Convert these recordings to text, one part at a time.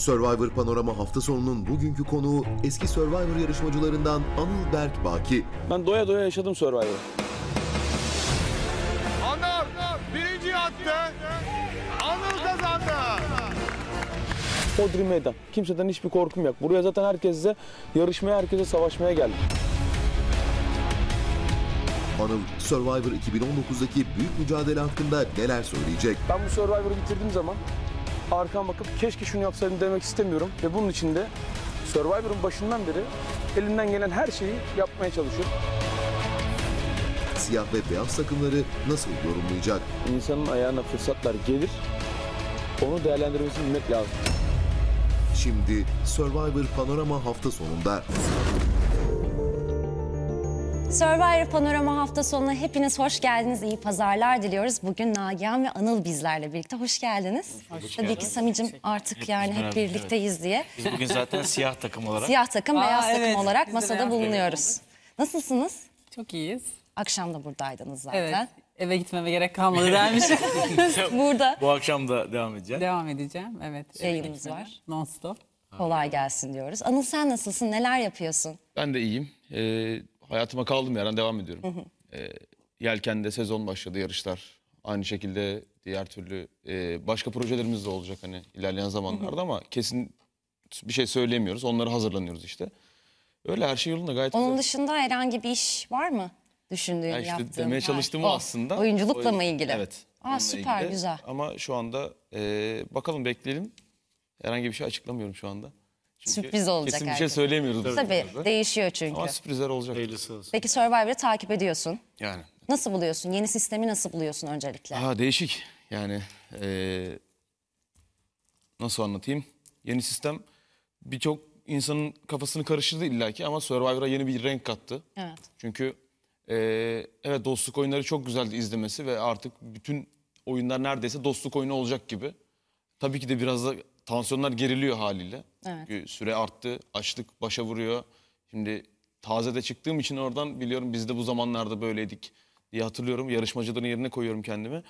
Survivor Panorama hafta sonunun bugünkü konuğu eski Survivor yarışmacılarından Anıl Berk Baki. Ben doya doya yaşadım Survivor'ı. Anıl birinci attı. Anıl kazandı. Hodri meydan. Kimseden hiçbir korkum yok. Buraya zaten herkese yarışmaya, herkese savaşmaya geldim. Anıl, Survivor 2019'daki büyük mücadele hakkında neler söyleyecek? Ben bu Survivor'ı bitirdiğim zaman arkama bakıp keşke şunu yapsaydım demek istemiyorum. Ve bunun için de Survivor'ın başından beri elinden gelen her şeyi yapmaya çalışıyor. Siyah ve beyaz takımları nasıl yorumlayacak? İnsanın ayağına fırsatlar gelir, onu değerlendirmesini bilmek lazım. Şimdi Survivor Panorama hafta sonunda. Survivor Panorama hafta sonuna hepiniz hoş geldiniz. İyi pazarlar diliyoruz. Bugün Nagihan ve Anıl bizlerle birlikte. Hoş geldiniz. Tabii ki Samicim artık yani hep birlikteyiz diye. Biz bugün zaten siyah takım olarak. Siyah takım, beyaz takım evet. olarak Biz de masada beyaz bulunuyoruz. Nasılsınız? Çok iyiyiz. Akşam da buradaydınız zaten. Evet. Eve gitmeme gerek kalmadı dermiş. Burada Bu akşam da devam edeceğiz. Devam edeceğim. Evet. yayınımız var. Non stop. Kolay gelsin diyoruz. Anıl sen nasılsın? Neler yapıyorsun? Ben de iyiyim. Hayatıma kaldığım yerden devam ediyorum. Yelken'de sezon başladı, yarışlar. Aynı şekilde diğer türlü başka projelerimiz de olacak hani ilerleyen zamanlarda ama kesin bir şey söyleyemiyoruz. Onlara hazırlanıyoruz işte. Öyle her şey yolunda gayet Onun güzel. dışında herhangi bir iş var mı? Düşündüğün, Ya işte yaptığın. demeye çalıştığım o aslında. Oyunculukla mı ilgili? Evet. Aa, onunla süper, ilgili. güzel. Ama şu anda bakalım bekleyelim. Herhangi bir şey açıklamıyorum şu anda. Çünkü Sürpriz olacak kesin bir şey herkese. söyleyemiyoruz. Tabii değişiyor çünkü. Ama sürprizler olacak. Hayırlısı olsun. Peki Survivor'ı takip ediyorsun. Yani. Nasıl buluyorsun? Yeni sistemi nasıl buluyorsun öncelikle? Değişik yani nasıl anlatayım? Yeni sistem birçok insanın kafasını karıştırdı illaki ama Survivor'a yeni bir renk kattı. Evet. Çünkü evet dostluk oyunları çok güzeldi izlemesi ve artık bütün oyunlar neredeyse dostluk oyunu olacak gibi. Tabii ki de biraz da tansiyonlar geriliyor haliyle. Evet. Çünkü süre arttı, açlık başa vuruyor. Şimdi taze de çıktığım için oradan biliyorum biz de bu zamanlarda böyleydik diye hatırlıyorum. Yarışmacıların yerine koyuyorum kendimi.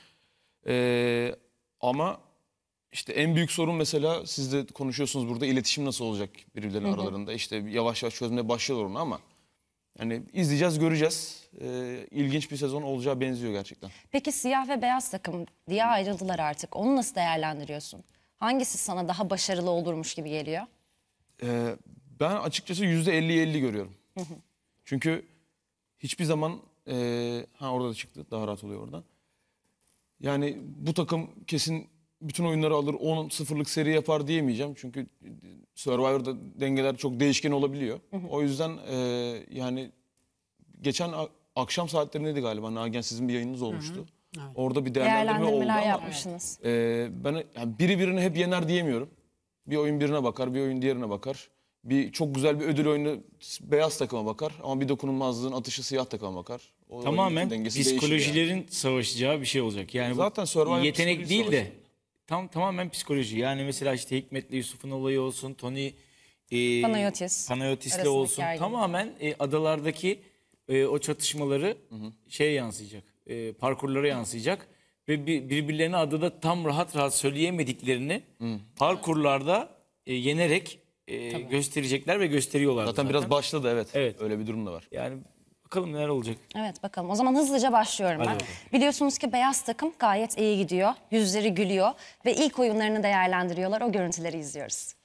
Ama işte en büyük sorun mesela siz de konuşuyorsunuz burada iletişim nasıl olacak birbirlerinin aralarında. İşte yavaş yavaş çözmeye başlıyorlar onu ama yani izleyeceğiz, göreceğiz. İlginç bir sezon olacağı benziyor gerçekten. Peki siyah ve beyaz takım diye ayrıldılar artık. Onu nasıl değerlendiriyorsun? Hangisi sana daha başarılı olurmuş gibi geliyor? Ben açıkçası %50-50 görüyorum. Çünkü hiçbir zaman orada da çıktı daha rahat oluyor oradan. Yani bu takım kesin bütün oyunları alır 10-0'lık seri yapar diyemeyeceğim. Çünkü Survivor'da dengeler çok değişken olabiliyor. O yüzden yani geçen akşam saatlerindeydi galiba Nagihan sizin bir yayınınız olmuştu. Evet. Orada bir değerlendirme oldu Değerlendirmeler ama yapmışsınız. ben yani biri birini hep yener diyemiyorum. Bir oyun birine bakar, bir oyun diğerine bakar. Bir çok güzel bir ödül oyunu beyaz takıma bakar ama bir dokunulmazlığın atışı siyah takıma bakar. O Tamamen oyunun dengesi değişir psikolojilerin yani. savaşacağı bir şey olacak. Yani Zaten Survivor yetenek psikoloji değil de savaşı. tamamen psikoloji. Yani mesela işte Hikmet'le Yusuf'un olayı olsun, Tony Panayotis'le Panayotis'le olsun. gerginlik. Tamamen adalardaki o çatışmaları yansıyacak. Parkurlara yansıyacak. Ve birbirlerine adada tam rahat söyleyemediklerini parkurlarda yenerek gösterecekler ve gösteriyorlar. Zaten biraz başladı evet. Evet. Öyle bir durum da var. Yani bakalım neler olacak. Evet bakalım. O zaman hızlıca başlıyorum ben. bakalım. Biliyorsunuz ki beyaz takım gayet iyi gidiyor. Yüzleri gülüyor ve ilk oyunlarını değerlendiriyorlar. O görüntüleri izliyoruz.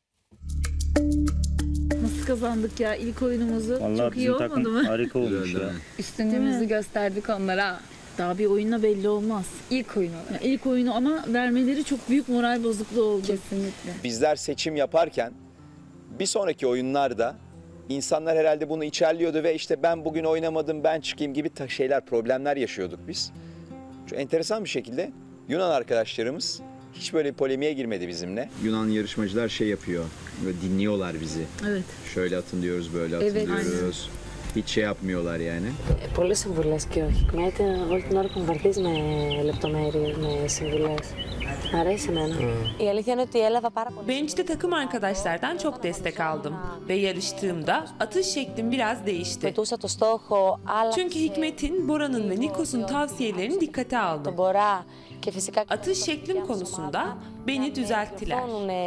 Nasıl kazandık ya ilk oyunumuzu? Vallahi Çok iyi bizim olmadı takım mı? harika olmuş ya. Üstünlüğümüzü gösterdik onlara. Daha bir oyunla belli olmaz. İlk oyunu. Ya ilk oyunu ama vermeleri çok büyük moral bozukluğu oldu. Kesinlikle. Bizler seçim yaparken bir sonraki oyunlarda insanlar herhalde bunu içerliyordu ve işte ben bugün oynamadım ben çıkayım gibi şeyler, problemler yaşıyorduk biz. Çok enteresan bir şekilde Yunan arkadaşlarımız hiç böyle bir polemiğe girmedi bizimle. Yunan yarışmacılar şey yapıyor, böyle dinliyorlar bizi. Evet. Şöyle atın diyoruz, böyle atın Evet, diyoruz. Hiç şey yapmıyorlar yani. Πολλές συμβουλές και όχι. Μια ήταν όλη την ώρα που βαρθείς με λεπτομέρειες, με συμβουλές. Bench'te takım arkadaşlardan çok destek aldım ve yarıştığımda atış şeklim biraz değişti. Çünkü Hikmet'in, Bora'nın ve Nikos'un tavsiyelerini dikkate aldım. Atış şeklim konusunda beni düzelttiler.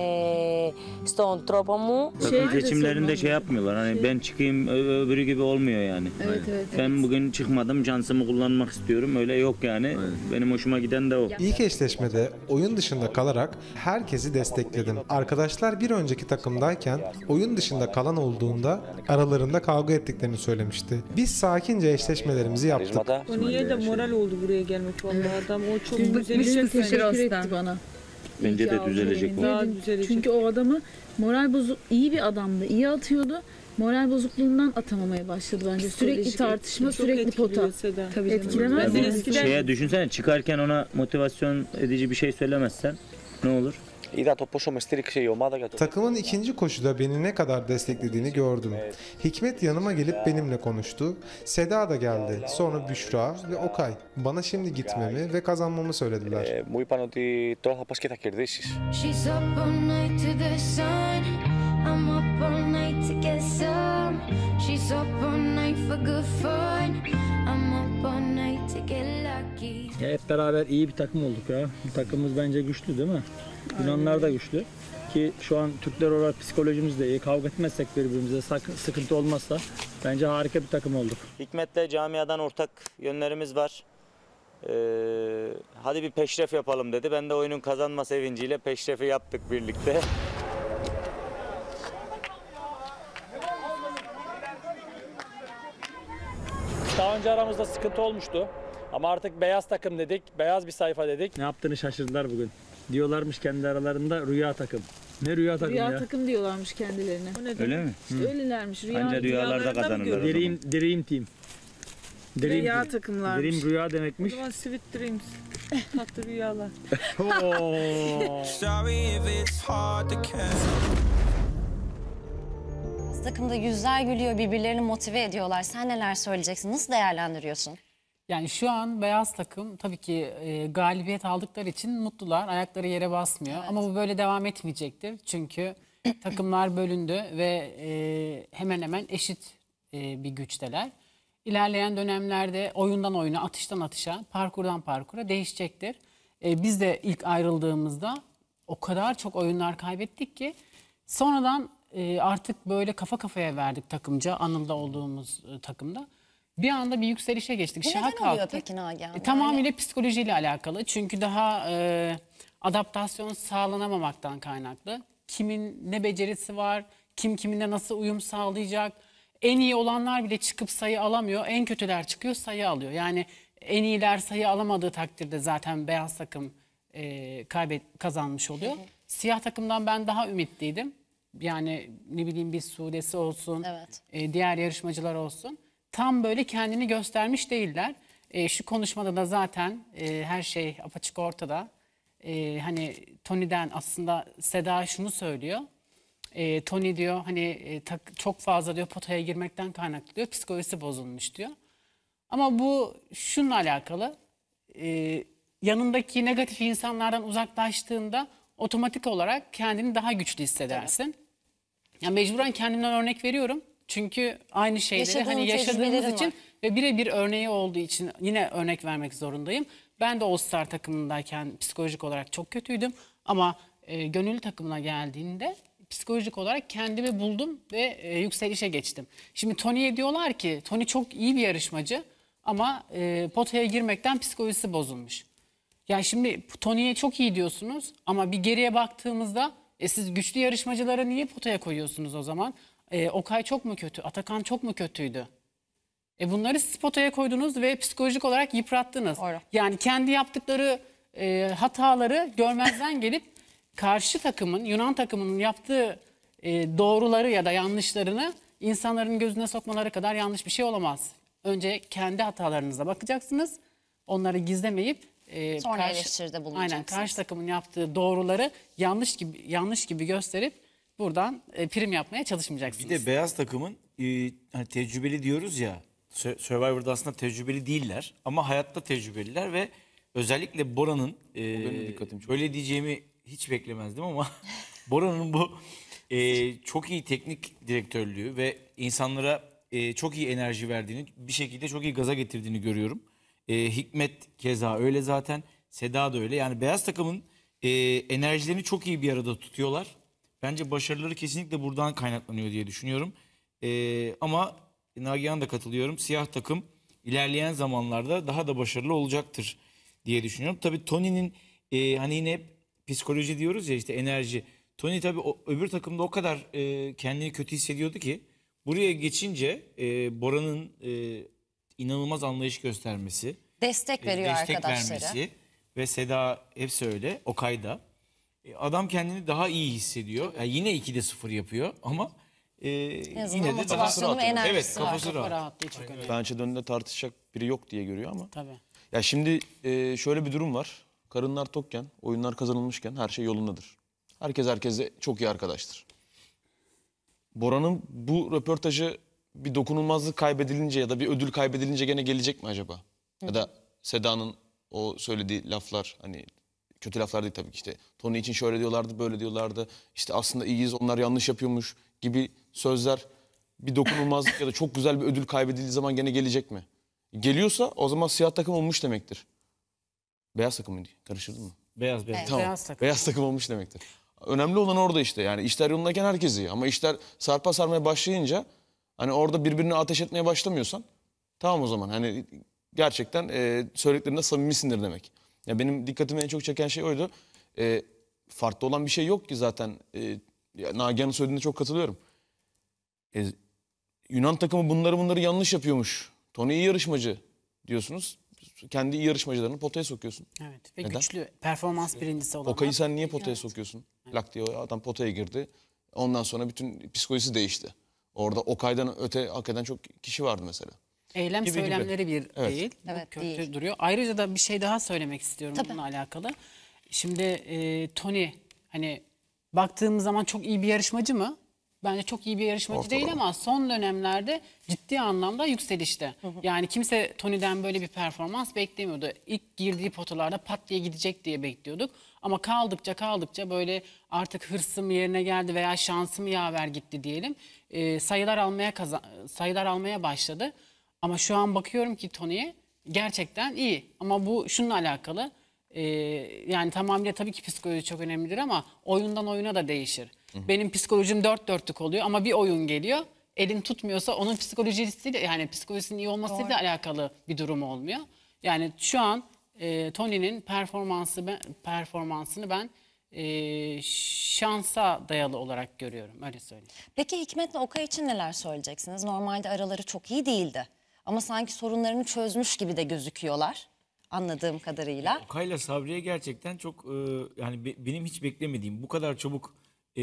Takım seçimlerinde şey yapmıyorlar. Hani ben çıkayım öbürü gibi olmuyor yani. Ben bugün çıkmadım, şansımı kullanmak istiyorum. Öyle yok yani. Benim hoşuma giden de o. İlk eşleşmede oyun dışında kalarak herkesi destekledim. Arkadaşlar bir önceki takımdayken oyun dışında kalan olduğunda aralarında kavga ettiklerini söylemişti. Biz sakince eşleşmelerimizi yaptık. Niye de moral oldu buraya gelmek vallahi adam o çok Güzel teşekkür etti bana. Bence de düzelecek bu. Daha düzelecek. Çünkü o adamı iyi bir adamdı, iyi atıyordu. Moral bozukluğundan atamamaya başladı bence. Sürekli tartışma, sürekli pota. Etkilemez mi? Şeye düşünsene, çıkarken ona motivasyon edici bir şey söylemezsen ne olur? Takımın ikinci koşuda beni ne kadar desteklediğini gördüm. Hikmet yanıma gelip benimle konuştu. Seda da geldi. Sonra Büşra ve Okay. Bana şimdi gitmemi ve kazanmamı söylediler. Μου είπαν ότι τώρα θα πας και θα κερδίσεις. She's up all night to the sun. I'm up all night to get some. She's up all night for good fun. I'm up all night to get lucky. Ya hep beraber iyi bir takım olduk ya. Bu takımımız bence güçlü değil mi? Yunanlar da güçlü. Ki şu an Türkler olarak psikolojimiz de iyi. Kavga etmezsek birbirimize, sıkıntı olmazsa bence harika bir takım olduk. Hikmet'le camiadan ortak yönlerimiz var. Hadi bir peşref yapalım dedi. Ben de oyunun kazanma sevinciyle peşrefi yaptık birlikte. Daha önce aramızda sıkıntı olmuştu. Ama artık beyaz takım dedik, beyaz bir sayfa dedik. Ne yaptığını şaşırdılar bugün. Diyorlarmış kendi aralarında rüya takım. Ne rüya takım ya? Rüya takım diyorlarmış kendilerine. Öyle mi? İşte öylelermiş. Bence rüyalarda kazanırlar. Dream Team. Rüya takımlarmış. Dream rüya demekmiş. O zaman Sweet Dreams. Tatlı rüyalar. Takımda yüzler gülüyor, birbirlerini motive ediyorlar. Sen neler söyleyeceksin? Nasıl değerlendiriyorsun? Yani şu an beyaz takım tabii ki galibiyet aldıkları için mutlular. Ayakları yere basmıyor. Evet. Ama bu böyle devam etmeyecektir. Çünkü takımlar bölündü ve hemen hemen eşit bir güçteler. İlerleyen dönemlerde oyundan oyuna, atıştan atışa, parkurdan parkura değişecektir. Biz de ilk ayrıldığımızda o kadar çok oyunlar kaybettik ki sonradan artık böyle kafa kafaya verdik takımca, Anıl'da olduğumuz takımda. Bir anda bir yükselişe geçtik. Bu neden oluyor peki Nagihan? Tamamıyla psikolojiyle alakalı. Çünkü daha adaptasyon sağlanamamaktan kaynaklı. Kimin ne becerisi var, kim kiminle nasıl uyum sağlayacak. En iyi olanlar bile çıkıp sayı alamıyor. En kötüler çıkıyor, sayı alıyor. Yani en iyiler sayı alamadığı takdirde zaten beyaz takım kazanmış oluyor. Siyah takımdan ben daha ümitliydim. Yani ne bileyim bir Sude'si olsun, diğer yarışmacılar olsun. Tam böyle kendini göstermiş değiller. Şu konuşmada da zaten her şey apaçık ortada. Hani Tony'den aslında Seda şunu söylüyor. Tony diyor hani çok fazla diyor potaya girmekten kaynaklı diyor. Psikolojisi bozulmuş diyor. Ama bu şununla alakalı. Yanındaki negatif insanlardan uzaklaştığında otomatik olarak kendini daha güçlü hissedersin. Yani mecburen kendimden örnek veriyorum. Çünkü aynı şeyleri hani yaşadığımız için var. Ve birebir örneği olduğu için yine örnek vermek zorundayım. Ben de All-Star takımındayken psikolojik olarak çok kötüydüm. Ama gönüllü takımına geldiğinde psikolojik olarak kendimi buldum ve yükselişe geçtim. Şimdi Tony'ye diyorlar ki Tony çok iyi bir yarışmacı ama potaya girmekten psikolojisi bozulmuş. Yani şimdi Tony'ye çok iyi diyorsunuz ama bir geriye baktığımızda siz güçlü yarışmacıları niye potaya koyuyorsunuz o zaman? Okay çok mu kötü? Atakan çok mu kötüydü? Bunları siz potaya koydunuz ve psikolojik olarak yıprattınız. Yani kendi yaptıkları hataları görmezden gelip karşı takımın, Yunan takımının yaptığı doğruları ya da yanlışlarını insanların gözüne sokmaları kadar yanlış bir şey olamaz. Önce kendi hatalarınıza bakacaksınız. Onları gizlemeyip sonra eleştiride bulunacaksınız. Aynen, karşı takımın yaptığı doğruları yanlış gibi gösterip buradan prim yapmaya çalışmayacaksınız. Bir de beyaz takımın hani tecrübeli diyoruz ya, Survivor'da aslında tecrübeli değiller ama hayatta tecrübeliler ve özellikle Bora'nın böyle diyeceğimi hiç beklemezdim ama Bora'nın bu çok iyi teknik direktörlüğü ve insanlara çok iyi enerji verdiğini, bir şekilde çok iyi gaza getirdiğini görüyorum. Hikmet keza öyle zaten, Seda da öyle. Yani beyaz takımın enerjilerini çok iyi bir arada tutuyorlar. Bence başarıları kesinlikle buradan kaynaklanıyor diye düşünüyorum. Ama Nagihan da katılıyorum. Siyah takım ilerleyen zamanlarda daha da başarılı olacaktır diye düşünüyorum. Tabii Tony'nin hani yine hep psikoloji diyoruz ya, işte enerji. Tony tabii öbür takımda o kadar kendini kötü hissediyordu ki buraya geçince Bora'nın inanılmaz anlayış göstermesi, destek veriyor arkadaşları. Vermesi ve Seda hepsi öyle. Okay da. Adam kendini daha iyi hissediyor. Yani yine 2'de 0 yapıyor ama yine de kafası rahat. Evet, kafası rahat. Bence önünde tartışacak biri yok diye görüyor ama. Tabii. Ya şimdi şöyle bir durum var. Karınlar tokken, oyunlar kazanılmışken her şey yolundadır. Herkes herkese çok iyi arkadaştır. Bora'nın bu röportajı bir dokunulmazlık kaybedilince ya da bir ödül kaybedilince gene gelecek mi acaba? Ya da Seda'nın o söylediği laflar, hani kötü laflar değil tabii ki, işte Tony için şöyle diyorlardı, böyle diyorlardı. İşte aslında iyiyiz, onlar yanlış yapıyormuş gibi sözler, bir dokunulmazlık ya da çok güzel bir ödül kaybedildiği zaman gene gelecek mi? Geliyorsa o zaman siyah takım olmuş demektir. Beyaz takım mıydı? Karıştırdın mı? Beyaz. Tamam. Beyaz takım olmuş demektir. Önemli olan orada işte, yani işler yolundayken herkes iyi ama işler sarpa sarmaya başlayınca hani orada birbirine ateş etmeye başlamıyorsan tamam o zaman hani gerçekten söylediklerinde samimisindir demek. Ya benim dikkatimi en çok çeken şey oydu. Farklı olan bir şey yok ki zaten. Nagihan'ın söylediğine çok katılıyorum. Yunan takımı bunları yanlış yapıyormuş. Tony iyi yarışmacı diyorsunuz. Kendi iyi yarışmacılarını potaya sokuyorsun. Evet ve güçlü performans birincisi olan. Okay'ı sen niye potaya sokuyorsun? Evet. Lak diye adam potaya girdi. Ondan sonra bütün psikolojisi değişti. Orada Okay'dan öte hak eden çok kişi vardı mesela. Eylem gibi söylemleri gibi. bir değil. Evet, kötü değil. Duruyor. Ayrıca da bir şey daha söylemek istiyorum bununla alakalı. Şimdi Tony hani baktığımız zaman çok iyi bir yarışmacı mı? Bence çok iyi bir yarışmacı değil ama son dönemlerde ciddi anlamda yükselişte. Yani kimse Tony'den böyle bir performans beklemiyordu. İlk girdiği potalarda pat diye gidecek diye bekliyorduk. Ama kaldıkça böyle artık hırsım yerine geldi veya şansım yaver gitti diyelim. Sayılar almaya başladı. Ama şu an bakıyorum ki Tony'ye gerçekten iyi. Ama bu şununla alakalı. Yani tamamıyla tabii ki psikoloji çok önemlidir ama oyundan oyuna da değişir. Benim psikolojim 4 dörtlük oluyor ama bir oyun geliyor. Elin tutmuyorsa onun psikolojisiyle, yani psikolojisinin iyi olmasıyla alakalı bir durum olmuyor. Yani şu an Tony'nin performansını ben şansa dayalı olarak görüyorum. Öyle söyleyeyim. Peki Hikmet'le Okay için neler söyleyeceksiniz? Normalde araları çok iyi değildi. Ama sanki sorunlarını çözmüş gibi de gözüküyorlar. Anladığım kadarıyla. Okay'la Sabriye gerçekten çok yani benim hiç beklemediğim, bu kadar çabuk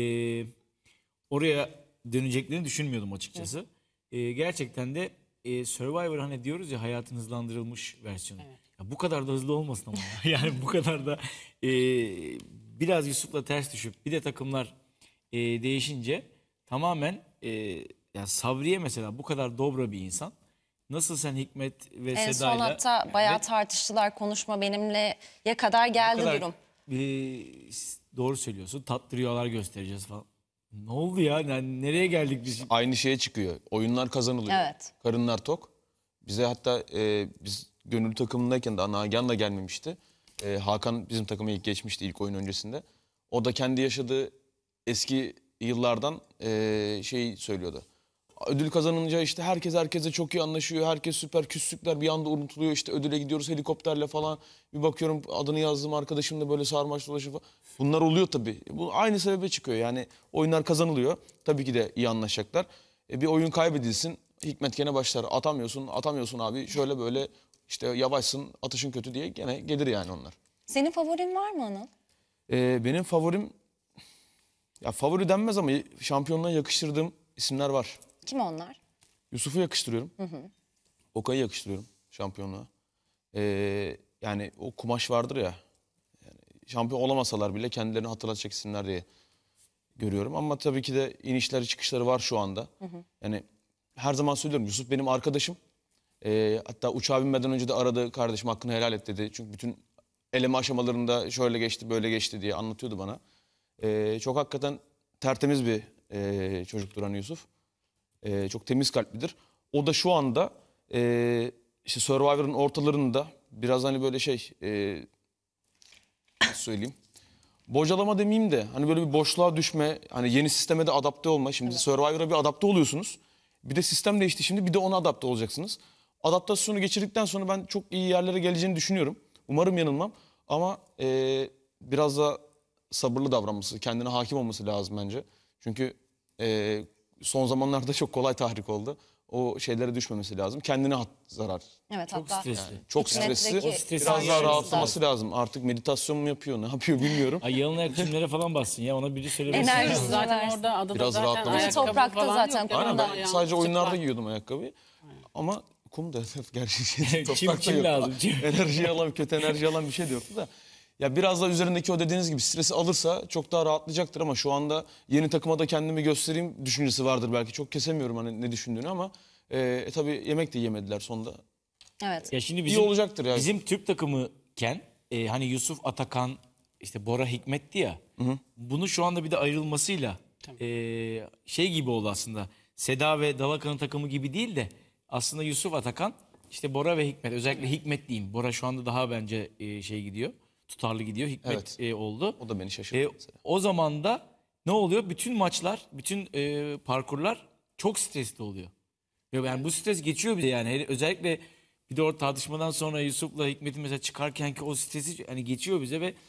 oraya döneceklerini düşünmüyordum açıkçası. Gerçekten de Survivor hani diyoruz ya, hayatın hızlandırılmış versiyonu. Evet. Ya bu kadar da hızlı olmasın ama. Yani bu kadar da biraz Yusuf'la ters düşüp bir de takımlar değişince tamamen yani Sabriye mesela bu kadar dobra bir insan. Nasıl sen Hikmet ve Seda'yla... En son hatta bayağı tartıştılar, konuşma benimle ya kadar geldi durum. Doğru söylüyorsun, tattırıyorlar, göstereceğiz falan. Ne oldu ya? Yani nereye geldik biz? Aynı şeye çıkıyor. Oyunlar kazanılıyor. Evet. Karınlar tok. Bize hatta biz gönüllü takımındayken de Nagihan da gelmemişti. Hakan bizim takıma ilk geçmişti ilk oyun öncesinde. O da kendi yaşadığı eski yıllardan şey söylüyordu. Ödül kazanınca işte herkes herkese çok iyi anlaşıyor. Herkes süper, küslükler bir anda unutuluyor. İşte ödüle gidiyoruz helikopterle falan. Bir bakıyorum adını yazdığım arkadaşım da böyle sarmaş dolaşıyor falan. Bunlar oluyor tabii. Bu aynı sebebe çıkıyor. Yani oyunlar kazanılıyor. Tabii ki de iyi anlaşacaklar. Bir oyun kaybedilsin. Hikmet gene başlar. Atamıyorsun abi. Şöyle böyle işte yavaşsın, atışın kötü diye gene gelir yani onlar. Senin favorin var mı Anıl? Benim favorim... Ya favori denmez ama şampiyonluğa yakıştırdığım isimler var. Kim onlar? Yusuf'u yakıştırıyorum. Okay'ı yakıştırıyorum şampiyonluğa. Yani o kumaş vardır ya. Yani şampiyon olamasalar bile kendilerini hatırlatacak isimler diye görüyorum. Ama tabii ki de inişleri çıkışları var şu anda. Yani her zaman söylüyorum, Yusuf benim arkadaşım. Hatta uçağa binmeden önce de aradı, kardeşim hakkını helal et dedi. Çünkü bütün eleme aşamalarında şöyle geçti, böyle geçti diye anlatıyordu bana. Çok hakikaten tertemiz bir çocuktur hani Yusuf. Çok temiz kalplidir. O da şu anda işte Survivor'ın ortalarında biraz hani böyle nasıl söyleyeyim? Bocalama demeyeyim de hani böyle bir boşluğa düşme, hani yeni sisteme de adapte olma. Şimdi Survivor'a bir adapte oluyorsunuz. Bir de sistem değişti şimdi, bir de ona adapte olacaksınız. Adaptasyonu geçirdikten sonra ben çok iyi yerlere geleceğini düşünüyorum. Umarım yanılmam ama biraz da sabırlı davranması, kendine hakim olması lazım bence. Çünkü son zamanlarda çok kolay tahrik oldu. O şeylere düşmemesi lazım. Kendine zarar. Evet, Çok stresli. Yani çok stresli. Biraz daha rahatlaması lazım. Artık meditasyon mu yapıyor, ne yapıyor bilmiyorum. Ay yalın ayak çimlere falan bassın ya, ona biri söylemesi. Enerjisi Zaten orada adada Biraz zaten rahatlaması. ayakkabı Toprakta falan zaten yok. Aynen, kumda. ben sadece oyunlarda giyiyordum ayakkabıyı. Ama kum da gerçi toprakta yok. lazım. Enerjiyi alan, kötü enerji alan bir şey de yoktu da. Ya biraz da üzerindeki o dediğiniz gibi stresi alırsa çok daha rahatlayacaktır ama şu anda yeni takıma da kendimi göstereyim düşüncesi vardır belki. Çok kesemiyorum hani ne düşündüğünü ama tabii yemek de yemediler sonunda. Evet. Ya şimdi İyi olacaktır yani. Bizim Türk takımıken hani Yusuf, Atakan, işte Bora, Hikmet'ti ya. Bunu şu anda bir de ayrılmasıyla şey gibi oldu aslında. Seda ve Dalakan'ın takımı gibi değil de aslında Yusuf, Atakan, işte Bora ve Hikmet. Özellikle Hikmet diyeyim. Bora şu anda daha bence şey gidiyor. Tutarlı gidiyor. Hikmet oldu. O da beni şaşırttı mesela. O zaman da ne oluyor? Bütün maçlar, bütün parkurlar çok stresli oluyor. Yani bu stres geçiyor bize yani. Özellikle bir de o tartışmadan sonra Yusuf'la Hikmet'in mesela çıkarken ki o stresi hani geçiyor bize ve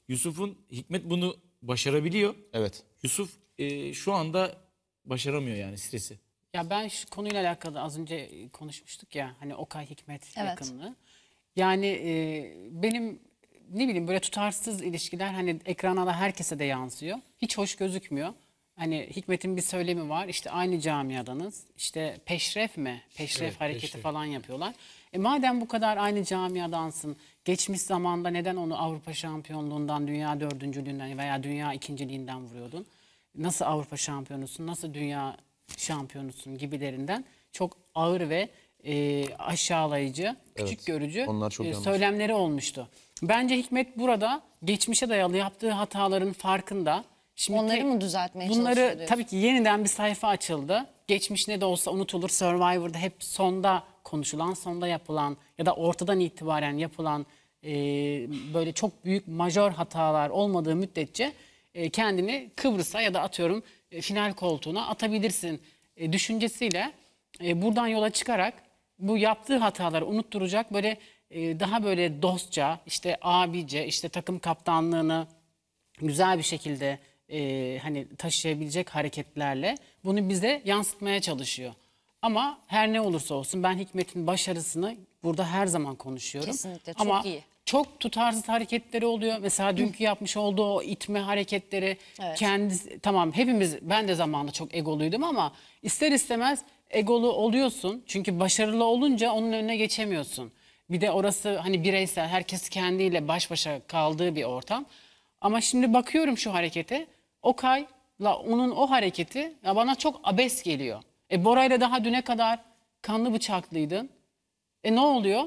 Hikmet bunu başarabiliyor. Evet. Yusuf şu anda başaramıyor yani stresi. Ya ben şu konuyla alakalı az önce konuşmuştuk ya hani Okay Hikmet Evet. yakınlığı. Yani benim ne bileyim böyle tutarsız ilişkiler hani ekrana da herkese de yansıyor. Hiç hoş gözükmüyor. Hani Hikmet'in bir söylemi var. İşte aynı camiadanız. İşte peşref mi? Peşref hareketi falan yapıyorlar. Madem bu kadar aynı camiadansın, geçmiş zamanda neden onu Avrupa şampiyonluğundan, dünya dördüncülüğünden veya dünya ikinciliğinden vuruyordun? Nasıl Avrupa şampiyonusun, nasıl dünya şampiyonusun gibilerinden çok ağır ve aşağılayıcı, küçük görücü söylemleri olmuştu. Bence Hikmet burada geçmişe dayalı yaptığı hataların farkında. Şimdi onları mı düzeltmeye çalışıyor Bunları diyorsun? tabii ki yeniden bir sayfa açıldı. Geçmiş ne de olsa unutulur. Survivor'da hep sonda konuşulan, sonda yapılan ya da ortadan itibaren yapılan böyle çok büyük majör hatalar olmadığı müddetçe kendini Kıbrıs'a ya da atıyorum final koltuğuna atabilirsin düşüncesiyle buradan yola çıkarak bu yaptığı hataları unutturacak böyle daha böyle dostça, işte abice, işte takım kaptanlığını güzel bir şekilde hani taşıyabilecek hareketlerle bunu bize yansıtmaya çalışıyor. Ama her ne olursa olsun ben Hikmet'in başarısını burada her zaman konuşuyorum. Kesinlikle çok ama iyi. Çok tutarsız hareketleri oluyor. Mesela dünkü yapmış olduğu o itme hareketleri kendisi tamam hepimiz ben de zamanında çok egoluydum ama ister istemez egolu oluyorsun. Çünkü başarılı olunca onun önüne geçemiyorsun. Bir de orası hani bireysel herkes kendiyle baş başa kaldığı bir ortam. Ama şimdi bakıyorum şu harekete. Okay'la onun o hareketi ya bana çok abes geliyor. Bora'yla daha düne kadar kanlı bıçaklıydın. Ne oluyor?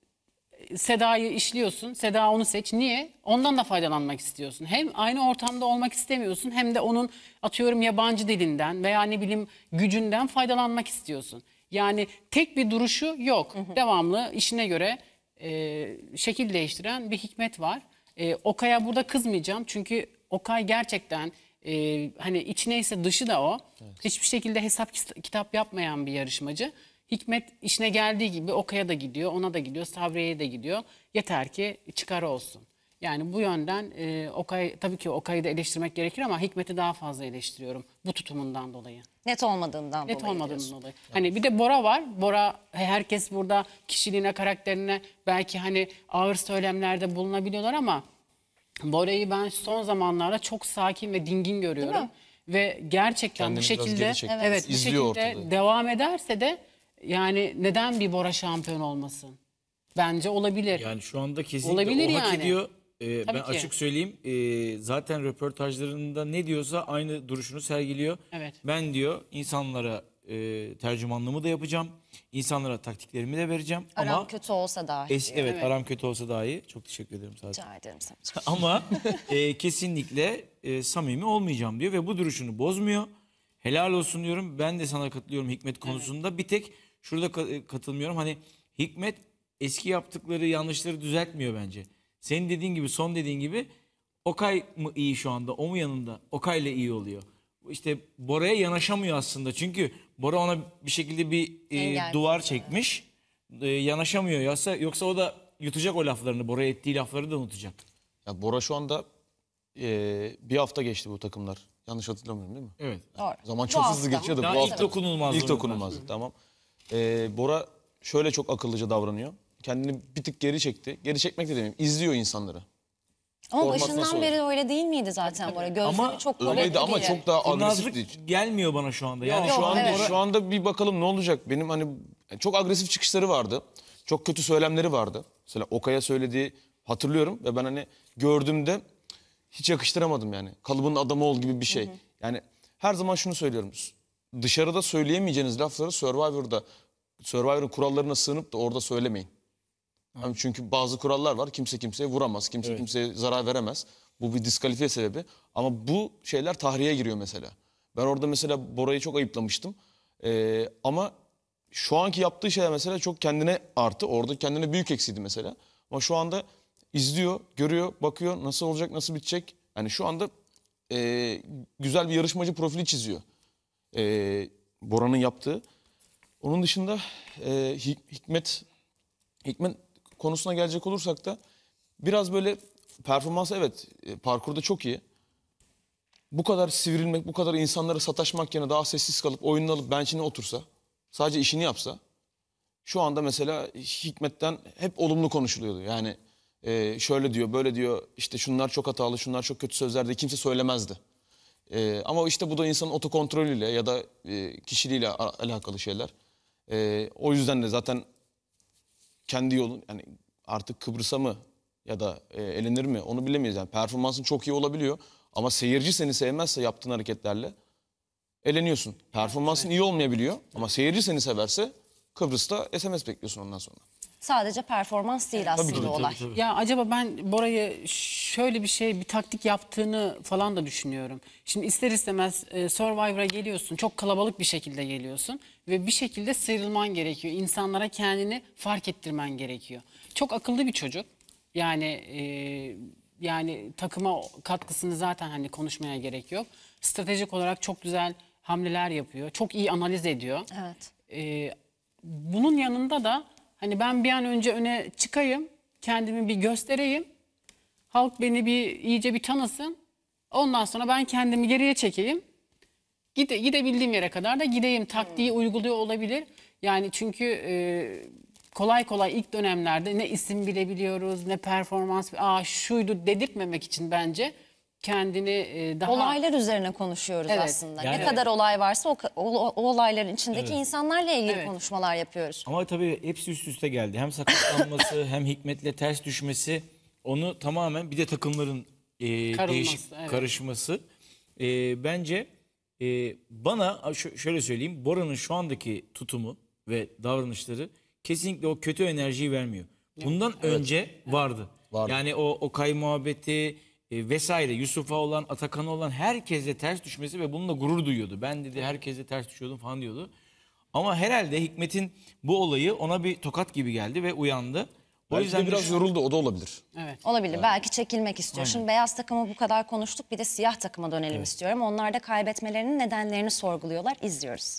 Seda'yı işliyorsun. Seda onu seç. Niye? Ondan da faydalanmak istiyorsun. Hem aynı ortamda olmak istemiyorsun hem de onun atıyorum yabancı dilinden veya ne bileyim gücünden faydalanmak istiyorsun. Yani tek bir duruşu yok. Devamlı işine göre şekil değiştiren bir Hikmet var. Okay'a burada kızmayacağım. Çünkü Okay gerçekten hani içi neyse dışı da o. Evet. Hiçbir şekilde hesap kitap yapmayan bir yarışmacı. Hikmet işine geldiği gibi Okay'a da gidiyor, ona da gidiyor, Sabriye'ye de gidiyor. Yeter ki çıkar olsun. Yani bu yönden tabii ki Okay'ı da eleştirmek gerekir ama Hikmet'i daha fazla eleştiriyorum bu tutumundan dolayı. Net olmadığından dolayı. Net olmadığından dolayı. Hani bir de Bora var. Bora herkes burada kişiliğine, karakterine belki hani ağır söylemlerde bulunabiliyorlar ama Bora'yı ben son zamanlarda çok sakin ve dingin görüyorum. Ve gerçekten kendini bu şekilde bu şekilde devam ederse de yani neden bir Bora şampiyon olmasın? Bence olabilir. Yani şu anda kesinlikle olabilir o hak yani. ediyor. Ben açık söyleyeyim. Zaten röportajlarında ne diyorsa aynı duruşunu sergiliyor. Evet. Ben diyor insanlara tercümanlığımı da yapacağım. İnsanlara taktiklerimi de vereceğim. Aram kötü olsa dahi. Evet, aram kötü olsa dahi. Çok teşekkür ederim zaten. Rica ederim sana. Ama kesinlikle samimi olmayacağım diyor ve bu duruşunu bozmuyor. Helal olsun diyorum. Ben de sana katılıyorum Hikmet konusunda. Evet. Bir tek şurada katılmıyorum. Hani Hikmet eski yaptıkları yanlışları düzeltmiyor bence. Senin dediğin gibi, son dediğin gibi Okay mı iyi şu anda? O mu yanında? Okay ile iyi oluyor. İşte Bora'ya yanaşamıyor aslında. Çünkü Bora ona bir şekilde bir duvar çekmiş. Yanaşamıyor. Yoksa o da yutacak o laflarını. Bora'ya ettiği lafları da unutacak. Ya Bora şu anda bir hafta geçti bu takımlar. Yanlış hatırlamıyorum değil mi? Evet. Zaman çok hızlı geçiyordu. Bu ilk dokunulmazdı. İlk dokunulmazdı, tamam. Bora şöyle çok akıllıca davranıyor. Kendini bir tık geri çekti. Geri çekmek de demeyeyim. İzliyor insanları. Ama başından beri öyle değil miydi zaten Bora? Gözleri çok kuvvetli ama çok daha agresifti. Gelmiyor bana şu anda. Yani şu anda bir bakalım ne olacak. Benim hani çok agresif çıkışları vardı. Çok kötü söylemleri vardı. Mesela Okay'a söylediği hatırlıyorum ve ben hani gördüğümde hiç yakıştıramadım yani. Kalıbın adamı ol gibi bir şey. Yani her zaman şunu söylüyorum. Dışarıda söyleyemeyeceğiniz lafları Survivor'ın kurallarına sığınıp da orada söylemeyin. Yani çünkü bazı kurallar var. Kimse kimseye vuramaz. Kimse kimseye zarar veremez. Bu bir diskalifiye sebebi. Ama bu şeyler tahriye giriyor mesela. Ben orada mesela Bora'yı çok ayıplamıştım. Ama şu anki yaptığı şeyler mesela çok kendine artı. Orada kendine büyük eksiydi mesela. Ama şu anda izliyor, görüyor, bakıyor nasıl olacak, nasıl bitecek. Yani şu anda güzel bir yarışmacı profili çiziyor. Bora'nın yaptığı. Onun dışında Hikmet konusuna gelecek olursak da biraz böyle performansı parkurda çok iyi. Bu kadar sivrilmek, bu kadar insanlara sataşmak yerine daha sessiz kalıp oyununu alıp bench'ine otursa, sadece işini yapsa, şu anda mesela Hikmet'ten hep olumlu konuşuluyordu. Yani şöyle diyor, böyle diyor, işte şunlar çok hatalı, şunlar çok kötü sözler diye kimse söylemezdi. Ama işte bu da insanın otokontrolüyle ya da kişiliğiyle alakalı şeyler. O yüzden de zaten kendi yolun, yani artık Kıbrıs'a mı ya da elenir mi onu bilemeyiz. Yani performansın çok iyi olabiliyor ama seyirci seni sevmezse yaptığın hareketlerle eleniyorsun. Performansın iyi olmayabiliyor ama seyirci seni severse Kıbrıs'ta SMS bekliyorsun ondan sonra. Sadece performans değil aslında olay. Tabii. Ya acaba ben Bora'yı şöyle bir taktik yaptığını falan da düşünüyorum. Şimdi ister istemez Survivor'a geliyorsun, çok kalabalık bir şekilde geliyorsun ve bir şekilde sıyrılman gerekiyor. İnsanlara kendini fark ettirmen gerekiyor. Çok akıllı bir çocuk. Yani takıma katkısını zaten hani konuşmaya gerek yok. Stratejik olarak çok güzel hamleler yapıyor. Çok iyi analiz ediyor. Evet. Bunun yanında da hani ben bir an önce öne çıkayım, kendimi bir göstereyim. Halk beni iyice bir tanısın. Ondan sonra ben kendimi geriye çekeyim. Gidebildiğim yere kadar da gideyim. Taktiği uyguluyor olabilir. Yani çünkü kolay kolay ilk dönemlerde ne isim bilebiliyoruz, ne performans, şuydu dedirtmemek için bence kendini daha... Olaylar üzerine konuşuyoruz aslında. Yani, ne kadar olay varsa o olayların içindeki insanlarla ilgili konuşmalar yapıyoruz. Ama tabii hepsi üst üste geldi. Hem sakatlanması hem Hikmet'le ters düşmesi, onu tamamen bir de takımların değişik karışması. Bence bana şöyle söyleyeyim, Bora'nın şu andaki tutumu ve davranışları kesinlikle o kötü enerjiyi vermiyor. Bundan önce vardı. Yani o Okay muhabbeti vesaire, Yusuf'a olan, Atakan'a olan herkesle ters düşmesi ve bununla gurur duyuyordu. Ben dedi herkesle ters düşüyordum falan diyordu. Ama herhalde Hikmet'in bu olayı ona bir tokat gibi geldi ve uyandı. O yüzden biraz yoruldu, o da olabilir. Evet. Olabilir. Yani. Belki çekilmek istiyor. Aynen. Şimdi beyaz takımı bu kadar konuştuk. Bir de siyah takıma dönelim istiyorum. Onlar da kaybetmelerinin nedenlerini sorguluyorlar. İzliyoruz.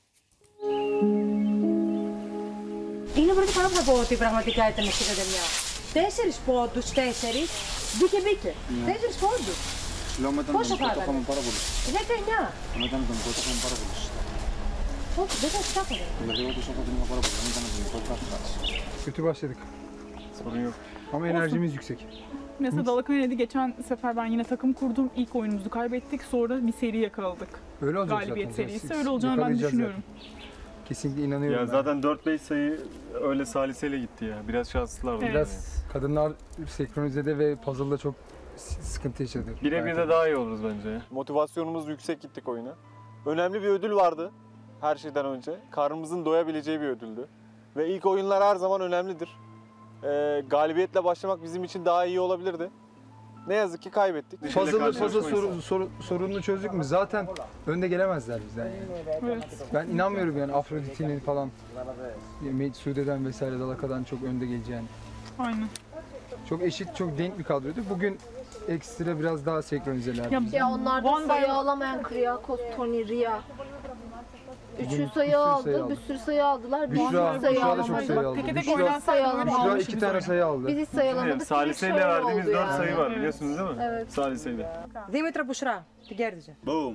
Είναι πρώτη φορά που θα πω ότι πραγματικά ήταν αυτή η μια. 4 πόντους, 4. Μπήκε. 4 πόντους. Πόσο φάγανε? 19. Μετά με τον Νικό το είχαμε πάρα πολύ σωστά. Όχι, δεν θα σκάφανε. Δηλαδή όντως έχω την πάρα πολύ. Μετά με τον Νικό θα φτάσει. Kötü başladık. Sorun yok. Ama enerjimiz yüksek. Mesela Dalakanel'de geçen sefer ben yine takım kurdum. İlk oyunumuzu kaybettik. Sonra bir seri yakaladık. Öyle olacak Galibiyet zaten. serisi. Öyle olacağını ben düşünüyorum. Kesinlikle inanıyorum. Ya zaten 4-5 sayı öyle saliseyle gitti ya. Biraz şanslılardı. Biraz kadınlar senkronizede ve puzzle'da çok sıkıntı yaşadı. Birebir de daha iyi oluruz bence. Motivasyonumuz yüksek gittik oyuna. Önemli bir ödül vardı. her şeyden önce. Karnımızın doyabileceği bir ödüldü. Ve ilk oyunlar her zaman önemlidir. Galibiyetle başlamak bizim için daha iyi olabilirdi. Ne yazık ki kaybettik. Fazla sorununu çözdük mü? Zaten önde gelemezler bizden yani. Evet. Ben inanmıyorum yani Afrodit'in falan Sude'den vesaire Dalaka'dan çok önde geleceğini. Aynen. Çok eşit, çok denk bir kadroydu. Bugün ekstra biraz daha senkronizeler. Ya onlardan sayı alamayan Kriakos, Tony, Ria. 3 sayı aldı, bir sürü sayı aldılar. Biz sayı alamadık. Tek tek oynansak Büşra 2 tane sayı aldı. Biz hiç sayı alamadık. Salise ile verdiğimiz 4 sayı var biliyorsunuz değil mi? Evet. Salise ile. Δήμητρα Μπουσρά, την κέρδιζε. Boom.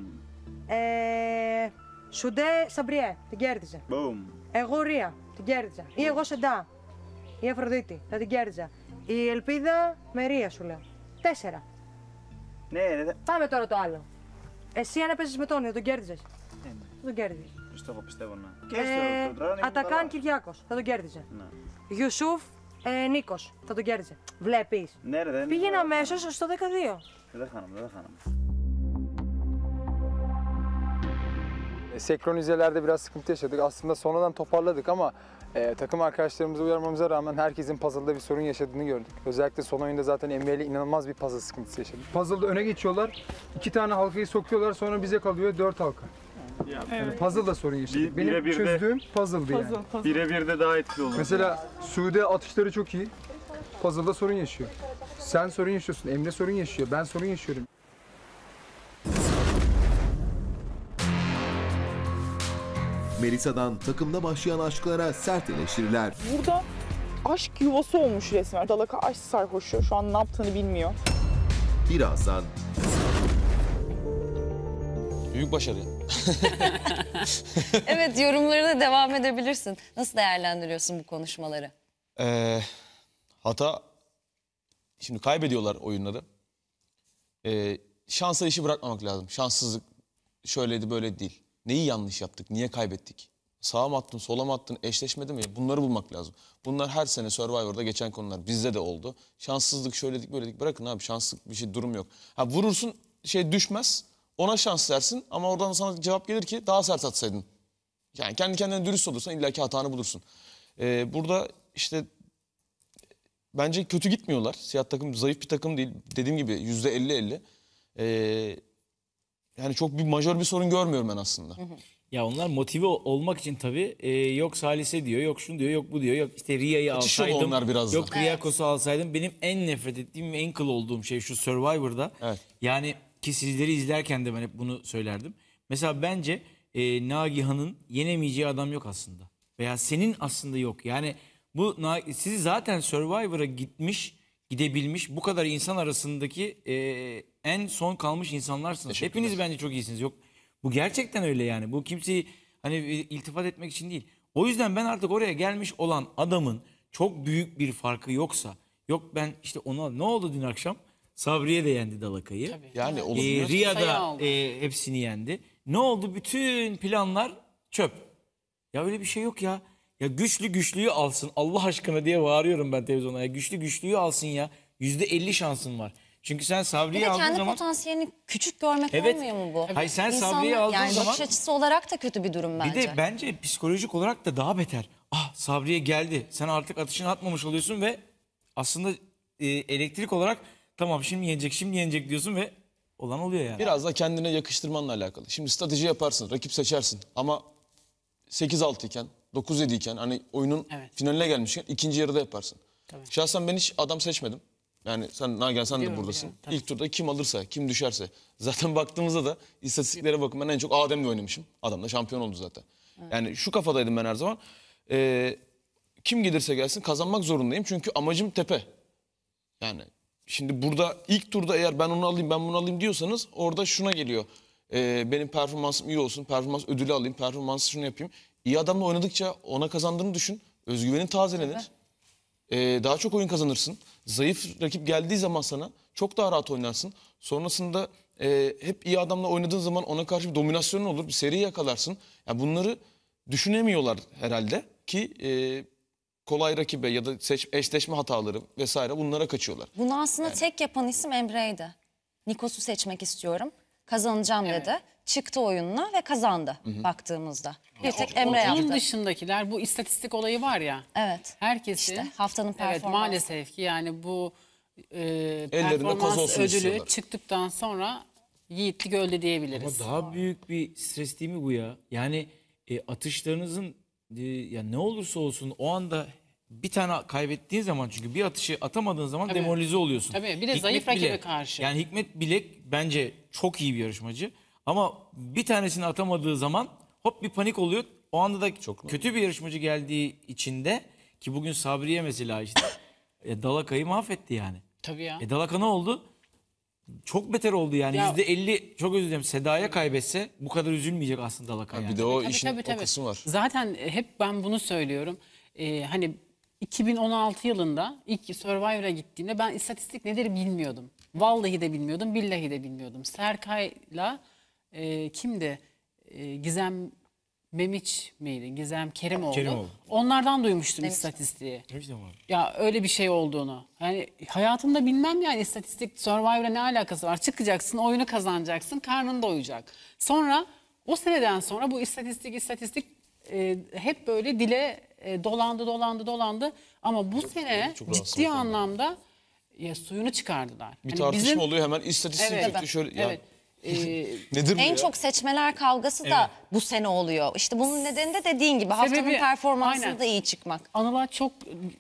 Σουντέ Σαμπριέ, την κέρδιζε. Boom. Εγώ Ρία, την κέρδιζα. Ή εγώ Σεντά, η Αφροδίτη, θα την κέρδιζα. Η Ελπίδα με Ρία σου λέω. 4. Ναι. Πάμε τώρα το άλλο. Εσύ αν έπαιζες με τον Ιο, τον κέρδιζες. Δεν τον κέρδιζες. Πιστεύω να. Ατακάν Κυριάκος, θα τον κέρδιζε. Ιουσούφ Νίκος, θα τον κέρδιζε. Βλέπεις. Ναι, δεν. Πήγαινε αμέσως στο 12. Δεν χάναμε. Senkronizelerde biraz sıkıntı yaşadık. Aslında sonradan toparladık ama takım arkadaşlarımızı uyarmamıza rağmen herkesin puzzle'da bir sorun yaşadığını gördük. Özellikle son oyunda zaten Emre ile inanılmaz bir puzzle sıkıntısı yaşadık. Puzzle'da öne geçiyorlar, 2 tane halkayı sokuyorlar, sonra bize kalıyor 4 halka. Yani puzzle'da sorun yaşadık. Benim çözdüğüm puzzle'dı yani. Birebir de daha etkili oldu. Mesela Sude atışları çok iyi. Puzzle'da sorun yaşıyor. Sen sorun yaşıyorsun, Emre sorun yaşıyor, ben sorun yaşıyorum. Melisa'dan takımda başlayan aşklara sert eleştiriler. Burada aşk yuvası olmuş resmen. Dalaka aşk sarhoşu. Şu an ne yaptığını bilmiyor. Birazdan Büyük başarı. Evet, yorumlarına devam edebilirsin. Nasıl değerlendiriyorsun bu konuşmaları? Hata, şimdi kaybediyorlar oyunları. Şansa işi bırakmamak lazım. Şanssızlık şöyleydi böyle değil. Neyi yanlış yaptık, niye kaybettik? Sağa mı attın, sola mı attın, eşleşmedi mi? Bunları bulmak lazım. Bunlar her sene Survivor'da geçen konular. Bizde de oldu. Şanssızlık şöyledik böyledik. Bırakın abi, şanssızlık bir şey, durum yok. Ha, vurursun, düşmez. Ona şans versin ama oradan sana cevap gelir ki daha sert atsaydın. Yani kendi kendine dürüst olursan illaki hatanı bulursun. Burada işte bence kötü gitmiyorlar. Siyah takım zayıf bir takım değil. Dediğim gibi %50-50. Yani çok majör bir sorun görmüyorum ben aslında. Ya onlar motive olmak için tabii yok Salise diyor, yok şunu diyor, yok bu diyor, yok işte Ria'yı alsaydım, onlar biraz yok Kriakos'u alsaydım. Benim en nefret ettiğim ve en kıl olduğum şey şu Survivor'da. Evet. Yani ki sizleri izlerken de ben hep bunu söylerdim. Mesela bence Nagihan'ın yenemeyeceği adam yok aslında. Veya senin aslında yok. Yani siz zaten Survivor'a gidebilmiş bu kadar insan arasındaki en son kalmış insanlarsınız. Hepiniz bence çok iyisiniz. Yok, bu gerçekten öyle yani. Bu kimseyi hani iltifat etmek için değil. O yüzden ben artık oraya gelmiş olan adamın çok büyük bir farkı yoksa, yok ben işte ne oldu dün akşam? Sabriye de yendi Dalaka'yı. Yani Ria da hepsini yendi. Ne oldu? Bütün planlar çöp. Ya öyle bir şey yok ya. Ya güçlü güçlüyü alsın Allah aşkına diye bağırıyorum ben televizyona. Ya güçlü güçlüyü alsın ya. %50 şansın var. Çünkü sen Sabriye'yi aldığın zaman... kendi potansiyelini küçük görmek olmuyor mu bu? Hayır, sen Sabriye'yi aldığın yani zaman... bakış açısı olarak da kötü bir durum bence. Bir de bence psikolojik olarak da daha beter. Sabriye geldi. Sen artık atışını atmamış oluyorsun ve aslında elektrik olarak tamam şimdi yenecek diyorsun ve olan oluyor yani. Biraz da kendine yakıştırmanla alakalı. Şimdi strateji yaparsın, rakip seçersin ama 8-6 iken, 9-7 iken hani oyunun finaline gelmişken ikinci yarıda yaparsın. Tabii. Şahsen ben hiç adam seçmedim. Yani sen Nagihan sen de buradasın. İlk turda kim alırsa, kim düşerse. Zaten baktığımızda da istatistiklere bakın ben en çok Adem'le oynamışım. Adam da şampiyon oldu zaten. Evet. Yani şu kafadaydım ben her zaman. Kim gelirse gelsin kazanmak zorundayım. Çünkü amacım tepe. Yani şimdi burada ilk turda eğer ben onu alayım, ben bunu alayım diyorsanız orada şuna geliyor. Benim performansım iyi olsun, performans ödülü alayım, performansı şunu yapayım. İyi adamla oynadıkça ona kazandığını düşün. Özgüvenin tazelenir. Daha çok oyun kazanırsın. Zayıf rakip geldiği zaman sana çok daha rahat oynarsın. Sonrasında hep iyi adamla oynadığın zaman ona karşı bir dominasyonun olur. Bir seri yakalarsın. Yani bunları düşünemiyorlar herhalde ki kolay rakibe ya da eşleşme hataları vesaire bunlara kaçıyorlar. Bunu aslında tek yapan isim Emre'ydi. Nikos'u seçmek istiyorum. Kazanacağım dedi. çıktı oyununa ve kazandı baktığımızda. Bir tek Emre yaptı. Onun dışındakiler bu istatistik olayı var ya. Evet. Herkesin İşte haftanın performansı. Evet, maalesef ki yani bu Ellerinde koz performans olsun ödülü istiyorlar. çıktıktan sonra yiğitli gölde diyebiliriz. Ama daha büyük bir stres değil mi bu ya? Yani atışlarınızın ya ne olursa olsun o anda bir tane kaybettiğin zaman, çünkü bir atışı atamadığın zaman Tabii. demoralize oluyorsun. Tabii, bir de zayıf rakibe karşı. Yani Hikmet Bilek bence çok iyi bir yarışmacı ama bir tanesini atamadığı zaman hop bir panik oluyor. O anda da çok kötü bir yarışmacı geldiği için de, ki bugün Sabriye mesela işte Dalaka'yı mahvetti yani. Tabii ya. Dalaka ne oldu? Çok beter oldu yani. Ya- %50, çok özür dilerim, Seda'ya kaybetse bu kadar üzülmeyecek aslında Dalaka yani. Bir de o Tabii, işin tabii. o kısmı var. Zaten hep ben bunu söylüyorum. Hani 2016 yılında ilk Survivor'a gittiğimde ben istatistik nedir bilmiyordum. Vallahi de bilmiyordum, billahi de bilmiyordum. Serkay'la kimdi? Gizem Memiç miydi? Gizem Kerimoğlu. Kerimoğlu. Onlardan duymuştum istatistiği. Ya öyle bir şey olduğunu. Yani hayatımda bilmem yani istatistik Survivor'a ne alakası var? Çıkacaksın, oyunu kazanacaksın, karnın doyacak. Sonra o seneden sonra bu istatistik hep böyle dile dolandı ama bu sene çok rahatsız ciddi oldum. anlamda suyunu çıkardılar. Bir Hani tartışma bizim- oluyor hemen istatistik Evet. kötü şöyle. Ya, Evet. nedir bu En ya? çok seçmeler kavgası da bu sene oluyor. İşte bunun nedeni de dediğin gibi haftanın Sebebi- performansında aynen. da iyi çıkmak. Anılar çok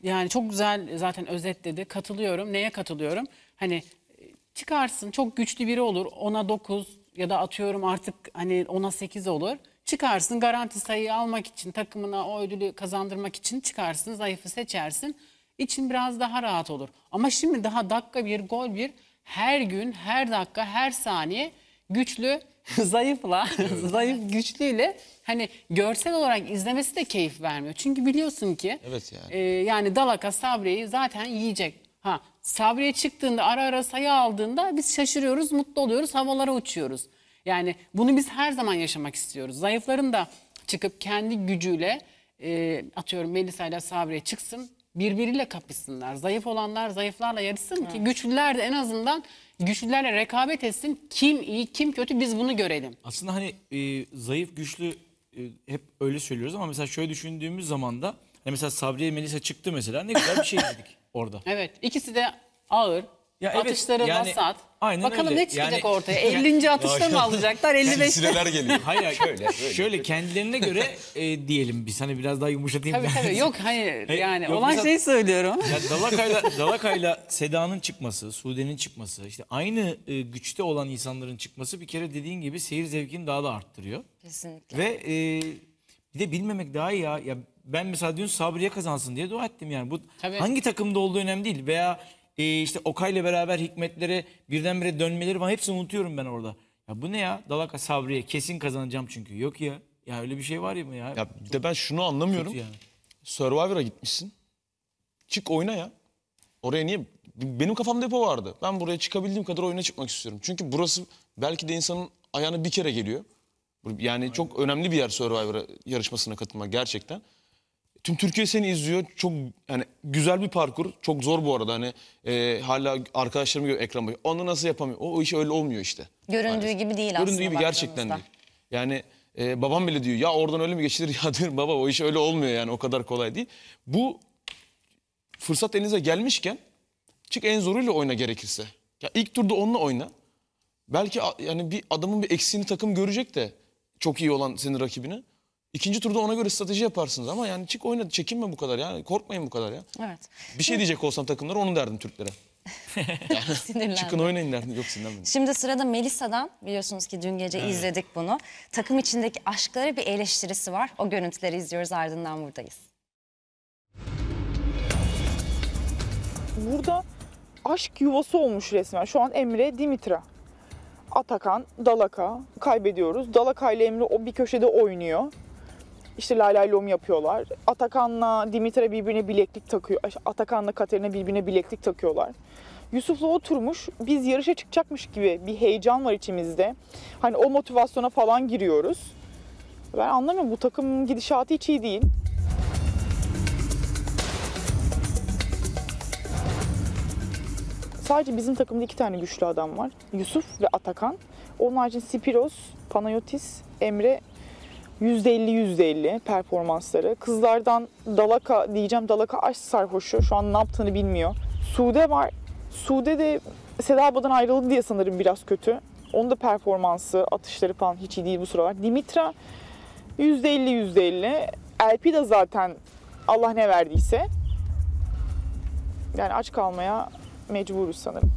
güzel zaten özetledi. Katılıyorum. Neye katılıyorum? Hani çıkarsın, çok güçlü biri olur. 10'a 9 ya da atıyorum artık hani 10'a 8 olur. Çıkarsın, garanti sayıyı almak için, takımına o ödülü kazandırmak için çıkarsın, zayıfı seçersin. İçin biraz daha rahat olur. Ama şimdi daha dakika bir, gol bir, her gün, her dakika, her saniye güçlü, zayıfla, zayıf güçlüyle hani görsel olarak izlemesi de keyif vermiyor. Çünkü biliyorsun ki Evet yani. yani Dalaka Sabriye'yi zaten yiyecek. Sabriye çıktığında ara ara sayı aldığında biz şaşırıyoruz, mutlu oluyoruz, havalara uçuyoruz. Yani bunu biz her zaman yaşamak istiyoruz. Zayıfların da çıkıp kendi gücüyle atıyorum Melisa ile Sabriye çıksın, birbiriyle kapışsınlar. Zayıf olanlar zayıflarla yarışsın ki güçlüler de en azından güçlülerle rekabet etsin. Kim iyi, kim kötü biz bunu görelim. Aslında hani zayıf, güçlü hep öyle söylüyoruz ama mesela şöyle düşündüğümüz zaman da hani mesela Sabriye, Melisa çıktı mesela, ne güzel bir şey dedik orada. Evet, ikisi de ağır. Ya evet, atışları yani vasat. aynen Bakalım öyle. ne çıkacak Yani- ortaya? 50. atışta mı alacaklar? 55'te. geliyor. Hayır şöyle kendilerine göre diyelim biz, hani biraz daha yumuşatayım. Tabii yok hayır yani Yok, olan mesela- şeyi söylüyorum. Ya Dalaka'yla Seda'nın çıkması, Sude'nin çıkması, işte aynı güçte olan insanların çıkması bir kere dediğin gibi seyir zevkini daha da arttırıyor. Kesinlikle. Ve bir de bilmemek daha iyi ya. Ya ben mesela dün Sabriye kazansın diye dua ettim yani. Bu Tabii. hangi takımda olduğu önemli değil. Veya işte Okay'la beraber Hikmetlere birdenbire dönmeleri falan, hepsini unutuyorum ben orada. Ya bu ne ya? Dalaka Sabriye kesin kazanacağım çünkü. Yok ya. Ya öyle bir şey var ya. Ya bir de ben şunu anlamıyorum. Kötü yani. Survivor'a gitmişsin. Çık oyna ya. Oraya niye? Benim kafamda hep o vardı. Ben buraya çıkabildiğim kadar oyuna çıkmak istiyorum. Çünkü burası belki de insanın ayağına bir kere geliyor. Yani çok önemli bir yer Survivor'a yarışmasına katılmak gerçekten. Tüm Türkiye seni izliyor. Çok yani güzel bir parkur. Çok zor bu arada. Hani hala arkadaşlarım görüyor ekran boyu. Onu nasıl yapamıyor? O iş öyle olmuyor işte. Göründüğü gibi değil aslında. Göründüğü gibi gerçekten değil. Yani babam bile diyor ya oradan öyle mi geçilir? Ya diyorum baba o iş öyle olmuyor yani, o kadar kolay değil. Bu fırsat elinize gelmişken çık en zoruyla oyna gerekirse. Ya ilk turda onunla oyna. Belki yani bir adamın bir eksiğini takım görecek de çok iyi olan senin rakibini. İkinci turda ona göre strateji yaparsınız ama yani çık oyna, çekinme bu kadar ya. Korkmayın bu kadar ya. Evet. Bir şey diyecek olsam takımlara onu derdim Türklere. Sinirlendim. Çıkın oynayın derdim. Yok sinirlenmedim. Şimdi sırada Melisa'dan, biliyorsunuz ki dün gece izledik bunu. Takım içindeki aşklara bir eleştirisi var. O görüntüleri izliyoruz, ardından buradayız. Burada aşk yuvası olmuş resmen. Şu an Emre, Dimitra. Atakan, Dalaka kaybediyoruz. Dalaka ile Emre o bir köşede oynuyor. İşte lay lay lom yapıyorlar. Atakan'la Dimitra birbirine bileklik takıyor. Atakan'la Katerina birbirine bileklik takıyorlar. Yusuf'la oturmuş, biz yarışa çıkacakmış gibi bir heyecan var içimizde. Hani o motivasyona falan giriyoruz. Ben anlamıyorum, bu takımın gidişatı hiç iyi değil. Sadece bizim takımda 2 tane güçlü adam var. Yusuf ve Atakan. Onun haricinde Spiros, Panayotis, Emre %50 performansları. Kızlardan Dalaka diyeceğim. Dalaka aşk sarhoşu. Şu an ne yaptığını bilmiyor. Sude var. Sude de Seda abladan ayrıldı diye sanırım biraz kötü. Onun da performansı, atışları falan hiç iyi değil bu sıralar. Dimitra %50. LP de zaten Allah ne verdiyse. Yani aç kalmaya mecburuz sanırım.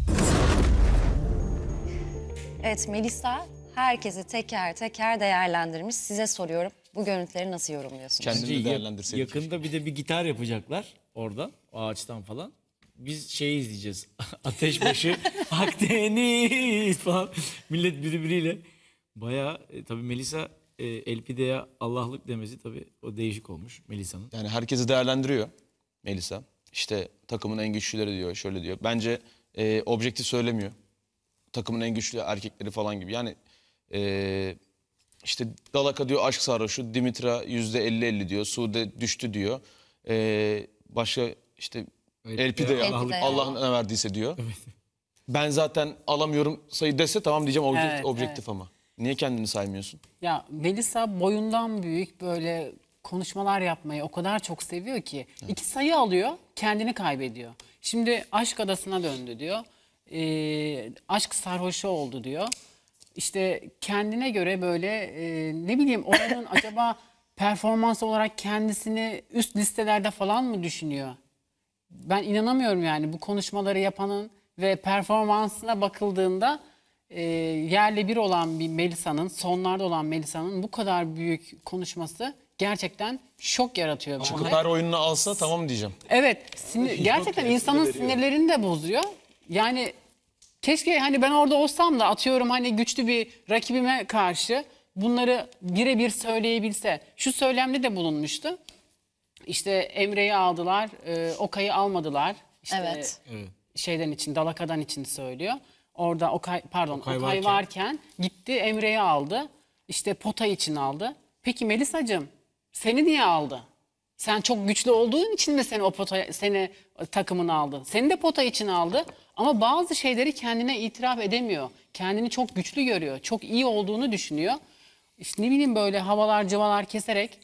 Evet, Melisa herkesi teker teker değerlendirmiş. Size soruyorum. Bu görüntüleri nasıl yorumluyorsunuz? Kendini değerlendirseydik. Yakında bir de bir gitar yapacaklar oradan, o ağaçtan falan. Biz şey izleyeceğiz. Ateşbaşı, Akdeniz falan. Millet birbiriyle. Bayağı tabii Melisa LP'de Allah'lık demesi tabii o değişik olmuş Melisa'nın. Yani herkesi değerlendiriyor Melisa. İşte takımın en güçlüleri diyor, şöyle diyor. Bence objektif söylemiyor. Takımın en güçlü erkekleri falan gibi. Yani işte Dalaka diyor aşk sarhoşu, Dimitra %50 diyor, Sude düştü diyor. Başka işte LP de Allah'ın ne verdiyse diyor. Evet. Ben zaten alamıyorum sayı dese tamam diyeceğim objektif ama. Niye kendini saymıyorsun? Ya Melisa boyundan büyük böyle konuşmalar yapmayı o kadar çok seviyor ki. Evet. 2 sayı alıyor, kendini kaybediyor. Şimdi aşk adasına döndü diyor. Aşk sarhoşu oldu diyor. İşte kendine göre böyle ne bileyim oranın acaba performans olarak kendisini üst listelerde falan mı düşünüyor? Ben inanamıyorum yani bu konuşmaları yapanın ve performansına bakıldığında yerle bir olan bir Melisa'nın, sonlarda olan Melisa'nın bu kadar büyük konuşması gerçekten şok yaratıyor. Çıkıp oyununu alsa tamam diyeceğim. Evet, gerçekten insanın sinirlerini de bozuyor. Yani keşke hani ben orada olsam da atıyorum hani güçlü bir rakibime karşı bunları birebir söyleyebilse. Şu söylemde de bulunmuştu. İşte Emre'yi aldılar, Okay'ı almadılar. İşte evet. Şeyden için, Dalaka'dan için söylüyor. Orada Okay varken gitti Emre'yi aldı. İşte pota için aldı. Peki Melisa'cığım seni niye aldı? Sen çok güçlü olduğun için mi seni takımını aldı? Seni de pota için aldı. Ama bazı şeyleri kendine itiraf edemiyor. Kendini çok güçlü görüyor. Çok iyi olduğunu düşünüyor. İşte ne bileyim böyle havalar cıvalar keserek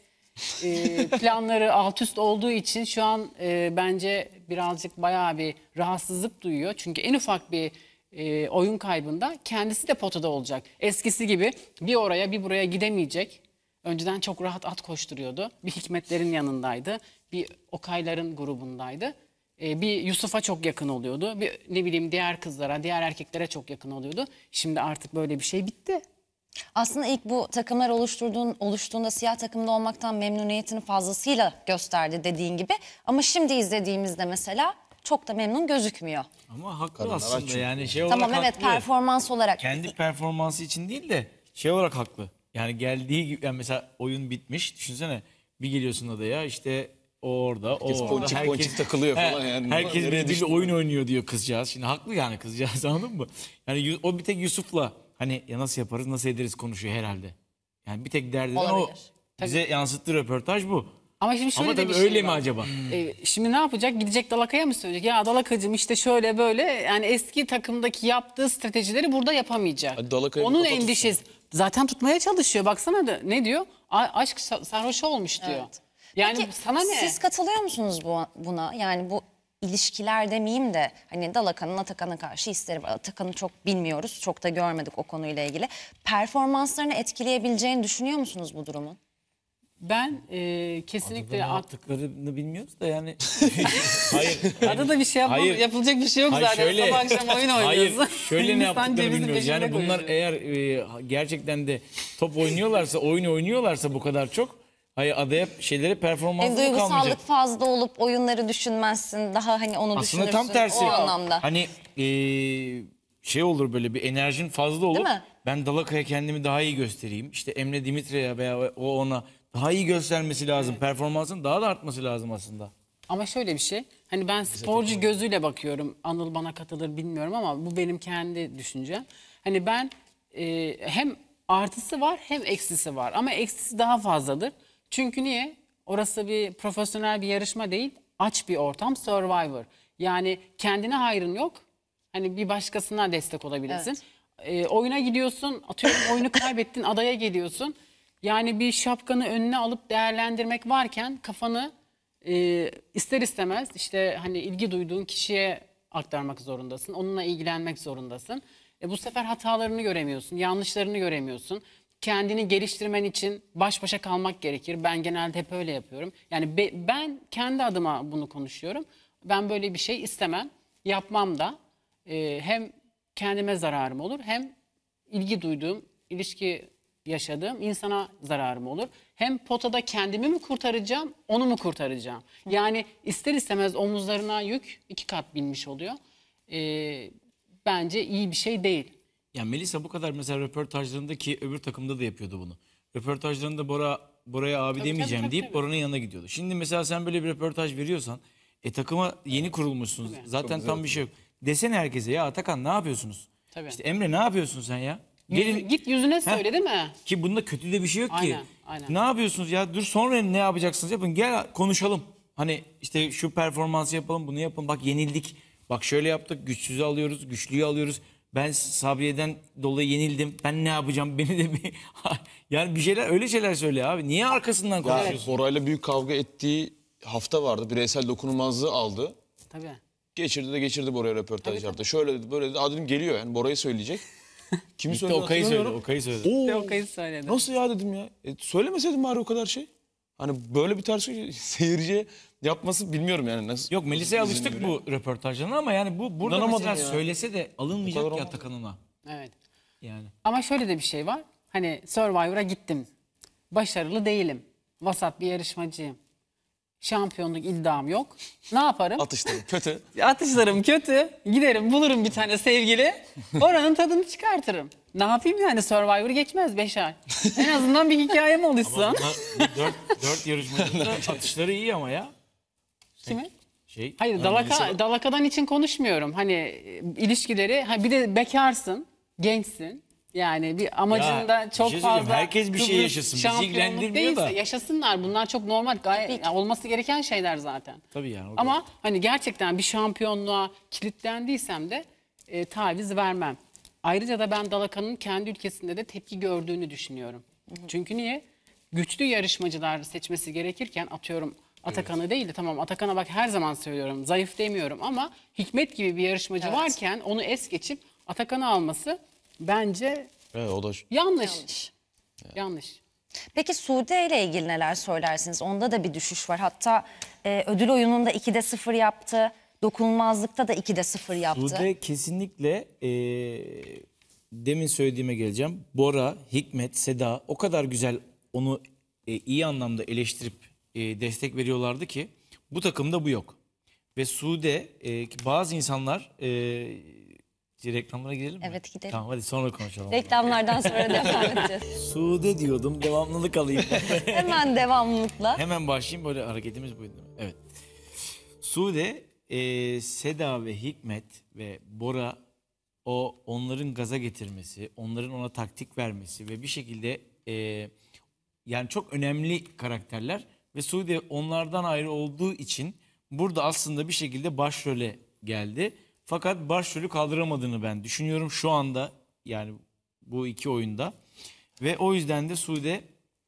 planları alt üst olduğu için şu an bence birazcık bayağı bir rahatsızlık duyuyor. Çünkü en ufak bir oyun kaybında kendisi de potada olacak. Eskisi gibi bir oraya bir buraya gidemeyecek. Önceden çok rahat at koşturuyordu. Bir Hikmetlerin yanındaydı. Bir Okayların grubundaydı. Bir Yusuf'a çok yakın oluyordu. Bir ne bileyim diğer kızlara, diğer erkeklere çok yakın oluyordu. Şimdi artık böyle bir şey bitti. Aslında ilk bu takımlar oluştuğunda siyah takımda olmaktan memnuniyetini fazlasıyla gösterdi dediğin gibi. Ama şimdi izlediğimizde mesela çok da memnun gözükmüyor. Ama haklı aslında yani şey olarak tamam, evet, haklı. Performans olarak. Kendi performansı için değil de şey olarak haklı. Yani geldiği gibi yani mesela oyun bitmiş düşünsene bir geliyorsun adaya işte o orada herkes takılıyor falan yani. Herkes birbiriyle oyun oynuyor diyor kızcağız. Şimdi haklı yani kızcağız anladın mı? Yani o bir tek Yusuf'la hani ya nasıl yaparız nasıl ederiz konuşuyor herhalde. Yani bir tek derdi o bize yansıttığı röportaj bu. Ama şimdi şöyle tabii bir şey öyle var. mi acaba? Şimdi ne yapacak? Gidecek Dalaka'ya mı söyleyecek? Ya Dalakacığım işte şöyle böyle yani eski takımdaki yaptığı stratejileri burada yapamayacak. Onun endişesi. Zaten tutmaya çalışıyor. Baksana da ne diyor? Aşk sarhoş olmuş diyor. Evet. Yani peki, sana ne? Siz katılıyor musunuz buna? Yani bu ilişkiler demeyeyim de hani Dalaka'nın Atakan'a karşı hisleri var. Atakan'ı çok bilmiyoruz. Çok da görmedik o konuyla ilgili. Performanslarını etkileyebileceğini düşünüyor musunuz bu durumun? Ben kesinlikle... Ne yaptıklarını bilmiyoruz da yani. Hayır. Adada bir şey yapılacak bir şey yok zaten. Şöyle, sabah akşam oyun oynuyoruz. Hayır şöyle ne yaptıklarını bilmiyoruz. Yani bunlar eğer gerçekten de top oynuyorlarsa, oyun oynuyorlarsa bu kadar çok. Hayır adaya şeyleri performansları kalmayacak. Duygusallık fazla olup oyunları düşünmezsin. Daha hani onu aslında düşünürsün. Aslında tam tersi. O anlamda. Hani şey olur böyle bir enerjin fazla olur. Ben Dalaka'ya kendimi daha iyi göstereyim. İşte Emre Dimitri'ye veya o ona daha iyi göstermesi lazım. Performansın daha da artması lazım aslında. Ama şöyle bir şey. Hani ben sporcu gözüyle bakıyorum. Anıl bana katılır bilmiyorum ama bu benim kendi düşüncem. Hani ben hem artısı var hem eksisi var. Ama eksisi daha fazladır. Çünkü niye? Orası bir profesyonel bir yarışma değil. Aç bir ortam, Survivor. Yani kendine hayrın yok. Hani bir başkasına destek olabilirsin. oyuna gidiyorsun, atıyorum oyunu kaybettin, adaya geliyorsun. Yani bir şapkanı önüne alıp değerlendirmek varken kafanı ister istemez işte hani ilgi duyduğun kişiye aktarmak zorundasın. Onunla ilgilenmek zorundasın. Bu sefer hatalarını göremiyorsun, yanlışlarını göremiyorsun. Kendini geliştirmen için baş başa kalmak gerekir. Ben genelde hep öyle yapıyorum. Yani ben kendi adıma bunu konuşuyorum. Ben böyle bir şey istemem. Yapmam da hem kendime zararım olur hem ilgi duyduğum, ilişki yaşadığım insana zararım olur. Hem potada kendimi mi kurtaracağım, onu mu kurtaracağım? Yani ister istemez omuzlarına yük 2 kat binmiş oluyor. Bence iyi bir şey değil. Ya Melisa bu kadar mesela röportajlarında, ki öbür takımda da yapıyordu bunu. Röportajlarında Bora'ya abi demeyeceğim deyip Bora'nın yanına gidiyordu. Şimdi mesela sen böyle bir röportaj veriyorsan takıma yeni kurulmuşsunuz. Zaten tam bir şey yok. Desene herkese, ya Atakan ne yapıyorsunuz? Tabii. İşte Emre ne yapıyorsun sen ya? Git yüzüne söyle değil mi? Ki bunda kötü de bir şey yok ki. Aynen. Ne yapıyorsunuz ya? Dur sonra ne yapacaksınız yapın. Gel konuşalım. Hani işte şu performansı yapalım, bunu yapalım. Bak yenildik. Bak şöyle yaptık. Güçsüzü alıyoruz, güçlüyü alıyoruz. Ben Sabriye'den dolayı yenildim. Ben ne yapacağım? Beni de bir... Yani bir şeyler, öyle şeyler söyle abi. Niye arkasından konuşuyorsun? Bora'yla büyük kavga ettiği hafta vardı. Bireysel dokunulmazlığı aldı. Tabii. Geçirdi Bora'ya röportajlarda. Şöyle dedi, böyle dedi. Dedim geliyor yani, Bora'yı söyleyecek. Kimi söyledi? Okay'ı söyledi. Okay'ı söyledi. Nasıl ya dedim ya. Söylemeseydin bari o kadar şey. Hani böyle bir ters seyirciye yapması bilmiyorum yani nasıl. Yok, Melisa'ya alıştık bu röportajlarına ama yani burada İnanamadım mesela ya. söylese de alınmayacak ya Atakan'ına. Evet. Yani. Ama şöyle de bir şey var. Hani Survivor'a gittim. Başarılı değilim. Vasat bir yarışmacıyım. Şampiyonluk iddiam yok. Ne yaparım? Atışlarım kötü. Atışlarım kötü. Giderim bulurum bir tane sevgili. Oranın tadını çıkartırım. Ne yapayım yani, Survivor geçmez 5 ay. En azından bir hikayem oluşsun. Ama 4 yarışmacının atışları iyi ama ya. Kimi? Hayır, Dalaka'dan için konuşmuyorum. Hani ilişkileri, bir de bekarsın, gençsin. Yani bir amacında çok şey fazla... Herkes bir şey yaşasın. Bizi ilgilendirmiyor da. Yaşasınlar. Bunlar çok normal. Gayet olması gereken şeyler zaten. Tabii yani. Ama hani gerçekten bir şampiyonluğa kilitlendiysem de taviz vermem. Ayrıca da ben Dalaka'nın kendi ülkesinde de tepki gördüğünü düşünüyorum. Çünkü niye? Güçlü yarışmacılar seçmesi gerekirken, atıyorum Atakan'ı değil de, tamam Atakan'a bak her zaman söylüyorum, zayıf demiyorum ama Hikmet gibi bir yarışmacı varken onu es geçip Atakan'ı alması bence o da yanlış. Peki Sude ile ilgili neler söylersiniz? Onda da bir düşüş var. Hatta ödül oyununda 2'de 0 yaptı. Dokunulmazlıkta da 2'de 0 yaptı. Sude kesinlikle demin söylediğime geleceğim. Bora, Hikmet, Seda o kadar güzel onu iyi anlamda eleştirip destek veriyorlardı ki bu takımda bu yok. Ve Sude, bazı insanlar... reklamlara gidelim mi? Evet, gidelim. Tamam, hadi sonra konuşalım. Reklamlardan sonra devam edeceğiz. Sude diyordum, devamlılık alayım. Hemen devamlılıkla. Hemen başlayayım, böyle hareketimiz buydu. Evet. Sude, Seda ve Hikmet ve Bora, onların gaza getirmesi, onların ona taktik vermesi ve bir şekilde yani çok önemli karakterler ve Sude onlardan ayrı olduğu için burada aslında bir şekilde başrole geldi. Fakat başrolü kaldıramadığını ben düşünüyorum şu anda, yani bu 2 oyunda. Ve o yüzden de Sude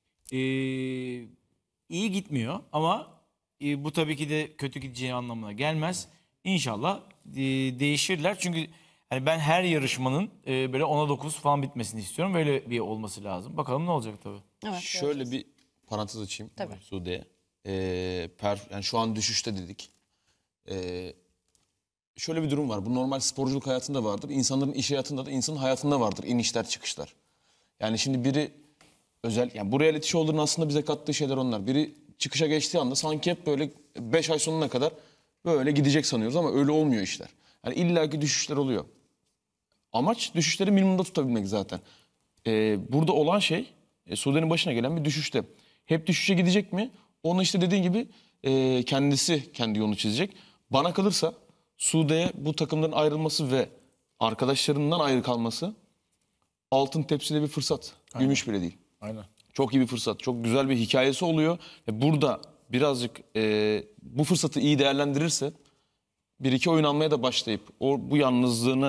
iyi gitmiyor ama bu tabii ki de kötü gideceği anlamına gelmez. İnşallah değişirler. Çünkü yani ben her yarışmanın böyle 10'a 9 falan bitmesini istiyorum. Böyle bir olması lazım. Bakalım ne olacak tabii. Evet, şöyle bir parantez açayım Sude'ye. Yani şu an düşüşte dedik. Şöyle bir durum var. Bu normal sporculuk hayatında vardır. İnsanların iş hayatında da, insanın hayatında vardır. İnişler, çıkışlar. Yani şimdi biri yani bu reality show'ların aslında bize kattığı şeyler onlar. Biri çıkışa geçtiği anda sanki hep böyle 5 ay sonuna kadar böyle gidecek sanıyoruz ama öyle olmuyor işler. Yani illaki düşüşler oluyor. Amaç düşüşleri minimumda tutabilmek zaten. Burada olan şey Sude'nin başına gelen bir düşüşte. Hep düşüşe gidecek mi? Onu işte dediğin gibi kendisi kendi yolunu çizecek. Bana kalırsa Sude'ye bu takımdan ayrılması ve arkadaşlarından ayrı kalması altın tepside bir fırsat. Aynen. Gümüş bile değil. Aynen. Çok iyi bir fırsat. Çok güzel bir hikayesi oluyor. Ve burada birazcık bu fırsatı iyi değerlendirirse 1-2 oyun almaya da başlayıp bu yalnızlığını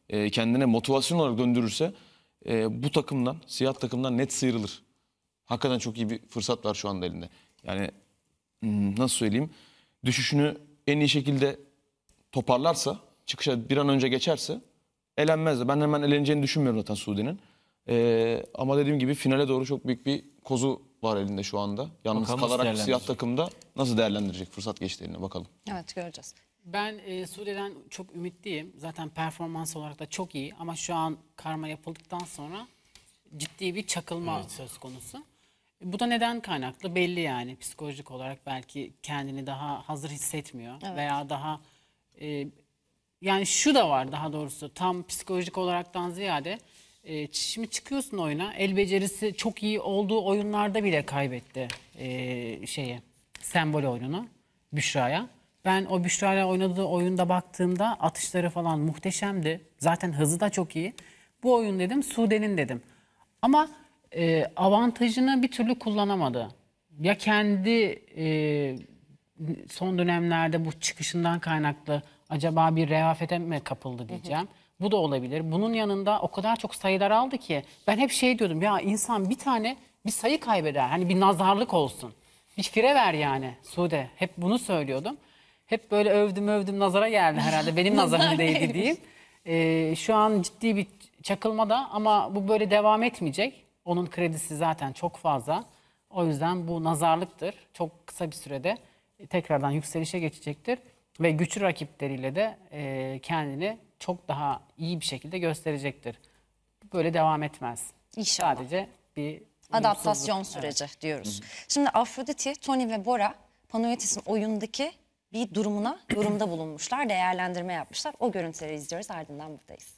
kendine motivasyon olarak döndürürse bu takımdan, siyah takımdan net sıyrılır. Hakikaten çok iyi bir fırsat var şu anda elinde. Yani nasıl söyleyeyim, düşüşünü en iyi şekilde toparlarsa, çıkışa bir an önce geçerse elenmez de. Ben hemen eleneceğini düşünmüyorum zaten Suudi'nin. Ama dediğim gibi finale doğru çok büyük bir kozu var elinde şu anda. Yalnız kalarak siyah takımda nasıl değerlendirecek fırsat geçtiğini bakalım. Evet, göreceğiz. Ben Suudi'den çok ümitliyim. Zaten performans olarak da çok iyi ama şu an karma yapıldıktan sonra ciddi bir çakılma söz konusu. Bu da neden kaynaklı belli yani. Psikolojik olarak belki kendini daha hazır hissetmiyor veya daha yani şu da var daha doğrusu tam psikolojik olaraktan ziyade şimdi çıkıyorsun oyuna, el becerisi çok iyi olduğu oyunlarda bile kaybetti sembol oyununu Büşra'ya. Ben o Büşra'yla oynadığı oyunda baktığımda atışları falan muhteşemdi. Zaten hızı da çok iyi. Bu oyun dedim Suudi'nin dedim. Ama avantajını bir türlü kullanamadı. Ya kendi son dönemlerde bu çıkışından kaynaklı acaba bir rehavete mi kapıldı diyeceğim. Bu da olabilir. Bunun yanında o kadar çok sayılar aldı ki ben hep diyordum ya insan bir sayı kaybeder. Hani bir nazarlık olsun. Bir fire ver yani Suudi. Hep bunu söylüyordum. Hep böyle övdüm nazara geldi herhalde. Benim nazarım değdi diyeyim. Şu an ciddi bir çakılma da ama bu böyle devam etmeyecek. Onun kredisi zaten çok fazla. O yüzden bu nazarlıktır. Çok kısa bir sürede tekrardan yükselişe geçecektir. Ve güçlü rakipleriyle de kendini çok daha iyi bir şekilde gösterecektir. Böyle devam etmez. İnşallah. Sadece bir adaptasyon süreci diyoruz. Şimdi Afroditi, Tony ve Bora Panayotis'in oyundaki bir yorumda bulunmuşlar, değerlendirme yapmışlar. O görüntüleri izliyoruz, ardından buradayız.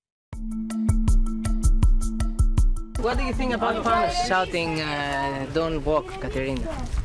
What do you think about Panos shouting, "Don't walk, Katerina"?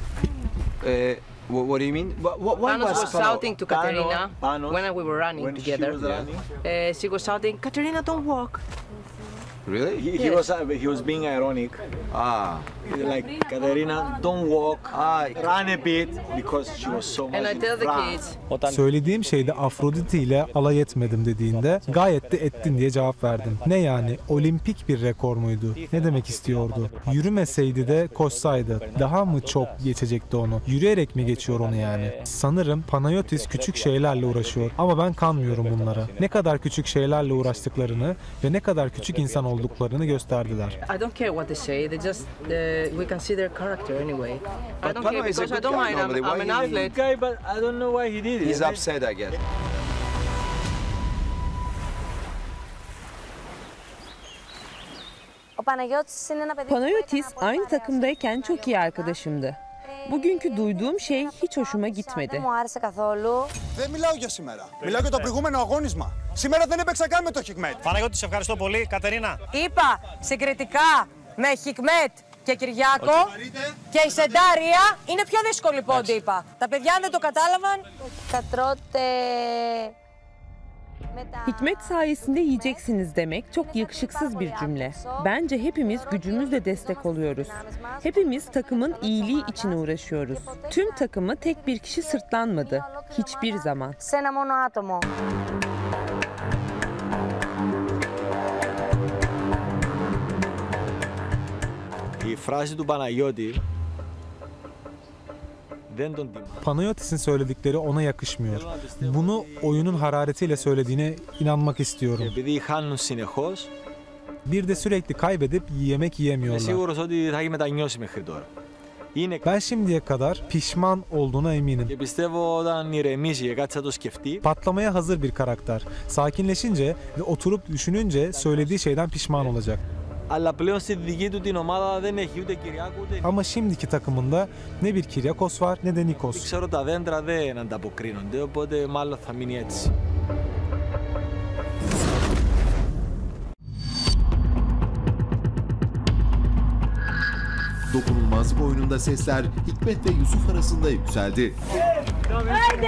What do you mean? Panos was shouting to Katerina when we were running together. She was shouting, "Katerina, don't walk." Really? He was being ironic. Like Katerina, don't walk, run a bit because she was so much. And I tell the kids. Söylediğim şeyde Afroditi ile alay etmedim dediğinde gayet de ettin diye cevap verdim. Ne yani? Olimpik bir rekor muydu? Ne demek istiyordu? Yürümeseydi de koşsaydı daha mı çok geçecekti onu? Yürüyerek mi geçiyor onu yani? Sanırım Panayotis küçük şeylerle uğraşıyor ama ben kanmıyorum bunlara. Ne kadar küçük şeylerle uğraştıklarını ve ne kadar küçük insan olduklarını gösterdiler. I don't care what they say. They just we can see their character anyway. I don't care because I don't mind. I'm an athlete. But I don't know why he did it. He's upset, I guess. Panayotis aynı takımdayken çok iyi arkadaşımdı. Bugünkü duyduğum şey hiç hoşuma gitmedi. Δεν μιλάω για σήμερα. Μιλάω για το προηγούμενο αγώνισμα. Σήμερα δεν έπαιξα καν με το Hikmet. Παναγιώτη, σε ευχαριστώ πολύ. Κατερίνα. Είπα συγκριτικά με Hikmet και Κυριάκο και η Σεντάρια είναι πιο δύσκολη πόντι, είπα. Τα παιδιά δεν το κατάλαβαν. Hikmet sayesinde yiyeceksiniz demek çok yakışıksız bir cümle. Bence hepimiz gücümüzle destek oluyoruz. Hepimiz takımın iyiliği için uğraşıyoruz. Tüm takımı tek bir kişi sırtlanmadı. Hiçbir zaman. Η φράση του Παναγιώτη Panayotis'in söyledikleri ona yakışmıyor. Bunu oyunun hararetiyle söylediğine inanmak istiyorum. Bir de sürekli kaybedip yemek yiyemiyorlar. Ben şimdiye kadar pişman olduğuna eminim. Patlamaya hazır bir karakter. Sakinleşince ve oturup düşününce söylediği şeyden pişman olacak. Ama şimdiki takımında ne bir Kyriakos var ne de Nikos. Dokunulmazlık oyununda sesler Hikmet ve Yusuf arasında yükseldi. Haydi!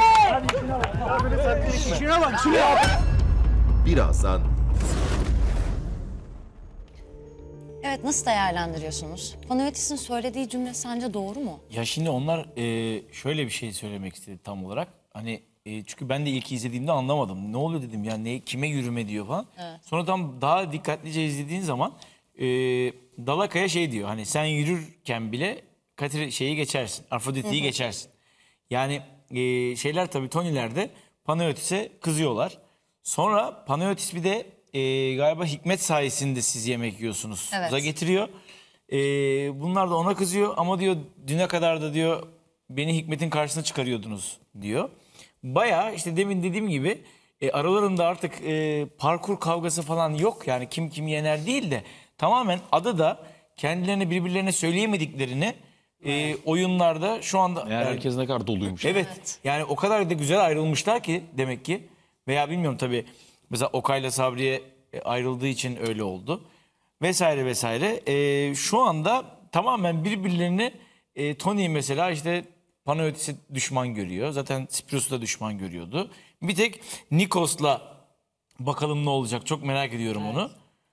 Şuna bak, şuna! Birazdan Evet, nasıl değerlendiriyorsunuz? Panayotis'in söylediği cümle sence doğru mu? Ya şimdi onlar şöyle bir şey söylemek istedi tam olarak. Hani çünkü ben de ilk izlediğimde anlamadım. Ne oluyor dedim ya, kime yürüme diyor falan. Evet. Sonra tam daha dikkatlice izlediğin zaman Dalaka'ya şey diyor. Hani sen yürürken bile şeyi geçersin. Afrodit'i geçersin. Yani şeyler tabii Tony'ler de Panayotis'e kızıyorlar. Sonra Panayotis bir de galiba Hikmet sayesinde siz yemek yiyorsunuz. Evet. Getiriyor. Bunlar da ona kızıyor ama diyor düne kadar da diyor beni Hikmet'in karşısına çıkarıyordunuz diyor. Bayağı işte demin dediğim gibi aralarında artık parkur kavgası falan yok. Yani kim kimi yener değil de tamamen adı da kendilerine birbirlerine söyleyemediklerini oyunlarda şu anda... Yani herkes ne kadar doluymuş. Evet. Yani o kadar da güzel ayrılmışlar ki demek ki. Veya bilmiyorum tabii mesela Okay'la Sabriye ayrıldığı için öyle oldu. Vesaire vesaire. Şu anda tamamen birbirlerini Tony mesela işte Panayotis'i düşman görüyor. Zaten Spiros'u da düşman görüyordu. Bir tek Nikos'la bakalım ne olacak, çok merak ediyorum onu.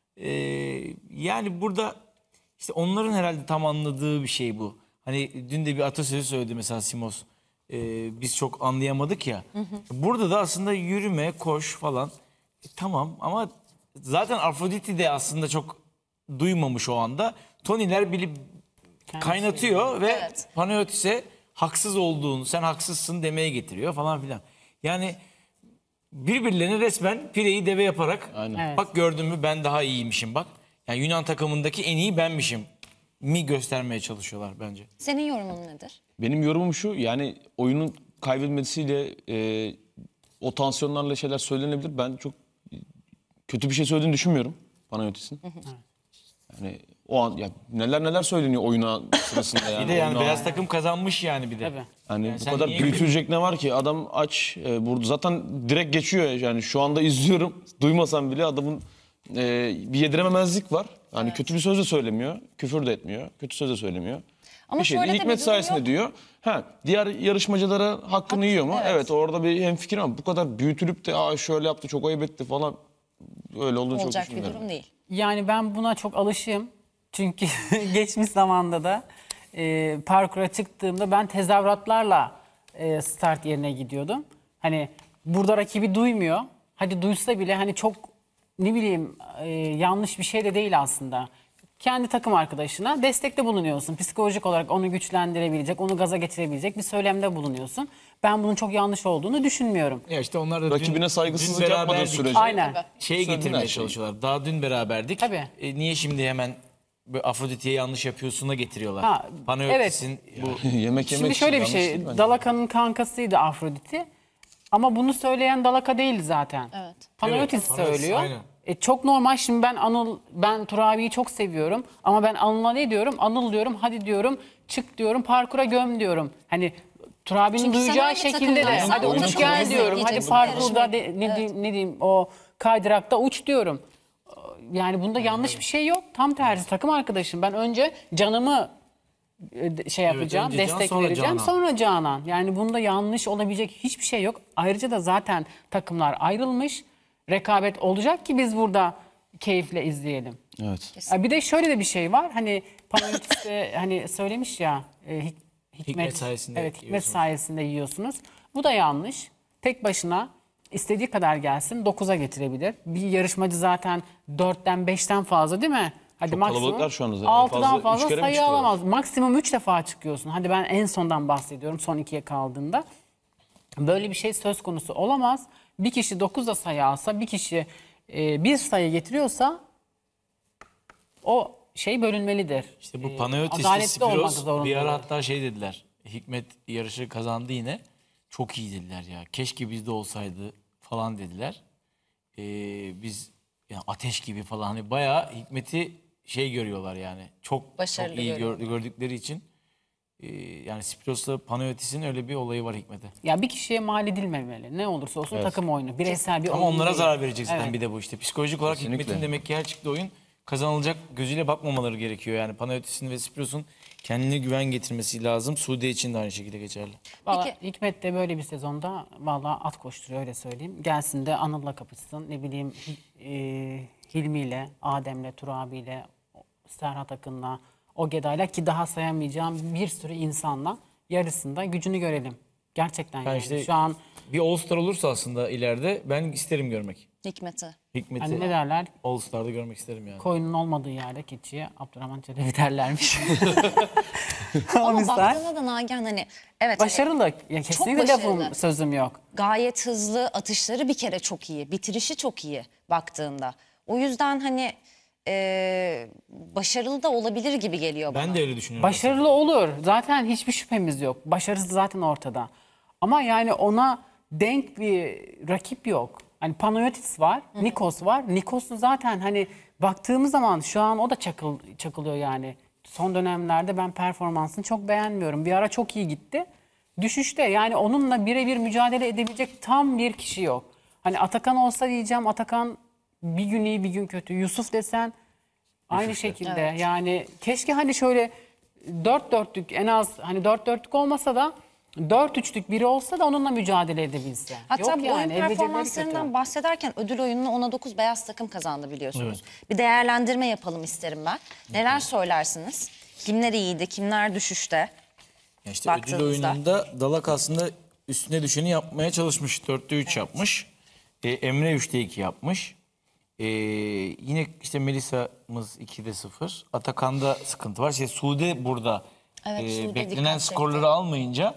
Yani burada işte onların herhalde tam anladığı bir şey bu. Hani dün de bir atasözü söyledi mesela Simos. Biz çok anlayamadık ya. Burada da aslında yürüme, koş falan. Tamam ama zaten Afrodit'i de aslında çok duymamış o anda. Tony'ler bilip kaynatıyor ve Panayotis'e haksız olduğunu, sen haksızsın demeye getiriyor falan filan. Yani birbirlerine resmen pireyi deve yaparak bak gördün mü ben daha iyiymişim bak. Yani Yunan takımındaki en iyi benmişim mi göstermeye çalışıyorlar bence. Senin yorumun nedir? Benim yorumum şu, yani oyunun kaybedilmesiyle o tansiyonlarla şeyler söylenebilir. Ben çok kötü bir şey söylediğini düşünmüyorum Panayotis'in. Yani o an ya neler söyleniyor oyuna sırasında yani. Bir de yani beyaz takım kazanmış yani bir de. Tabii. Yani bu kadar büyütülecek ne var ki? Adam aç burada zaten direkt geçiyor yani şu anda izliyorum. Duymasam bile adamın bir yedirememezlik var. Yani kötü bir söz de söylemiyor, küfür de etmiyor, kötü söz de söylemiyor. Ama bir şey değil. Hikmet sayesinde diyor. Diğer yarışmacılara hakkını yiyor mu? Evet, orada bir hemfikir ama bu kadar büyütülüp de şöyle yaptı, çok ayıp etti falan öyle olduğunu çok düşünmüyorum. Olacak bir durum değil. Yani ben buna çok alışığım. Çünkü geçmiş zamanda da parkura çıktığımda ben tezahüratlarla start yerine gidiyordum. Hani burada rakibi duymuyor. Hadi duysa bile hani çok ne bileyim yanlış bir şey de değil aslında. Kendi takım arkadaşına destekte bulunuyorsun. Psikolojik olarak onu güçlendirebilecek, onu gaza getirebilecek bir söylemde bulunuyorsun. Ben bunun çok yanlış olduğunu düşünmüyorum. Ya işte onlar da rakibine saygısızlık yapmadığı sürece şeye getirmeye çalışıyorlar. Daha dün beraberdik. Tabii. Niye şimdi hemen Afrodit'e yanlış yapıyorsun'a getiriyorlar. Panayotis'in bu yemek şimdi şöyle bir şey. Dalaka'nın kankasıydı Afrodit'i. Ama bunu söyleyen Dalaka değil zaten. Evet. Panayotis söylüyor. Çok normal. Şimdi ben Turabi'yi çok seviyorum. Ama ben Anıl'a ne diyorum? Anıl diyorum, hadi diyorum, çık diyorum, parkura göm diyorum. Turabi'nin duyacağı şekilde de hadi uç gel diyorum. Hadi parkurda ne diyeyim o kaydırakta uç diyorum. Yani bunda yanlış bir şey yok. Tam tersi takım arkadaşım. Ben önce canımı yapacağım, destek vereceğim. Sonra Canan. Yani bunda yanlış olabilecek hiçbir şey yok. Ayrıca da zaten takımlar ayrılmış. Rekabet olacak ki biz burada keyifle izleyelim. Evet. Bir de şöyle de bir şey var. Hani Panayotis'te hani söylemiş ya Hikmet sayesinde. Evet, Hikmet sayesinde yiyorsunuz. Bu da yanlış. Tek başına istediği kadar gelsin 9'a getirebilir. Bir yarışmacı zaten 4'ten 5'ten fazla değil mi? Hadi çok maksimum şu an 6'dan fazla sayı alamaz. Maksimum 3 defa çıkıyorsun. Hadi ben en sondan bahsediyorum, son 2'ye kaldığında. Böyle bir şey söz konusu olamaz. Bir kişi 9'da sayı alsa, bir kişi bir sayı getiriyorsa o şey bölünmelidir. İşte bu Panayotis'te Spiros bir ara hatta şey dediler. Hikmet yarışı kazandı yine. Çok iyi dediler ya. Keşke bizde olsaydı falan dediler. Biz yani ateş gibi falan hani bayağı Hikmet'i görüyorlar yani. Çok iyi gördükleri için. Yani Spiros'la Panayotis'in öyle bir olayı var Hikmet'e. Ya bir kişiye mal edilmemeli. Ne olursa olsun takım oyunu. Bireysel bir oyun. Ama onlara zarar verecek zaten bir de bu işte. Psikolojik olarak Hikmet'in demek ki her çıktığı oyun kazanılacak gözüyle bakmamaları gerekiyor. Yani Panayotis'in ve Spiros'un kendine güven getirmesi lazım. Sude için de aynı şekilde geçerli. Vallahi Hikmet de böyle bir sezonda vallahi at koşturuyor öyle söyleyeyim. Gelsin de Anıl'la kapışsın. Ne bileyim Hilmi'yle, Adem'le, Turabi'yle Serhat Akın'la, Ogeday'la ki daha sayamayacağım bir sürü insanla yarısında gücünü görelim. Gerçekten yani. İşte şu an bir All Star olursa aslında ileride ben isterim görmek. Hikmet'i. Hani ne derler? All Star'da görmek isterim yani. Koyunun olmadığı yerde keçiye Abdurrahman Çelebi derlermiş. Ama baktığında da Nagihan hani evet. Başarılı. Yani kesinlikle lafım sözüm yok. Gayet hızlı, atışları bir kere çok iyi. Bitirişi çok iyi baktığında. O yüzden hani başarılı da olabilir gibi geliyor bana. Ben de öyle düşünüyorum. Başarılı olur. Zaten hiçbir şüphemiz yok. Başarısı zaten ortada. Ama yani ona denk bir rakip yok. Hani Panayotis var, Nikos var. Nikos'u zaten hani baktığımız zaman şu an o da çakılıyor yani. Son dönemlerde ben performansını çok beğenmiyorum. Bir ara çok iyi gitti. Düşüşte yani onunla birebir mücadele edebilecek tam bir kişi yok. Hani Atakan olsa diyeceğim, Atakan bir gün iyi bir gün kötü. Yusuf desen aynı şekilde. Evet. Yani keşke hani şöyle 4-4'lük en az hani 4-4'lük olmasa da 4-3'lük biri olsa da onunla mücadele edebilse. Hatta yok bu yani, oyun performanslarından bahsederken ödül oyununu 10'a 9 beyaz takım kazandı biliyorsunuz. Evet. Bir değerlendirme yapalım isterim ben. Neler söylersiniz? Kimler iyiydi, kimler düşüşte? Ya işte ödül oyununda Dalak aslında üstüne düşeni yapmaya çalışmış. 4'te 3 yapmış. Emre 3'te 2 yapmış. Yine işte Melisa'mız 2'de 0. Atakan'da sıkıntı var. Sude burada beklenen skorları almayınca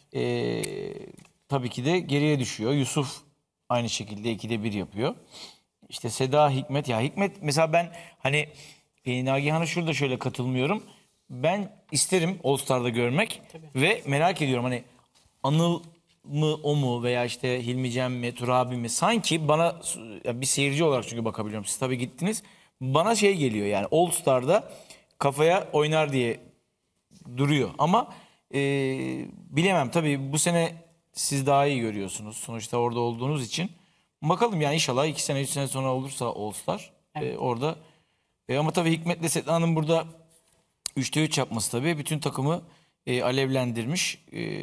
tabii ki de geriye düşüyor. Yusuf aynı şekilde 2'de 1 yapıyor. İşte Seda, Hikmet. Ya Hikmet mesela ben hani Nagihan'a şurada şöyle katılmıyorum. Ben isterim All Star'da görmek ve merak ediyorum hani Anıl mı o mu veya işte Hilmi Cem mi, Tur abi mi? Sanki bana bir seyirci olarak çünkü bakabiliyorum. Siz tabii gittiniz. Bana şey geliyor yani All Star'da kafaya oynar diye duruyor. Ama bilemem tabii bu sene siz daha iyi görüyorsunuz. Sonuçta orada olduğunuz için. Bakalım yani inşallah 2 sene 3 sene sonra olursa All Star orada. Ama tabii Hikmet'le Seda'nın burada 3'te 3 yapması tabii bütün takımı alevlendirmiş.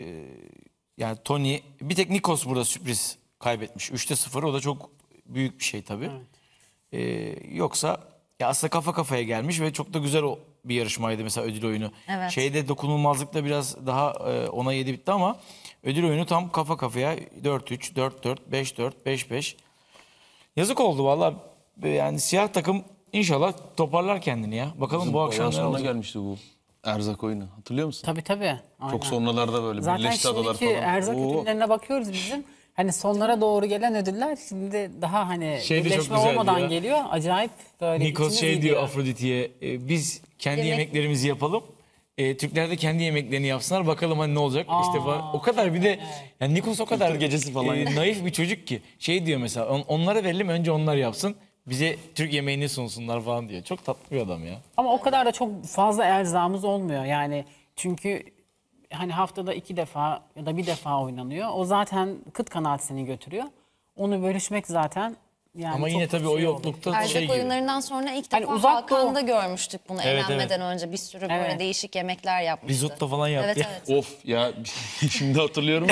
Yani Tony bir tek Nikos burada sürpriz kaybetmiş. 3'te 0 o da çok büyük bir şey tabii. Evet. Yoksa ya aslında kafa kafaya gelmiş ve çok da güzel bir yarışmaydı mesela ödül oyunu. Evet. Şeyde dokunulmazlıkta biraz daha ona 7 bitti ama ödül oyunu tam kafa kafaya 4-3, 4-4, 5-4, 5-5. Yazık oldu vallahi yani siyah takım inşallah toparlar kendini ya. Bakalım bizim bu akşam ne olacak. Gelmişti bu erzak oyunu hatırlıyor musun? Tabii. Aynen. Çok sonralarda böyle Birleşik Adalar falan. Zaten şimdiki erzak ödüllerine bakıyoruz bizim. Hani sonlara doğru gelen ödüller şimdi daha hani birleşme olmadan geliyor. Acayip böyle. Nikos diyor Afrodit'e biz kendi yemeklerimizi yapalım. Türkler de kendi yemeklerini yapsınlar bakalım hani ne olacak. İşte o kadar bir de yani Nikos o kadar gecesi falan naif bir çocuk ki diyor mesela onlara verelim önce onlar yapsın. Bize Türk yemeğini sunsunlar falan diyor. Çok tatlı bir adam ya. Ama o kadar da çok fazla erzağımız olmuyor. Yani çünkü hani haftada 2 defa ya da 1 defa oynanıyor. O zaten kıt kanaat seni götürüyor. Onu bölüşmek zaten yani ama yine tabii o yoklukta erzak oyunlarından sonra ilk defa hani Hakan'da görmüştük bunu elenmeden önce. Bir sürü böyle değişik yemekler yapmıştı. Risotto falan yaptı. Evet. Of ya şimdi hatırlıyorum.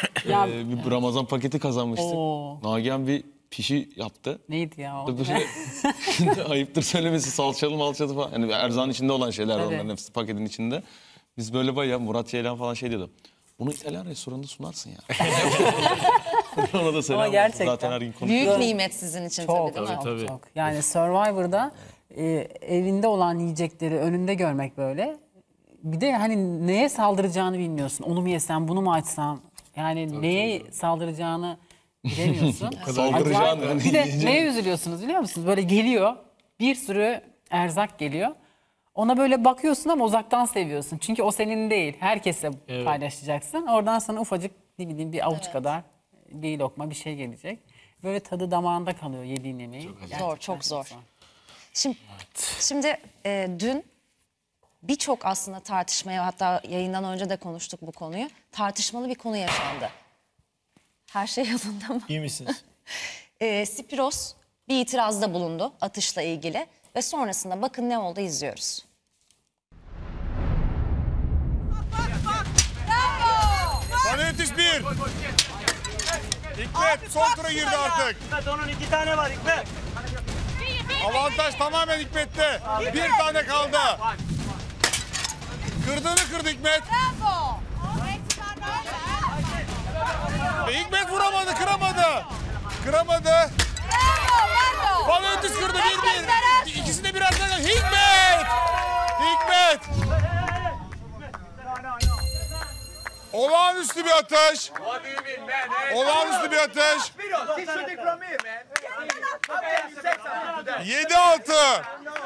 Bir Ramazan paketi kazanmıştık. Nagihan bir pişi yaptı. Neydi ya o? Ayıptır söylemesi salçalı malçalı falan. Yani erzağın içinde olan şeyler onların hepsi paketin içinde. Biz böyle bayağı Murat Ceylan falan diyordu. Bunu İtalyan restoranında sunarsın ya. Ona da selam. Ama gerçekten. Zaten her gün büyük nimet sizin için tabii değil mi? Tabii. Çok. Yani Survivor'da evinde olan yiyecekleri önünde görmek böyle. Bir de hani neye saldıracağını bilmiyorsun. Onu mu yesem, bunu mu açsam? Yani neye saldıracağını bilemiyorsun. Saldıracağını. Bir de neye üzülüyorsunuz biliyor musunuz? Böyle geliyor, bir sürü erzak geliyor. Ona böyle bakıyorsun ama uzaktan seviyorsun. Çünkü o senin değil. Herkesle paylaşacaksın. Oradan sana ufacık bir avuç kadar bir lokma bir şey gelecek. Böyle tadı damağında kalıyor yediğin yemeği. Çok zor. Şimdi dün birçok aslında tartışmaya hatta yayından önce de konuştuk bu konuyu. Tartışmalı bir konu yaşandı. Her şey yolunda mı? İyi misiniz? Spiros bir itirazda bulundu atışla ilgili. Ve sonrasında bakın ne oldu izliyoruz. Panayotis 1. Hikmet son tura girdi artık. Hikmet onun 2 tane var Hikmet. Avantaj tamamen Hikmet'te. Bir tane kaldı. Kırdığını kırdı Hikmet. Hikmet vuramadı, kıramadı. Kıramadı. Panayotis kırdı, 1-1. İkisi de birazdan. Hikmet! Hikmet! Olağanüstü bir atış. Olağanüstü bir atış. 7-6.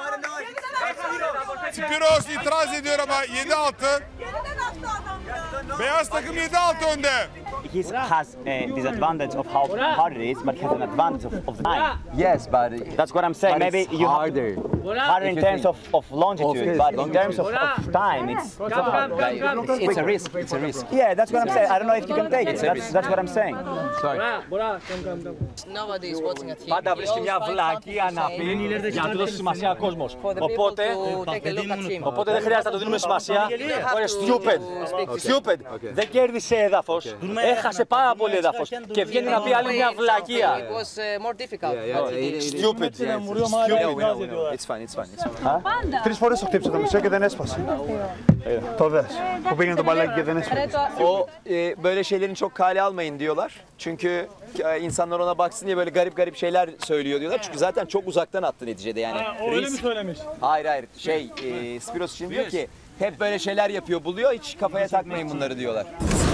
Spiros itiraz ediyor ama 7-6. Beyaz takım 7-6 önde. He has a disadvantage of how hard it is, but he has an advantage of the time. Yes, but that's what I'm saying. Maybe you harder. Harder in terms of longitude, but in terms of time, it's a risk. It's a risk. Yeah, that's what I'm saying. I don't know if you can take it. That's what I'm saying. Sorry. Nobody is watching at him. Πάντα βρίσκει μια βλακία να πει για να του δώσει σημασία ο κόσμος. Οπότε δεν χρειάζεται να του δίνουμε σημασία. Stupid. Stupid. Δεν κέρδισε έδαφος. Έχασε πάρα πολύ έδαφος. Και βγαίνει να πει άλλη μια βλακία. It was more difficult. Stupid. It's fine. 3 φορές το χτύπησε το μισό και δεν έσπασε. Το δες. Που πήγαινε το μπαλάκι και δεν έσπασε. Böyle şeylerin çok kale almayın diyorlar. Çünkü insanlar ona baksın diye böyle garip garip şeyler söylüyor diyorlar. Çünkü zaten çok uzaktan attı neticede yani. Öyle mi söylemiş? Hayır. Spiros için diyor ki hep böyle şeyler yapıyor, buluyor. Hiç kafaya takmayın bunları diyorlar.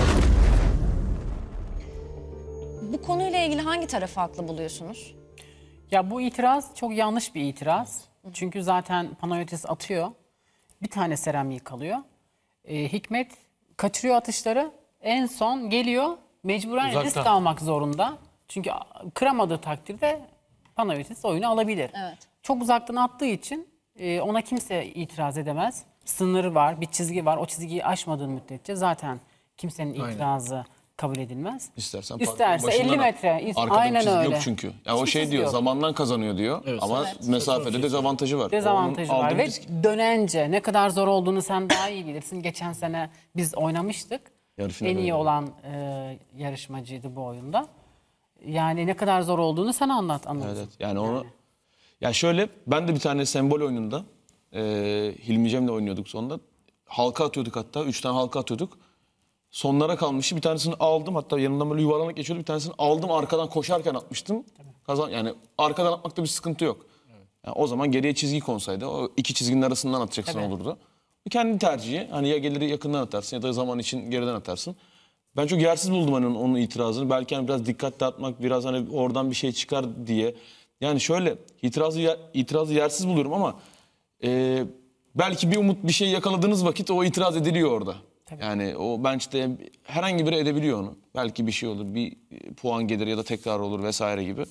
Bu konuyla ilgili hangi tarafı haklı buluyorsunuz? Ya bu itiraz çok yanlış bir itiraz. Çünkü zaten Panayotis atıyor. Bir tane seramiği kalıyor. Hikmet kaçırıyor atışları. En son geliyor. Mecburen risk almak zorunda. Çünkü kıramadığı takdirde Panayotis oyunu alabilir. Evet. Çok uzaktan attığı için ona kimse itiraz edemez. Sınırı var, bir çizgi var. O çizgiyi aşmadığın müddetçe zaten kimsenin itirazı kabul edilmez. İsterse 50 metre. Aynen öyle. Yok çünkü. Ya o şey diyor, zamandan kazanıyor diyor. Evet. Ama mesafede dezavantajı var. Dezavantajı var ve dönence ne kadar zor olduğunu sen daha iyi bilirsin. Geçen sene biz oynamıştık. En iyi olan yarışmacıydı bu oyunda. Yani ne kadar zor olduğunu sen anlatsın. Evet. Yani onu ya şöyle, ben de bir tane sembol oyununda Hilmi Cem'le oynuyorduk sonunda. Halka atıyorduk hatta. 3 tane halka atıyorduk. Sonlara kalmıştı. Bir tanesini aldım. Hatta yanından böyle yuvarlanak geçiyordu. Bir tanesini aldım. Arkadan koşarken atmıştım. Yani arkadan atmakta bir sıkıntı yok. Evet. Yani o zaman geriye çizgi konsaydı. O iki çizginin arasından atacaksın olurdu. Kendi tercihi. Hani ya gelir yakından atarsın ya da zaman için geriden atarsın. Ben çok yersiz buldum hani onun itirazını. Belki hani biraz dikkat dağıtmak, biraz hani oradan bir şey çıkar diye. Yani şöyle itirazı yersiz buluyorum ama belki bir umut bir şey yakaladığınız vakit o itiraz ediliyor orada. Tabii. Yani o bench'te herhangi biri edebiliyor onu. Belki bir şey olur, bir puan gelir ya da tekrar olur vesaire gibi.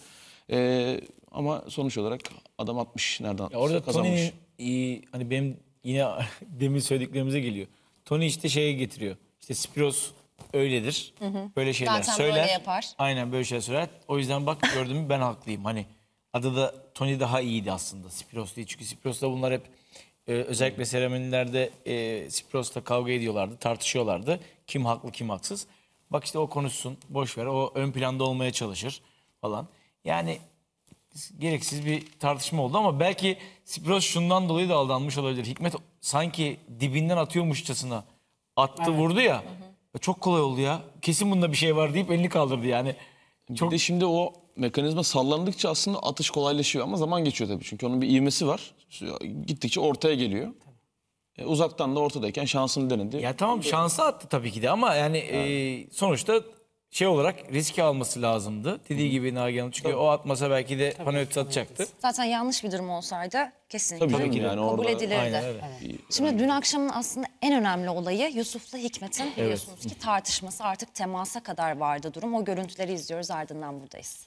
Ama sonuç olarak adam 60 nereden 60 orada kazanmış. Tony'nin hani benim yine demin söylediklerimize geliyor. Tony işte şeye getiriyor. İşte Spiros öyledir. Böyle şeyler zaten söyler. Böyle yapar. Aynen böyle şeyler söyler. O yüzden bak gördün mü ben haklıyım. Hani adı da Tony daha iyiydi aslında Spiros değil. Çünkü Spiros'la bunlar hep özellikle seremonilerde Spiros'la kavga ediyorlardı, tartışıyorlardı. Kim haklı kim haksız. Bak işte o konuşsun, boş ver. O ön planda olmaya çalışır falan. Yani gereksiz bir tartışma oldu ama belki Spiros şundan dolayı da aldanmış olabilir. Hikmet sanki dibinden atıyormuşçasına attı, vurdu ya. Çok kolay oldu ya. Kesin bunda bir şey var deyip elini kaldırdı yani. Bir de şimdi o mekanizma sallandıkça aslında atış kolaylaşıyor ama zaman geçiyor tabii. Çünkü onun bir ivmesi var. Gittikçe ortaya geliyor. Uzaktan da ortadayken şansını denedi. Ya tamam şansı attı tabii ki de ama yani sonuçta şey olarak riski alması lazımdı. Dediği gibi Nagihan Hanım. Çünkü o atmasa belki de Panayotis atacaktı. Zaten yanlış bir durum olsaydı kesinlikle tabii ki de. Yani kabul edilirdi. Şimdi dün akşamın aslında en önemli olayı Yusuf'la Hikmet'in biliyorsunuz ki tartışması, artık temasa kadar vardı durum. O görüntüleri izliyoruz, ardından buradayız.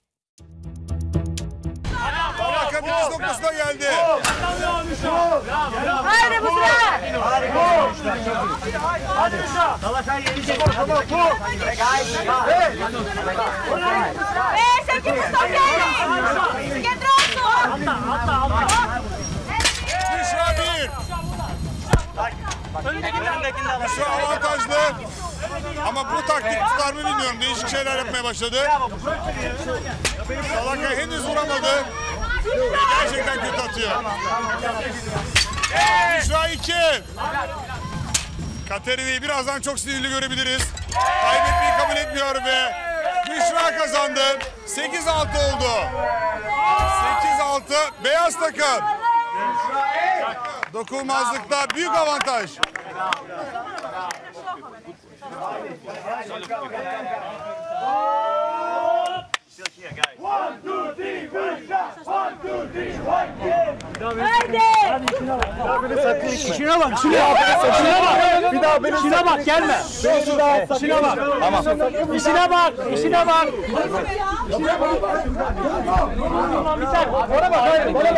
Dalaka bitiş noktasına geldi. Haydi bu sıra. Hadi. Dalaka yenecek. Büşra 1. Büşra avantajlı. Ama bu taktik tutar mı bilmiyorum. Değişik şeyler yapmaya başladı. Dalaka henüz vuramadı. Gerçekten kötü atıyor. Büşra 2. Katerina'yı birazdan çok sinirli görebiliriz. Kaybetmeyi kabul etmiyor ve Büşra kazandı. 8-6 oldu. 8-6 beyaz takım. Dokunulmazlıkta büyük avantaj. İşine bak, bir daha beni İşine bak, gelme. İşine bak. Tamam. İşine bak, işine bak. Bana bak,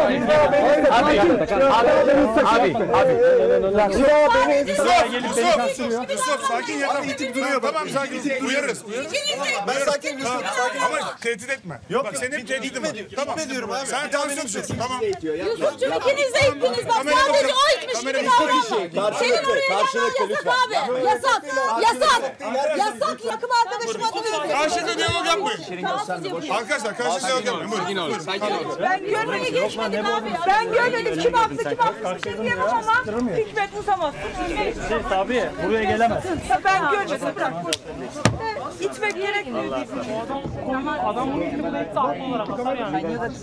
Yusuf, sakin ya. İtip duruyor. Tamam, sakin. Uyarırız. Ben sakin Yusuf. Ama tehdit etme. Yok, bak senin hep tehditin var. Tamam. Sen tansiyon düşüyorsun. Tamam. Yusuf'cum ikiniz de ittiniz. Bak sadece o itmiş gibi davranma. Senin oraya gelmen yasak abi. Yasak. Yasak. Yakın arkadaşıma da Karşılıklı diyalog yapmayın. Arkadaşlar karşılıklı diyalog yapmayın. Buyurun. Ben görmeye geçmedim abi. Ben görmedim. Kim haklı kim haksız bir şey diyemem ama Hikmet uzamaz. Tabii, buraya gelemez. Ben görmedim. Bırak. İtmek gerekmiyor. Adam bunu itip buraya haklı olarak atar yani.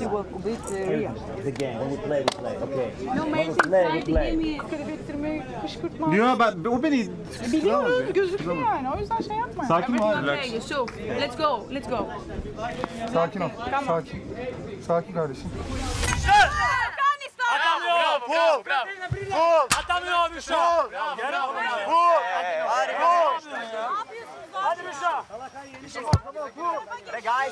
Diyor o beni Biliyoruz, gözüküyor yani. O yüzden şey yapmayın. Sakin ol. Yusuf, let's go. Sakin ol. Sakin. Sakin kardeşim. Atamıyor. Pul. Atamıyor Büşra. Pul. Hadi Büşra. Guys.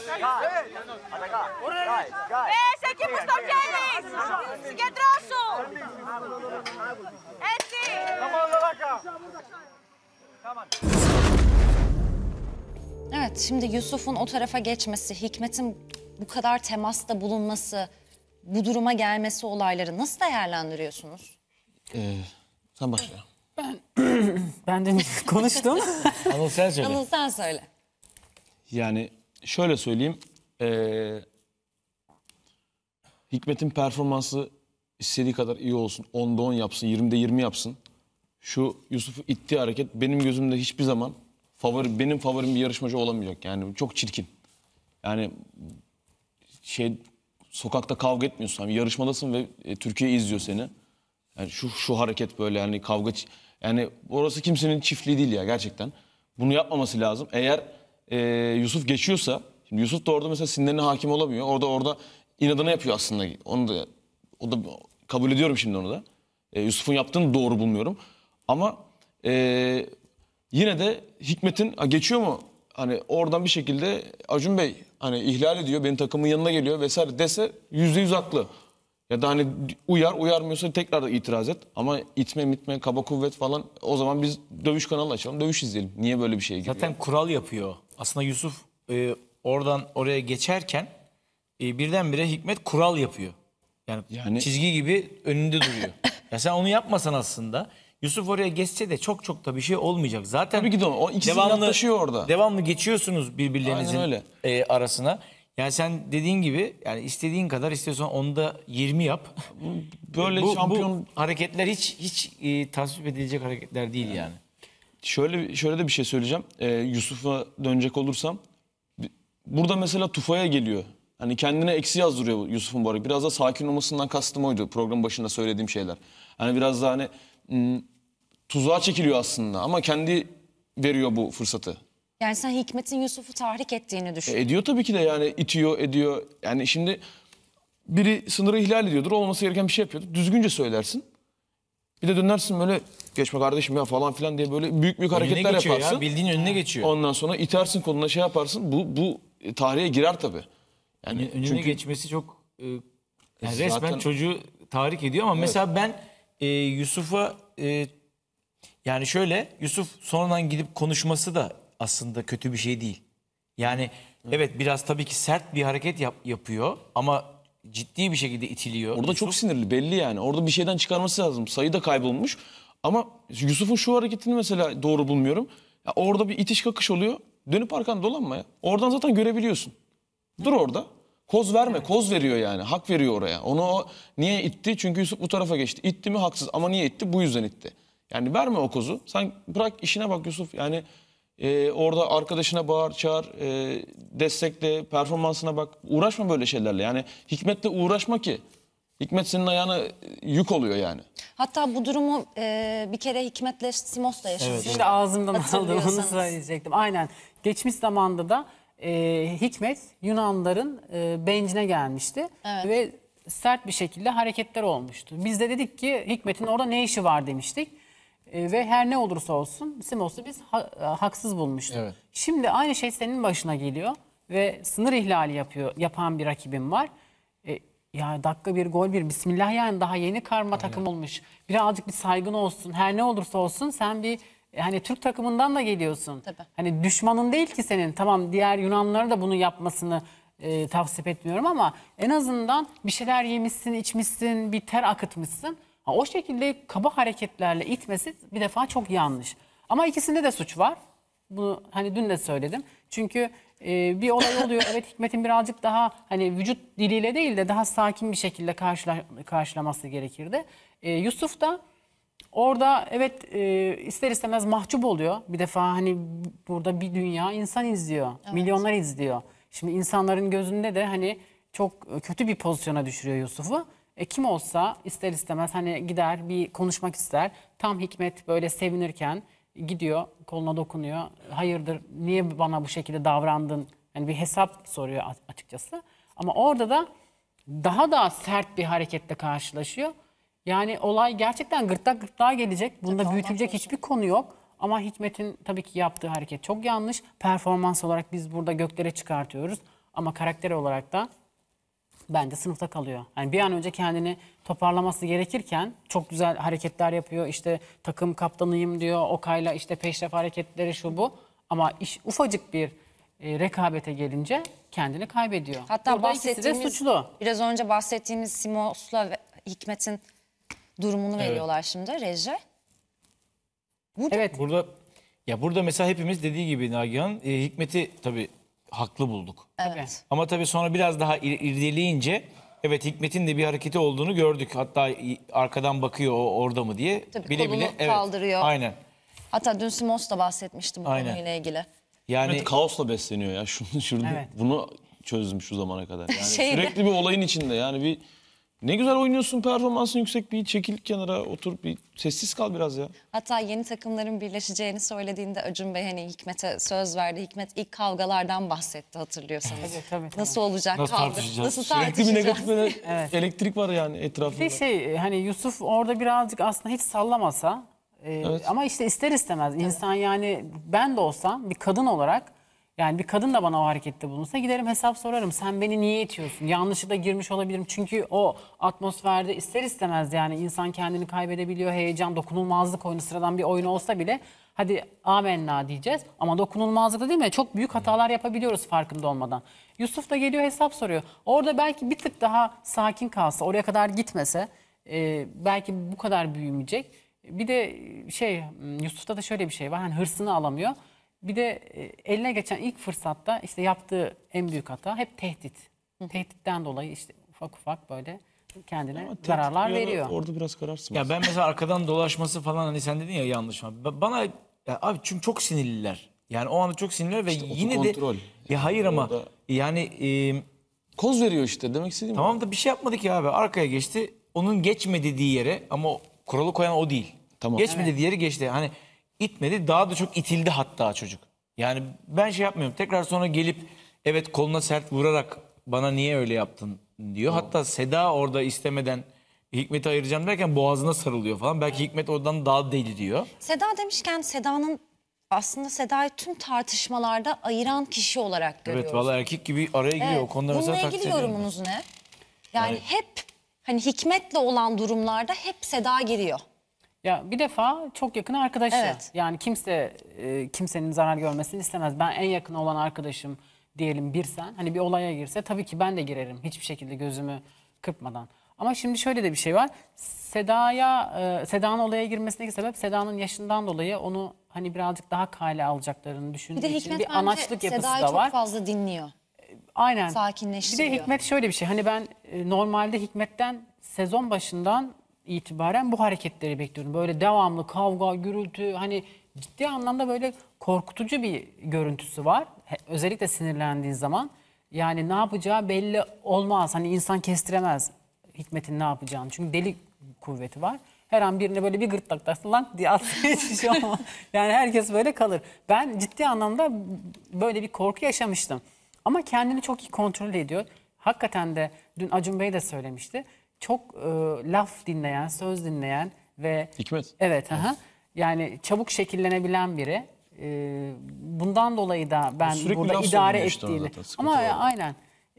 Equipo estão gêmeos. Συγκεντρώσου. Έτσι. Evet, şimdi Yusuf'un o tarafa geçmesi, Hikmet'in bu kadar temasta bulunması, bu duruma gelmesi olayları nasıl değerlendiriyorsunuz? Sen başla. Ben de konuştum. Anıl sen söyle. Anıl sen söyle. Yani şöyle söyleyeyim. Hikmet'in performansı istediği kadar iyi olsun. 10'da 10 yapsın, 20'de 20 yapsın. Şu Yusuf'u ittiği hareket benim gözümde hiçbir zaman benim favorim bir yarışmacı olamayacak. Yani çok çirkin. Yani sokakta kavga etmiyorsun. Yani yarışmadasın ve Türkiye izliyor seni. Yani şu hareket böyle yani yani orası kimsenin çiftliği değil ya gerçekten. Bunu yapmaması lazım. Eğer Yusuf geçiyorsa, şimdi Yusuf da orada mesela sinirlerine hakim olamıyor. Orada inadına yapıyor aslında. O da kabul ediyorum şimdi onu da. Yusuf'un yaptığını doğru bulmuyorum. Ama yine de Hikmet'in geçiyor mu? Hani oradan bir şekilde Acun Bey hani ihlal ediyor, benim takımın yanına geliyor vesaire dese %100 haklı. Ya da hani uyarmıyorsa tekrar da itiraz et. Ama itme, kaba kuvvet falan o zaman biz dövüş kanalı açalım, dövüş izleyelim. Niye böyle bir şey giriyor? Zaten kural yapıyor. Aslında Yusuf oradan oraya geçerken birdenbire Hikmet kural yapıyor. Yani çizgi gibi önünde duruyor. Ya sen onu yapmasan aslında Yusuf oraya geçse de çok da bir şey olmayacak. Zaten tabii ki de o ikisi yaklaşıyor orada. Devamlı geçiyorsunuz birbirlerinizin arasına. Yani sen dediğin gibi yani istediğin kadar istiyorsan 10'da 20 yap. Böyle bu hareketler hiç tasvip edilecek hareketler değil yani. Şöyle de bir şey söyleyeceğim. Yusuf'a dönecek olursam burada mesela Tufa'ya geliyor. Hani kendine eksi yazdırıyor Yusuf'un bu arada. Biraz da sakin olmasından kastım oydu program başında söylediğim şeyler. Hani biraz da hani tuzağa çekiliyor aslında ama kendi veriyor bu fırsatı. Yani sen Hikmet'in Yusuf'u tahrik ettiğini düşün. Ediyor tabii ki de yani itiyor, ediyor. Yani şimdi biri sınırı ihlal ediyordur, olması gereken bir şey yapıyordur. Düzgünce söylersin. Bir de dönersin böyle geçme kardeşim ya falan filan diye böyle büyük hareketler yaparsın. Ya, bildiğin önüne geçiyor. Ondan sonra itersin koluna şey yaparsın. Bu tarihe girer tabii. Yani önüne geçmesi çok resmen çocuğu tahrik ediyor ama mesela ben Yusuf'a yani şöyle Yusuf sonradan gidip konuşması da aslında kötü bir şey değil. Yani evet biraz tabii ki sert bir hareket yapıyor ama ciddi bir şekilde itiliyor. Orada Yusuf çok sinirli belli yani. Orada bir şeyden çıkarması lazım. Sayı da kaybolmuş. Ama Yusuf'un şu hareketini mesela doğru bulmuyorum. Ya orada bir itiş kakış oluyor. Dönüp arkanı dolanma ya. Oradan zaten görebiliyorsun. Dur orada. Koz verme, koz veriyor yani. Hak veriyor oraya. Onu niye itti? Çünkü Yusuf bu tarafa geçti. İtti mi haksız ama niye itti? Bu yüzden itti. Yani verme o kozu. Sen bırak işine bak Yusuf. Yani orada arkadaşına bağır, çağır, destekle, performansına bak. Uğraşma böyle şeylerle. Yani Hikmet'le uğraşma ki. Hikmet senin ayağına yük oluyor yani. Hatta bu durumu bir kere Hikmet'le Simos da yaşadı. Evet. Şimdi ağzımdan aldım, onu söyleyecektim. Aynen. Geçmiş zamanda da Hikmet Yunanların bencine gelmişti. Evet. Ve sert bir şekilde hareketler olmuştu. Biz de dedik ki Hikmet'in orada ne işi var demiştik. Ve her ne olursa olsun Simos'u biz haksız bulmuştuk. Evet. Şimdi aynı şey senin başına geliyor ve sınır ihlali yapan bir rakibin var. Ya dakika bir gol bir, bismillah, yani daha yeni karma takım olmuş. Birazcık bir saygın olsun, her ne olursa olsun sen bir hani Türk takımından da geliyorsun. Tabii. Hani düşmanın değil ki senin. Tamam, diğer Yunanlıların da bunu yapmasını tavsiye etmiyorum ama en azından bir şeyler yemişsin, içmişsin, bir ter akıtmışsın. O şekilde kaba hareketlerle itmesi bir defa çok yanlış. Ama ikisinde de suç var. Bunu hani dün de söyledim. Çünkü bir olay oluyor. Evet, Hikmet'in birazcık daha hani vücut diliyle değil de daha sakin bir şekilde karşılaması gerekirdi. Yusuf da orada evet ister istemez mahcup oluyor. Bir defa hani burada bir dünya insan izliyor. Evet. Milyonlar izliyor. Şimdi insanların gözünde de hani çok kötü bir pozisyona düşürüyor Yusuf'u. Kim olsa ister istemez hani gider bir konuşmak ister. Tam Hikmet böyle sevinirken gidiyor, koluna dokunuyor. Hayırdır, niye bana bu şekilde davrandın? Yani bir hesap soruyor açıkçası. Ama orada da daha sert bir hareketle karşılaşıyor. Yani olay gerçekten gırtlağa gelecek. Bunda büyütülecek hiçbir konu yok. Ama Hikmet'in tabii ki yaptığı hareket çok yanlış. Performans olarak biz burada göklere çıkartıyoruz. Ama karakter olarak da bence sınıfta kalıyor. Yani bir an önce kendini toparlaması gerekirken çok güzel hareketler yapıyor. İşte takım kaptanıyım diyor. Okay'la işte peşref hareketleri şu bu. Ama iş ufacık bir rekabete gelince kendini kaybediyor. Hatta burada ikisi de suçlu. Biraz önce bahsettiğimiz Simos'la ve Hikmet'in durumunu veriyorlar şimdi reji. Evet. Burada mesela hepimiz dediği gibi Nagihan, Hikmet'i tabii haklı bulduk. Evet. Ama tabii sonra biraz daha irdeleyince evet Hikmet'in de bir hareketi olduğunu gördük. Hatta arkadan bakıyor o orada mı diye. Tabii kolunu kaldırıyor. Aynen. Hatta dün Simos da bahsetmişti bu konuyla ilgili. Yani Hikmet kaosla besleniyor ya. Bunu çözdüm şu zamana kadar. Yani sürekli bir olayın içinde. Yani bir ne güzel oynuyorsun, performansın yüksek, bir çekil kenara otur, bir sessiz kal biraz ya. Hatta yeni takımların birleşeceğini söylediğinde Acun Bey hani Hikmet'e söz verdi. Hikmet ilk kavgalardan bahsetti, hatırlıyorsanız. Tabii. Nasıl olacak nasıl kavga? Tartışacağız? Nasıl tartışacağız? Sürekli bir negatif elektrik var yani etrafında. Bir de hani Yusuf orada birazcık aslında hiç sallamasa ama işte ister istemez insan, yani ben de olsam bir kadın olarak, yani bir kadın da bana o harekette bulunsa giderim hesap sorarım. Sen beni niye itiyorsun? Yanlışlıkla girmiş olabilirim. Çünkü o atmosferde ister istemez yani insan kendini kaybedebiliyor. Heyecan, dokunulmazlık oyunu, sıradan bir oyun olsa bile hadi amenna diyeceğiz. Ama dokunulmazlık da değil mi? Çok büyük hatalar yapabiliyoruz farkında olmadan. Yusuf da geliyor hesap soruyor. Orada belki bir tık daha sakin kalsa, oraya kadar gitmese belki bu kadar büyümeyecek. Bir de Yusuf'ta da şöyle bir şey var. Hani hırsını alamıyor. Bir de eline geçen ilk fırsatta işte yaptığı en büyük hata hep tehdit. Tehditten dolayı işte ufak böyle kendine zararlar veriyor. Orada biraz kararsın. Ya ben mesela arkadan dolaşması falan, hani sen dedin ya yanlış mı? Bana ya abi çünkü çok sinirliler. Yani o anda çok sinirliler ve yine kontrol. Ya hayır ama orada, yani koz veriyor işte, demek istediğim. Tamam da bir şey yapmadı ki abi. Arkaya geçti. Onun geçme dediği yere, ama kuralı koyan o değil. Tamam. Geçme dediği yere geçti. Hani itmedi, daha da çok itildi hatta çocuk. Yani ben şey yapmıyorum. Tekrar sonra gelip evet koluna sert vurarak bana niye öyle yaptın diyor. Hatta Seda orada istemeden Hikmet'i ayıracağım derken boğazına sarılıyor falan. Belki Hikmet oradan daha deli diyor. Seda demişken Seda'nın aslında Seda'yı tüm tartışmalarda ayıran kişi olarak görüyoruz. Evet, vallahi erkek gibi araya giriyor. O konuda mesela bununla ilgili yorumunuz ne? Yani hep hani Hikmet'le olan durumlarda hep Seda giriyor. Ya bir defa çok yakın arkadaşı. Evet. Yani kimsenin zarar görmesini istemez. Ben en yakın olan arkadaşım diyelim sen. Hani bir olaya girse tabii ki ben de girerim. Hiçbir şekilde gözümü kırpmadan. Ama şimdi şöyle de bir şey var. Seda'nın olaya girmesindeki sebep Seda'nın yaşından dolayı onu hani birazcık daha kale alacaklarını düşündüğü için bir anaçlık yapısı da var. Seda'yı çok fazla dinliyor. aynen. sakinleştiriyor. Bir de Hikmet şöyle bir şey. Hani ben normalde Hikmet'ten sezon başından itibaren bu hareketleri bekliyorum. Böyle devamlı kavga, gürültü, hani ciddi anlamda böyle korkutucu bir görüntüsü var. Özellikle sinirlendiği zaman. Yani ne yapacağı belli olmaz. Hani insan kestiremez Hikmet'in ne yapacağını. Çünkü deli kuvveti var. Her an birine böyle bir gırtlakta lank diye atsa hiçbir şey olmaz. Yani herkes böyle kalır. Ben ciddi anlamda böyle bir korku yaşamıştım. Ama kendini çok iyi kontrol ediyor. Hakikaten de dün Acun Bey de söylemişti. Çok laf dinleyen, söz dinleyen ve... Hikmet. Evet. Yani çabuk şekillenebilen biri. Bundan dolayı da ben sürekli burada laf idare söylüyor işte ettiğini... zaten, Ama sıkıntı var. aynen.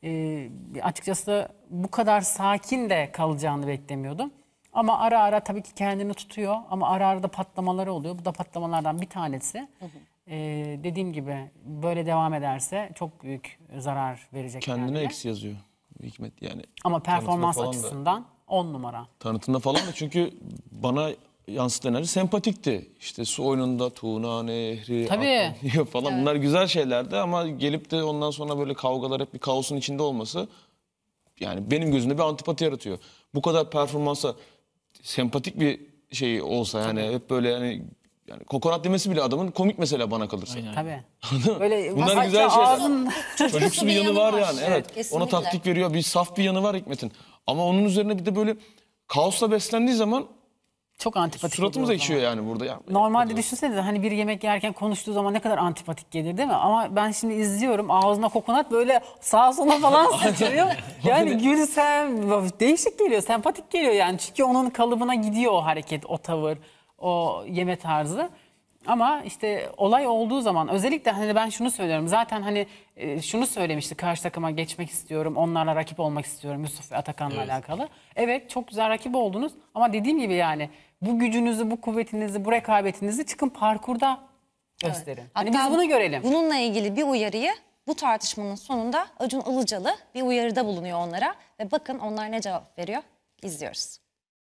Açıkçası bu kadar sakin de kalacağını beklemiyordum. Ama ara ara tabii ki kendini tutuyor. Ama ara ara da patlamaları oluyor. Bu da patlamalardan bir tanesi. Dediğim gibi böyle devam ederse çok büyük zarar verecek. Kendine eksi yazıyor Hikmet yani. Ama performans Tanıtımda falan açısından 10 numara. Tanıtımda falan da çünkü bana yansıtan enerji sempatikti. İşte su oyununda Tuna Nehri Tabii. falan evet. Bunlar güzel şeylerdi ama gelip de ondan sonra böyle kavgalar hep bir kaosun içinde olması yani benim gözümde bir antipati yaratıyor. Bu kadar performansa sempatik bir şey olsa yani tabii. Hep böyle yani kokonat demesi bile adamın komik mesela bana kalırsa. Tabii. Böyle bunlar güzel şeyler. Çocuksu bir yanı var yani. Evet. Kesinlikle. Ona taktik veriyor. Bir saf bir yanı var Hikmet'in. Ama onun üzerine bir de böyle kaosla beslendiği zaman çok antipatik suratımız ekşiyor yani burada. Yani. Normalde düşünsenize hani bir yemek yerken konuştuğu zaman ne kadar antipatik gelir değil mi? Ama ben şimdi izliyorum ağzına kokonat böyle sağa sola falan sıçrıyor. Yani gülsem değişik geliyor, sempatik geliyor yani. Çünkü onun kalıbına gidiyor o hareket, o tavır, o yeme tarzı. Ama işte olay olduğu zaman özellikle hani ben şunu söylüyorum. Zaten hani şunu söylemişti, karşı takıma geçmek istiyorum, onlarla rakip olmak istiyorum Yusuf ve Atakan'la alakalı. Evet, çok güzel rakip oldunuz ama dediğim gibi yani bu gücünüzü, bu kuvvetinizi, bu rekabetinizi çıkın parkurda gösterin. Evet. Hani biz bunu görelim. Bununla ilgili bir uyarıyı bu tartışmanın sonunda Acun Ilıcalı bir uyarıda bulunuyor onlara ve bakın onlar ne cevap veriyor. İzliyoruz.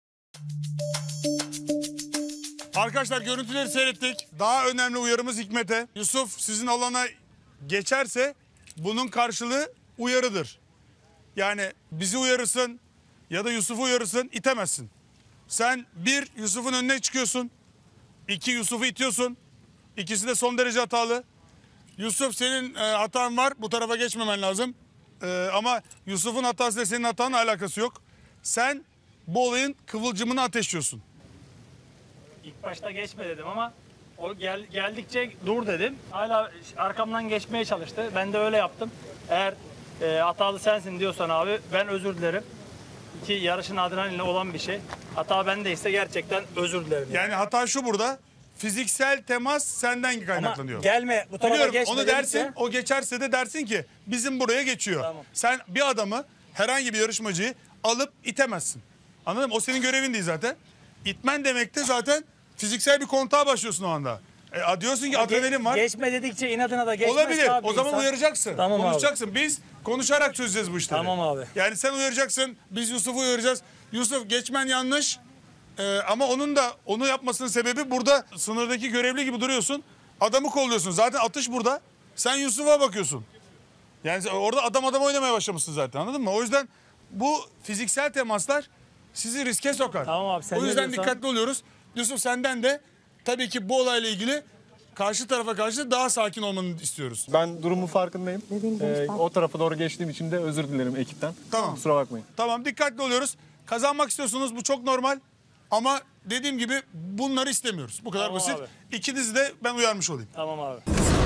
Arkadaşlar görüntüleri seyrettik. Daha önemli uyarımız Hikmet'e. Yusuf sizin alana geçerse bunun karşılığı uyarıdır. Yani bizi uyarırsın ya da Yusuf'u uyarırsın, itemezsin. Sen bir, Yusuf'un önüne çıkıyorsun. İki, Yusuf'u itiyorsun. İkisi de son derece hatalı. Yusuf senin hatan var, bu tarafa geçmemen lazım. Ama Yusuf'un hatası ile senin hatanın alakası yok. Sen bu olayın kıvılcımını ateşliyorsun. İlk başta geçme dedim ama o geldikçe dur dedim. Hala arkamdan geçmeye çalıştı. Ben de öyle yaptım. Eğer hatalı sensin diyorsan abi ben özür dilerim. Ki yarışın adrenalinle olan bir şey. Hata bendeyse gerçekten özür dilerim. Yani hata şu burada. Fiziksel temas senden kaynaklanıyor. Ama gelme bu tarafa geçme. Onu dersin, o geçerse de dersin ki bizim buraya geçiyor. Tamam. Sen bir adamı, herhangi bir yarışmacıyı alıp itemezsin. Anladın mı? O senin görevin değil zaten. İtmen demek de zaten fiziksel bir kontağa başlıyorsun o anda. Diyorsun ki adrenalin var. Geçme dedikçe inadına da geçmez. Olabilir. O zaman uyaracaksın. Tamam konuşacaksın. Abi. Biz konuşarak çözeceğiz bu işleri. Tamam abi. Yani sen uyaracaksın. Biz Yusuf'u uyaracağız. Yusuf geçmen yanlış. Ama onun da onu yapmasının sebebi burada sınırdaki görevli gibi duruyorsun. Adamı kolluyorsun. Zaten atış burada. Sen Yusuf'a bakıyorsun. Yani orada adam oynamaya başlamışsın zaten, anladın mı? O yüzden bu fiziksel temaslar sizi riske sokar. Tamam abi, sen o yüzden dikkatli oluyoruz. Yusuf senden de tabii ki bu olayla ilgili karşı tarafa karşı daha sakin olmanı istiyoruz. Ben durumun farkındayım. O tarafa doğru geçtiğim için de özür dilerim ekipten. Tamam. Kusura bakmayın. Tamam, dikkatli oluyoruz. Kazanmak istiyorsunuz, bu çok normal. Ama dediğim gibi bunları istemiyoruz. Bu kadar tamam basit. Abi. İkinizi de ben uyarmış olayım. Tamam abi.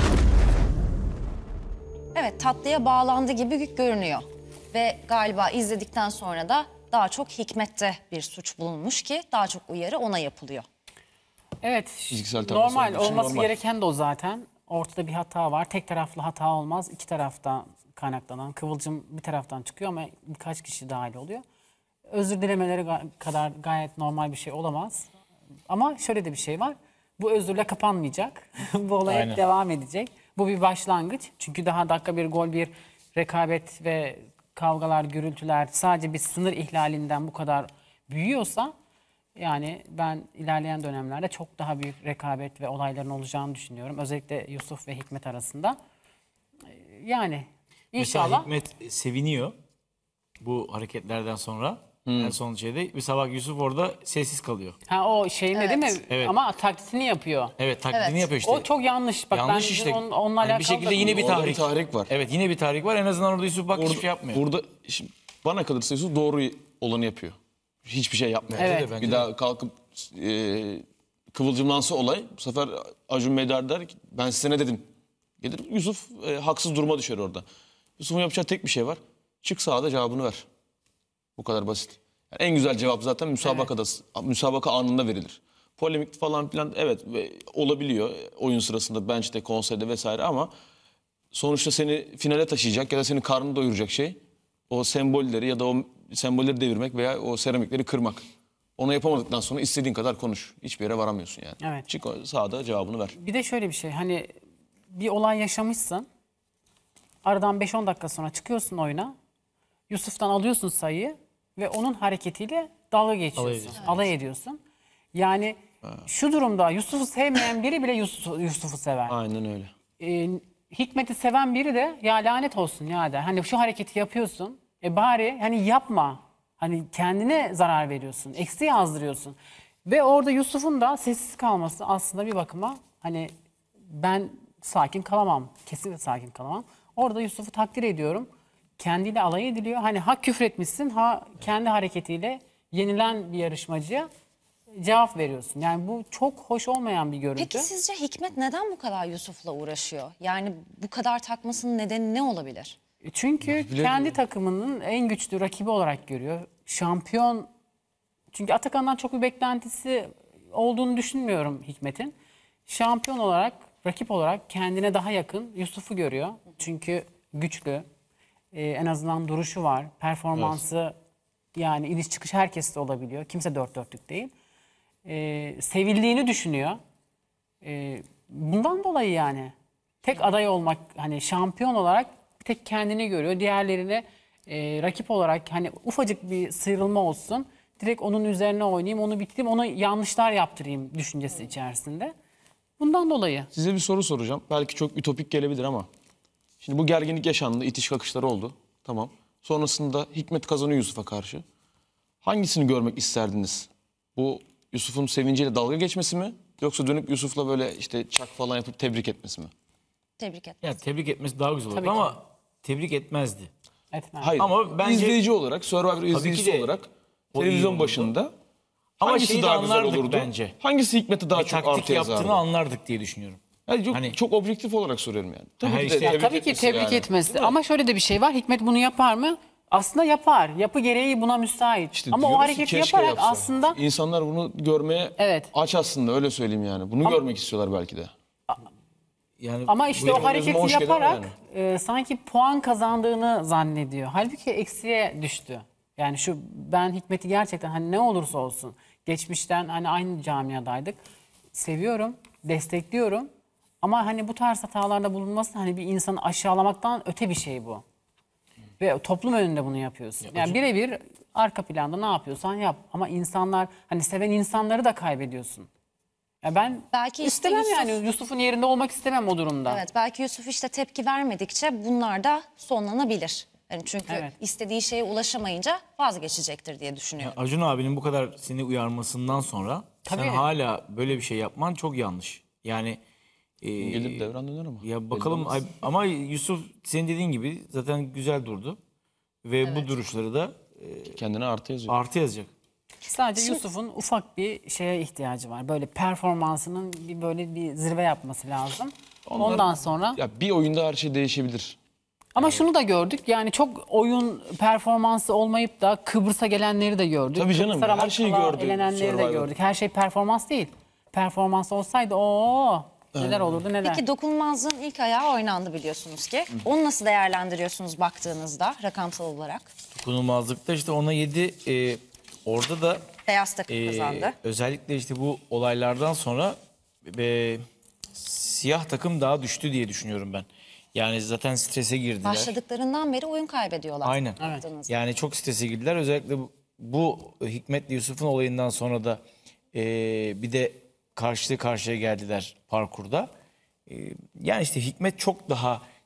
Evet, tatlıya bağlandı gibi görünüyor. Ve galiba izledikten sonra da daha çok Hikmet'te bir suç bulunmuş ki daha çok uyarı ona yapılıyor. Evet, normal olması gereken de o zaten. Ortada bir hata var. Tek taraflı hata olmaz. İki taraftan kaynaklanan kıvılcım bir taraftan çıkıyor ama birkaç kişi dahil oluyor. Özür dilemeleri kadar gayet normal bir şey olamaz. Ama şöyle de bir şey var. Bu özürle kapanmayacak. Bu olay hep devam edecek. Bu bir başlangıç. Çünkü daha dakika bir gol, bir rekabet ve kavgalar, gürültüler sadece bir sınır ihlalinden bu kadar büyüyorsa yani ben ilerleyen dönemlerde çok daha büyük rekabet ve olayların olacağını düşünüyorum. Özellikle Yusuf ve Hikmet arasında. Yani İnşallah. Mesela Hikmet seviniyor bu hareketlerden sonra. En son şeyde. Mesela bak Yusuf orada sessiz kalıyor. Ha o şeyinde değil mi? Evet. Ama taklitini yapıyor. Evet taklidini yapıyor işte. O çok yanlış. Bak yanlış ben işte. onunla alakalı bir şekilde da yine bir Orada tahrik. bir tahrik var. Evet yine bir tahrik var. En azından orada Yusuf bak hiçbir şey yapmıyor. Burada şimdi bana kalırsa Yusuf doğru olanı yapıyor. Hiçbir şey yapmıyor. Evet. Bir daha kalkıp kıvılcımlansa olay bu sefer Acun Medar der ki ben size ne dedim. Gelir Yusuf haksız duruma düşer orada. Yusuf'un yapacağı tek bir şey var. Çık sahada cevabını ver. Bu kadar basit. Yani en güzel cevap zaten müsabaka anında verilir. Polemik falan filan evet olabiliyor oyun sırasında bench'te, konserde vesaire ama sonuçta seni finale taşıyacak ya da senin karnını doyuracak şey o sembolleri ya da o sembolleri devirmek veya o seramikleri kırmak. Onu yapamadıktan sonra istediğin kadar konuş. Hiçbir yere varamıyorsun yani. Evet. Çık sahada cevabını ver. Bir de şöyle bir şey hani bir olay yaşamışsın. Aradan 5-10 dakika sonra çıkıyorsun oyuna. Yusuf'tan alıyorsun sayıyı ve onun hareketiyle dalga geçiyorsun. Alay ediyorsun. Yani şu durumda Yusuf'u sevmeyen biri bile Yusuf'u sever. Aynen öyle. Hikmet'i seven biri de ya lanet olsun ya der. Hani şu hareketi yapıyorsun. Bari hani yapma. Hani kendine zarar veriyorsun. Eksi yazdırıyorsun. Ve orada Yusuf'un da sessiz kalması aslında bir bakıma hani ben sakin kalamam. Kesinlikle sakin kalamam. Orada Yusuf'u takdir ediyorum. Kendiyle alay ediliyor. Hani ha küfretmişsin ha kendi hareketiyle yenilen bir yarışmacıya cevap veriyorsun. Yani bu çok hoş olmayan bir görüntü. Peki sizce Hikmet neden bu kadar Yusuf'la uğraşıyor? Yani bu kadar takmasının nedeni ne olabilir? Çünkü kendi takımının en güçlü rakibi olarak görüyor. Şampiyon, çünkü Atakan'dan çok bir beklentisi olduğunu düşünmüyorum Hikmet'in. Şampiyon olarak, rakip olarak kendine daha yakın Yusuf'u görüyor. Çünkü güçlü, en azından duruşu var, performansı yani iniş çıkış herkeste olabiliyor. Kimse dört dörtlük değil. Sevildiğini düşünüyor. Bundan dolayı yani tek aday olmak hani şampiyon olarak tek kendini görüyor. Diğerlerine rakip olarak hani ufacık bir sıyrılma olsun. Direkt onun üzerine oynayayım, onu bitireyim, ona yanlışlar yaptırayım düşüncesi içerisinde. Bundan dolayı. Size bir soru soracağım. Belki çok ütopik gelebilir ama. Şimdi bu gerginlik yaşandı, itiş kakışları oldu. Tamam. Sonrasında Hikmet kazanıyor Yusuf'a karşı. Hangisini görmek isterdiniz? Bu Yusuf'un sevinciyle dalga geçmesi mi? Yoksa dönüp Yusuf'la böyle işte çak falan yapıp tebrik etmesi mi? Tebrik etmez. Ya tebrik etmesi daha güzel olurdu ama tebrik etmezdi. Etmez. Hayır. Ama bence izleyici olarak, Survivor izleyicisi olarak televizyon başında ama hangisi daha güzel olurdu? Bence. Hangisi Hikmet'i daha çok taktik artı yazardı? yaptığını anlardık diye düşünüyorum. Yani çok objektif olarak soruyorum yani. Tabii ki tebrik etmesi. Ama şöyle de bir şey var. Hikmet bunu yapar mı? Aslında yapar. Yapı gereği buna müsait. İşte ama o hareketi yaparak yapsa. aslında... İnsanlar bunu görmeye aç aslında öyle söyleyeyim yani. Bunu görmek istiyorlar belki de. Yani ama işte o hareketi yaparak sanki puan kazandığını zannediyor. Halbuki eksiye düştü. Yani ben Hikmet'i gerçekten hani ne olursa olsun geçmişten hani aynı camiadaydık. Seviyorum, destekliyorum. Ama hani bu tarz hatalarda bulunması hani bir insanı aşağılamaktan öte bir şey bu. Ve toplum önünde bunu yapıyorsun. Yani birebir arka planda ne yapıyorsan yap. Ama insanlar hani seven insanları da kaybediyorsun. Ya ben belki istemem yani Yusuf'un yerinde olmak istemem o durumda. Evet belki Yusuf işte tepki vermedikçe bunlar da sonlanabilir. Yani çünkü istediği şeye ulaşamayınca vazgeçecektir diye düşünüyorum. Ya Acun abinin bu kadar seni uyarmasından sonra sen hala böyle bir şey yapman çok yanlış. Yani gelip devran döner ama. Ya bakalım ama Yusuf senin dediğin gibi zaten güzel durdu. Ve bu duruşları da kendine artı yazıyor. Artı yazacak. Sadece Yusuf'un ufak bir şeye ihtiyacı var. Böyle performansının böyle bir zirve yapması lazım. Ondan sonra... Ya bir oyunda her şey değişebilir. Ama şunu da gördük. Yani çok oyun performansı olmayıp da Kıbrıs'a gelenleri de gördük. Tabii canım her şeyi gördük. Elenenleri de gördük. Her şey performans değil. Performans olsaydı neler olurdu neler. Peki dokunulmazlığın ilk ayağı oynandı biliyorsunuz ki. Onu nasıl değerlendiriyorsunuz baktığınızda rakamsal olarak? Dokunulmazlıkta işte ona 7 orada da beyaz takım kazandı. Özellikle işte bu olaylardan sonra siyah takım daha düştü diye düşünüyorum ben. Yani zaten strese girdiler. Başladıklarından beri oyun kaybediyorlar. Aynen. Evet. Yani çok strese girdiler. Özellikle bu Hikmet'le Yusuf'un olayından sonra da bir de karşı karşıya geldiler parkurda. Yani işte Hikmet çok daha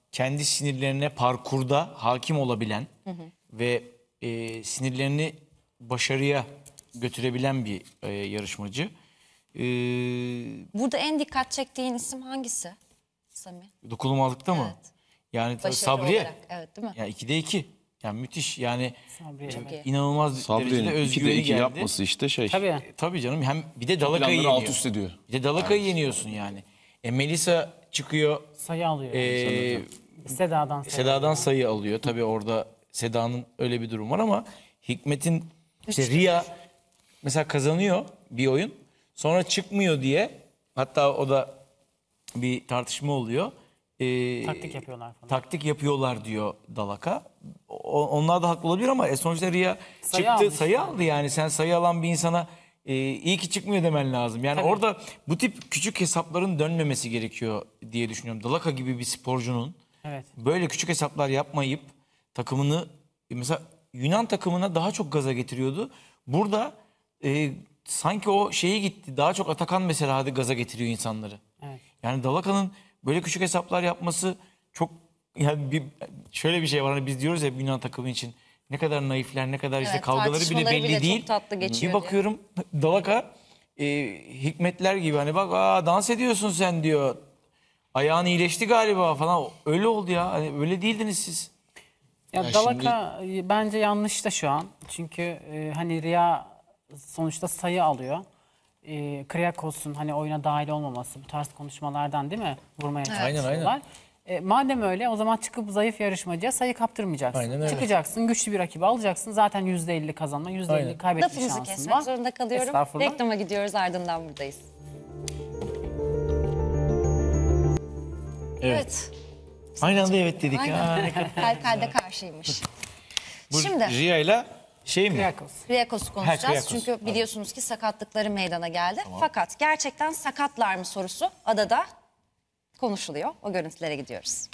kendi sinirlerine parkurda hakim olabilen ve sinirlerini başarıya götürebilen bir yarışmacı. Burada en dikkat çektiğin isim hangisi Sami? Dokunulmazlıkta mı? Yani Sabriye. Olarak, evet, değil mi? Yani 2'de 2. Yani müthiş. Yani inanılmaz derecede özgüveni geldi. Yapması işte şey. Tabii canım. Hem bir de Dalaka'yı yeniyor. Alt üst ediyor. Bir de Dalaka'yı yeniyorsun yani. Melisa çıkıyor. Sayı alıyor. Seda'dan sayı alıyor. Tabii orada Seda'nın öyle bir durum var ama Hikmet'in işte Ria mesela kazanıyor bir oyun. Sonra çıkmıyor diye, hatta o da bir tartışma oluyor. Taktik yapıyorlar falan. Taktik yapıyorlar diyor Dalaka. Onlar da haklı olabilir ama sonuçta Ria sayı aldı yani. Sen sayı alan bir insana iyi ki çıkmıyor demen lazım. Yani orada bu tip küçük hesapların dönmemesi gerekiyor diye düşünüyorum. Dalaka gibi bir sporcunun böyle küçük hesaplar yapmayıp takımını, mesela Yunan takımına daha çok gaza getiriyordu. Burada sanki o şeyi gitti. Daha çok Atakan mesela hadi gaza getiriyor insanları. Evet. Yani Dalaka'nın böyle küçük hesaplar yapması çok, yani şöyle bir şey var, hani biz diyoruz ya Yunan takımı için ne kadar naifler, ne kadar işte kavgaları bile belli değil. Bir bakıyorum Dalaka Hikmetler gibi, hani bak dans ediyorsun sen diyor. Ayağın iyileşti galiba falan. Öyle oldu ya. Hani öyle değildiniz siz. Ya Dalaka bence yanlış da şu an. Çünkü hani Ria sonuçta sayı alıyor. Kriakos'un hani oyuna dahil olmaması, bu tarz konuşmalardan değil mi? Vurmaya çalışıyorlar. Madem öyle, o zaman çıkıp zayıf yarışmacıya sayı kaptırmayacaksın. Çıkacaksın, güçlü bir rakibi alacaksın. Zaten %50 kazanma, %50 kaybetme şansın var. Lafınızı kesmek zorunda kalıyorum. Reklama gidiyoruz, ardından buradayız. Evet. Aynı anda evet dedik. Kalkalde karşıymış. Şimdi Ria'yla Kriakos'u konuşacağız. Çünkü biliyorsunuz ki sakatlıkları meydana geldi. Tamam. Fakat gerçekten sakatlar mı sorusu adada konuşuluyor. O görüntülere gidiyoruz.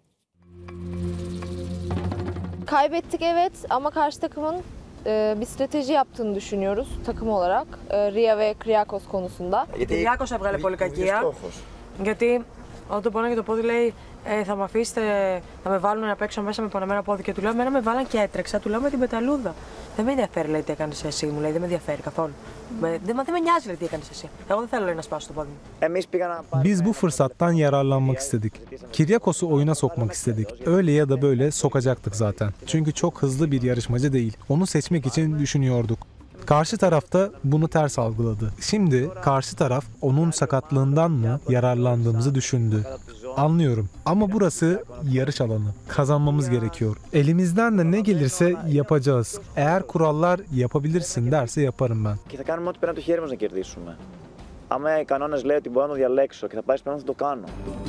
Kaybettik evet, ama karşı takımın bir strateji yaptığını düşünüyoruz takım olarak. Ria ve Kriakos konusunda. Kriakos έβγαλε πολύ κακία. Γιατί όταν πονάει το πόδι λέει θα με αφήσετε, θα με βάλουν να παίξω μέσα με πονεμένα πόδι. Και του λέω εμένα με βάλαν και έτρεξα, του λέω με την πεταλούδα. Δεν με ενδιαφέρει λέει τι έκανες εσύ, μου λέει, δεν με ενδιαφέρει καθόλου. Δεν με νοιάζει λέει τι έκανες εσύ. Εγώ δεν θέλω λέει, να σπάσω το πόδι μου. Biz bu fırsattan yararlanmak istedik. Kiriakos'u oyuna sokmak istedik. Öyle ya da böyle sokacaktık zaten. Çünkü çok hızlı bir yarışmacı değil. Onu seçmek için düşünüyorduk. Karşı taraf da bunu ters algıladı. Şimdi karşı taraf onun sakatlığından mı yararlandığımızı düşündü. Anlıyorum ama burası yarış alanı. Kazanmamız gerekiyor. Elimizden de ne gelirse yapacağız. Eğer kurallar yapabilirsin derse yaparım ben. Και θα κάνουμε ό,τι πέρα από το χέρι μας να κερδίσουμε. Άμα οι κανόνες λέει ότι μπορώ να το διαλέξω και θα πάει σπέρα θα το κάνω.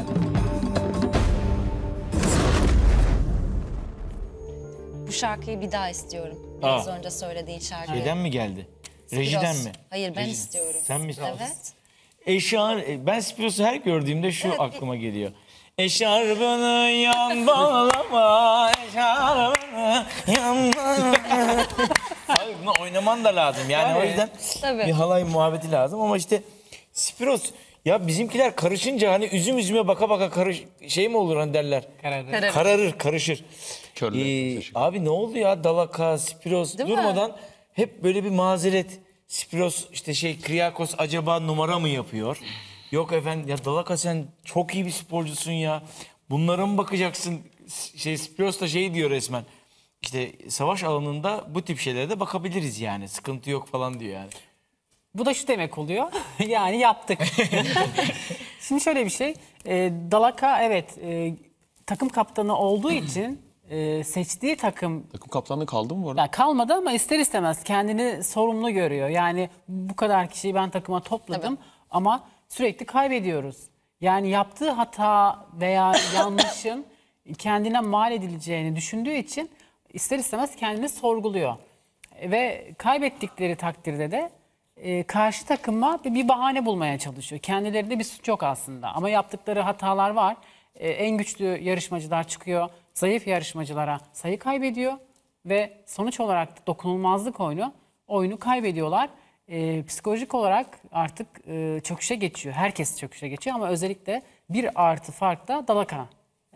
Bu şarkıyı bir daha istiyorum. Biraz önce söylediğin şarkıyı. Şeyden mi geldi? Rejiden mi? Hayır, ben istiyorum. Sen mi istiyorsun? Evet. Ben Spiros'u her gördüğümde şu aklıma geliyor. Eşarbını yan bağlama, eşarbını yan bağlama. Abi bunu oynaman da lazım. Yani o yüzden bir halay muhabbeti lazım ama işte Spiros, ya bizimkiler karışınca hani üzüme baka baka şey mi olur hani derler? Karışır. Abi ne oldu ya Dalaka, Spiros durmadan hep böyle bir mazeret. Spiros işte Kriakos acaba numara mı yapıyor? Yok efendim ya Dalaka sen çok iyi bir sporcusun ya. Bunlara mı bakacaksın? Spiros da diyor resmen. İşte savaş alanında bu tip şeylere de bakabiliriz yani. Sıkıntı yok falan diyor yani. Bu da şu demek oluyor. Yani yaptık. Şimdi şöyle bir şey. Dalaka takım kaptanı olduğu için seçtiği takım kaptanlığı kaldı mı bu arada? Yani kalmadı ama ister istemez kendini sorumlu görüyor. Yani bu kadar kişiyi ben takıma topladım ama sürekli kaybediyoruz. Yani yaptığı hata veya yanlışın kendine mal edileceğini düşündüğü için ister istemez kendini sorguluyor. Ve kaybettikleri takdirde de karşı takıma bir bahane bulmaya çalışıyor. Kendilerinde bir suç yok aslında ama yaptıkları hatalar var. En güçlü yarışmacılar çıkıyor. Zayıf yarışmacılara sayı kaybediyor ve sonuç olarak dokunulmazlık oyunu kaybediyorlar. Psikolojik olarak artık çöküşe geçiyor. Herkes çöküşe geçiyor ama özellikle bir artı fark da Dalaka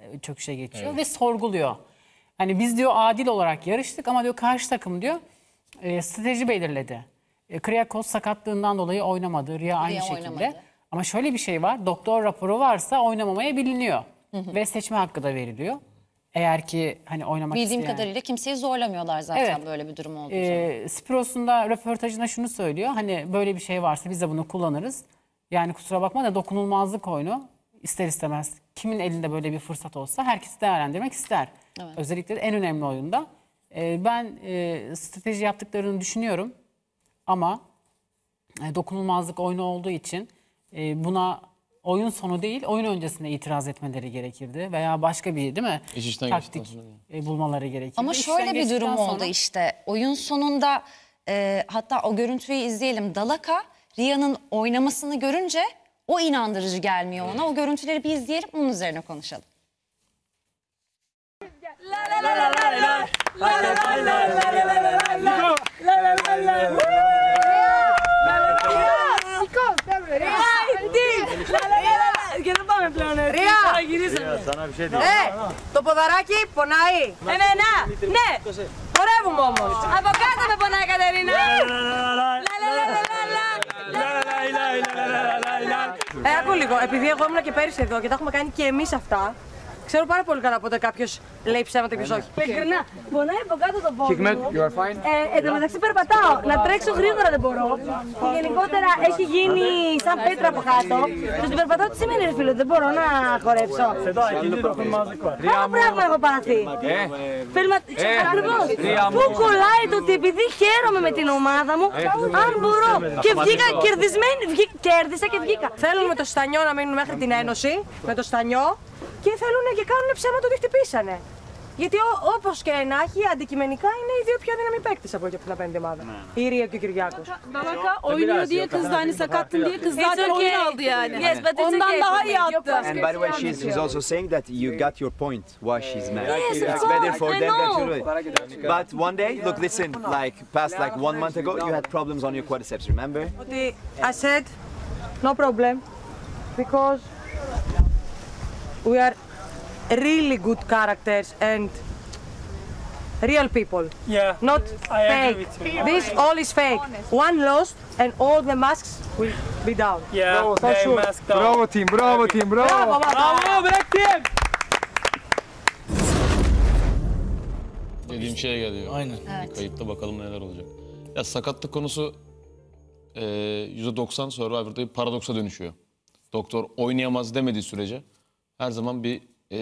çöküşe geçiyor ve sorguluyor. Hani biz diyor adil olarak yarıştık ama diyor karşı takım diyor strateji belirledi. Kriakos sakatlığından dolayı oynamadı. Ria aynı şekilde. Oynamadı. Ama şöyle bir şey var. Doktor raporu varsa oynamamaya biliniyor. Ve seçme hakkı da veriliyor. Eğer ki hani oynamak Bildiğim isteyen. kadarıyla kimseyi zorlamıyorlar zaten böyle bir durum olduğu zaman. Spiros'un da röportajında şunu söylüyor. Hani böyle bir şey varsa biz de bunu kullanırız. Yani kusura bakma da dokunulmazlık oyunu ister istemez kimin elinde böyle bir fırsat olsa herkes değerlendirmek ister. Evet. Özellikle de en önemli oyunda. Ben strateji yaptıklarını düşünüyorum. Ama dokunulmazlık oyunu olduğu için buna oyun sonu değil, oyun öncesinde itiraz etmeleri gerekirdi. Veya başka bir değil mi? Taktik bulmaları gerekirdi. Ama şöyle bir durum oldu işte. Oyun sonunda hatta o görüntüyü izleyelim. Dalaka, Ria'nın oynamasını görünce o inandırıcı gelmiyor ona. O görüntüleri bir izleyelim, onun üzerine konuşalım. Και δεν πάμε πλέον έτσι. Τώρα γυρίσαμε. Το ποδαράκι πονάει. Ναι. Χορεύουμε όμως. Από κάτω με πονάει, Κατερίνα. Άκου λίγο, επειδή εγώ ήμουν και πέρυσι εδώ και τα έχουμε κάνει και εμείς αυτά, ξέρω πάρα πολύ καλά πότε κάποιος λέει ψέματα και ποιος όχι. Ειλικρινά, πονάει από κάτω το πόδι μου. Εν τω μεταξύ περπατάω, να τρέξω γρήγορα δεν μπορώ. Και γενικότερα έχει γίνει σαν πέτρα από κάτω. Και στην περπατάω τι σημαίνει ρε φίλε, δεν μπορώ να χορέψω. Άλλο πράγμα έχω πάθει. Ακριβώς. Πού κολλάει το ότι επειδή χαίρομαι με την ομάδα μου, αν μπορώ. Και βγήκα κερδισμένη, κέρδισα και βγήκα. Θέλουν με το Στανιό να μείνουν μέχρι την Ένωση, με το Στανιό. Και θέλουν και κάνουν ψέματα ότι χτυπήσανε. Γιατί όπως και να έχει, αντικειμενικά είναι οι δύο πιο δυναμοί παίκτες από την απέναντι ομάδα. Η Ρία και ο Κυριάκος. Dalaka oynuyor diye kızdı, hani sakattın diye kız zaten oyun aldı yani. Yes, but ondan daha iyi attı. And by the way, she's also saying that you got your point why she's mad. Yes, it's better for them that you do it. But one day, look, listen, like past like 1 month ago, you had problems on your quadriceps, remember? I said, no problem, because we are really good characters and real people. Yeah. Not I fake. agree with you. This all is fake. One lost and all the masks will be down. Yeah. For sure. Bravo team, bravo team, bravo. Bravo, bırak team. Dediğim şeye geliyor. Aynen. Evet. Kayıpta bakalım neler olacak. Ya sakatlık konusu %90 Survivor'da bir paradoksa dönüşüyor. Doktor oynayamaz demediği sürece her zaman bir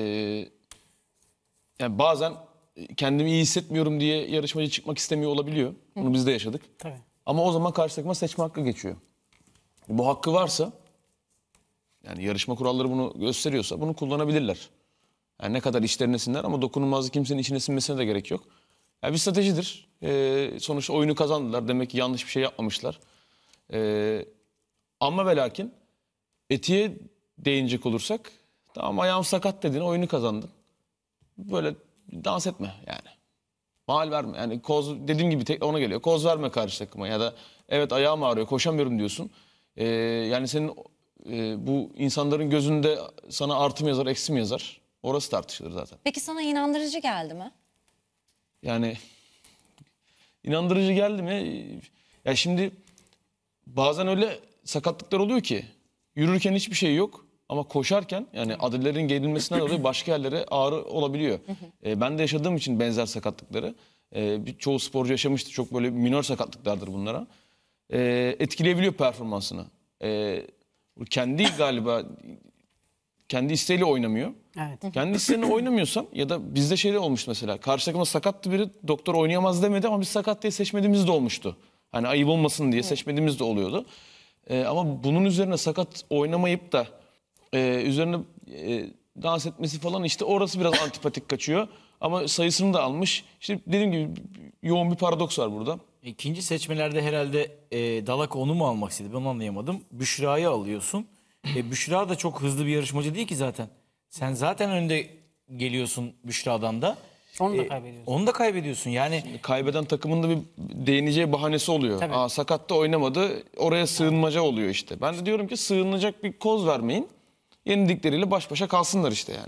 yani bazen kendimi iyi hissetmiyorum diye yarışmacı çıkmak istemiyor olabiliyor. Bunu biz de yaşadık. Tabii. Ama o zaman karşı takıma seçme hakkı geçiyor. Bu hakkı varsa yani yarışma kuralları bunu gösteriyorsa bunu kullanabilirler. Yani ne kadar işlerine sinler ama dokunulmazlık kimsenin içine sinmesine de gerek yok. Yani bir stratejidir. Sonuçta oyunu kazandılar. Demek ki yanlış bir şey yapmamışlar. Ama ve lakin etiğe değinecek olursak tamam ayağım sakat dedin, oyunu kazandın. Böyle dans etme yani. Mal verme. Yani koz dediğim gibi ona geliyor. Koz verme karşı takıma ya da evet ayağım ağrıyor, koşamıyorum diyorsun. Yani senin bu insanların gözünde sana artı mı yazar, eksi mi yazar? Orası tartışılır zaten. Peki sana inandırıcı geldi mi? Yani inandırıcı geldi mi? Ya şimdi bazen öyle sakatlıklar oluyor ki yürürken hiçbir şey yok ama koşarken yani adillerin gerilmesinden dolayı başka yerlere ağrı olabiliyor. Ben de yaşadığım için benzer sakatlıkları çoğu sporcu yaşamıştı. Çok böyle minor sakatlıklardır bunlara. Etkileyebiliyor performansını. Kendi galiba kendi isteğiyle oynamıyor. Evet. Kendi isteğiyle oynamıyorsan ya da bizde şey de olmuştu mesela. Karşı takımda sakattı biri, doktor oynayamaz demedi ama biz sakat diye seçmediğimiz de olmuştu. Hani ayıp olmasın diye seçmediğimiz de oluyordu. Ama bunun üzerine sakat oynamayıp da üzerine dans etmesi falan işte orası biraz antipatik kaçıyor. Ama sayısını da almış. İşte dediğim gibi yoğun bir paradoks var burada. İkinci seçmelerde herhalde Dalaka onu mu almak istedi? Ben onu anlayamadım. Büşra'yı alıyorsun. Büşra da çok hızlı bir yarışmacı değil ki zaten. Sen zaten önde geliyorsun Büşra'dan da. Onu da kaybediyorsun. Onu da kaybediyorsun. Yani şimdi kaybeden takımın da bir değineceği bahanesi oluyor. Sakatta oynamadı. Oraya sığınmaca oluyor işte. Ben de diyorum ki sığınacak bir koz vermeyin. Yenildikleriyle baş başa kalsınlar işte yani.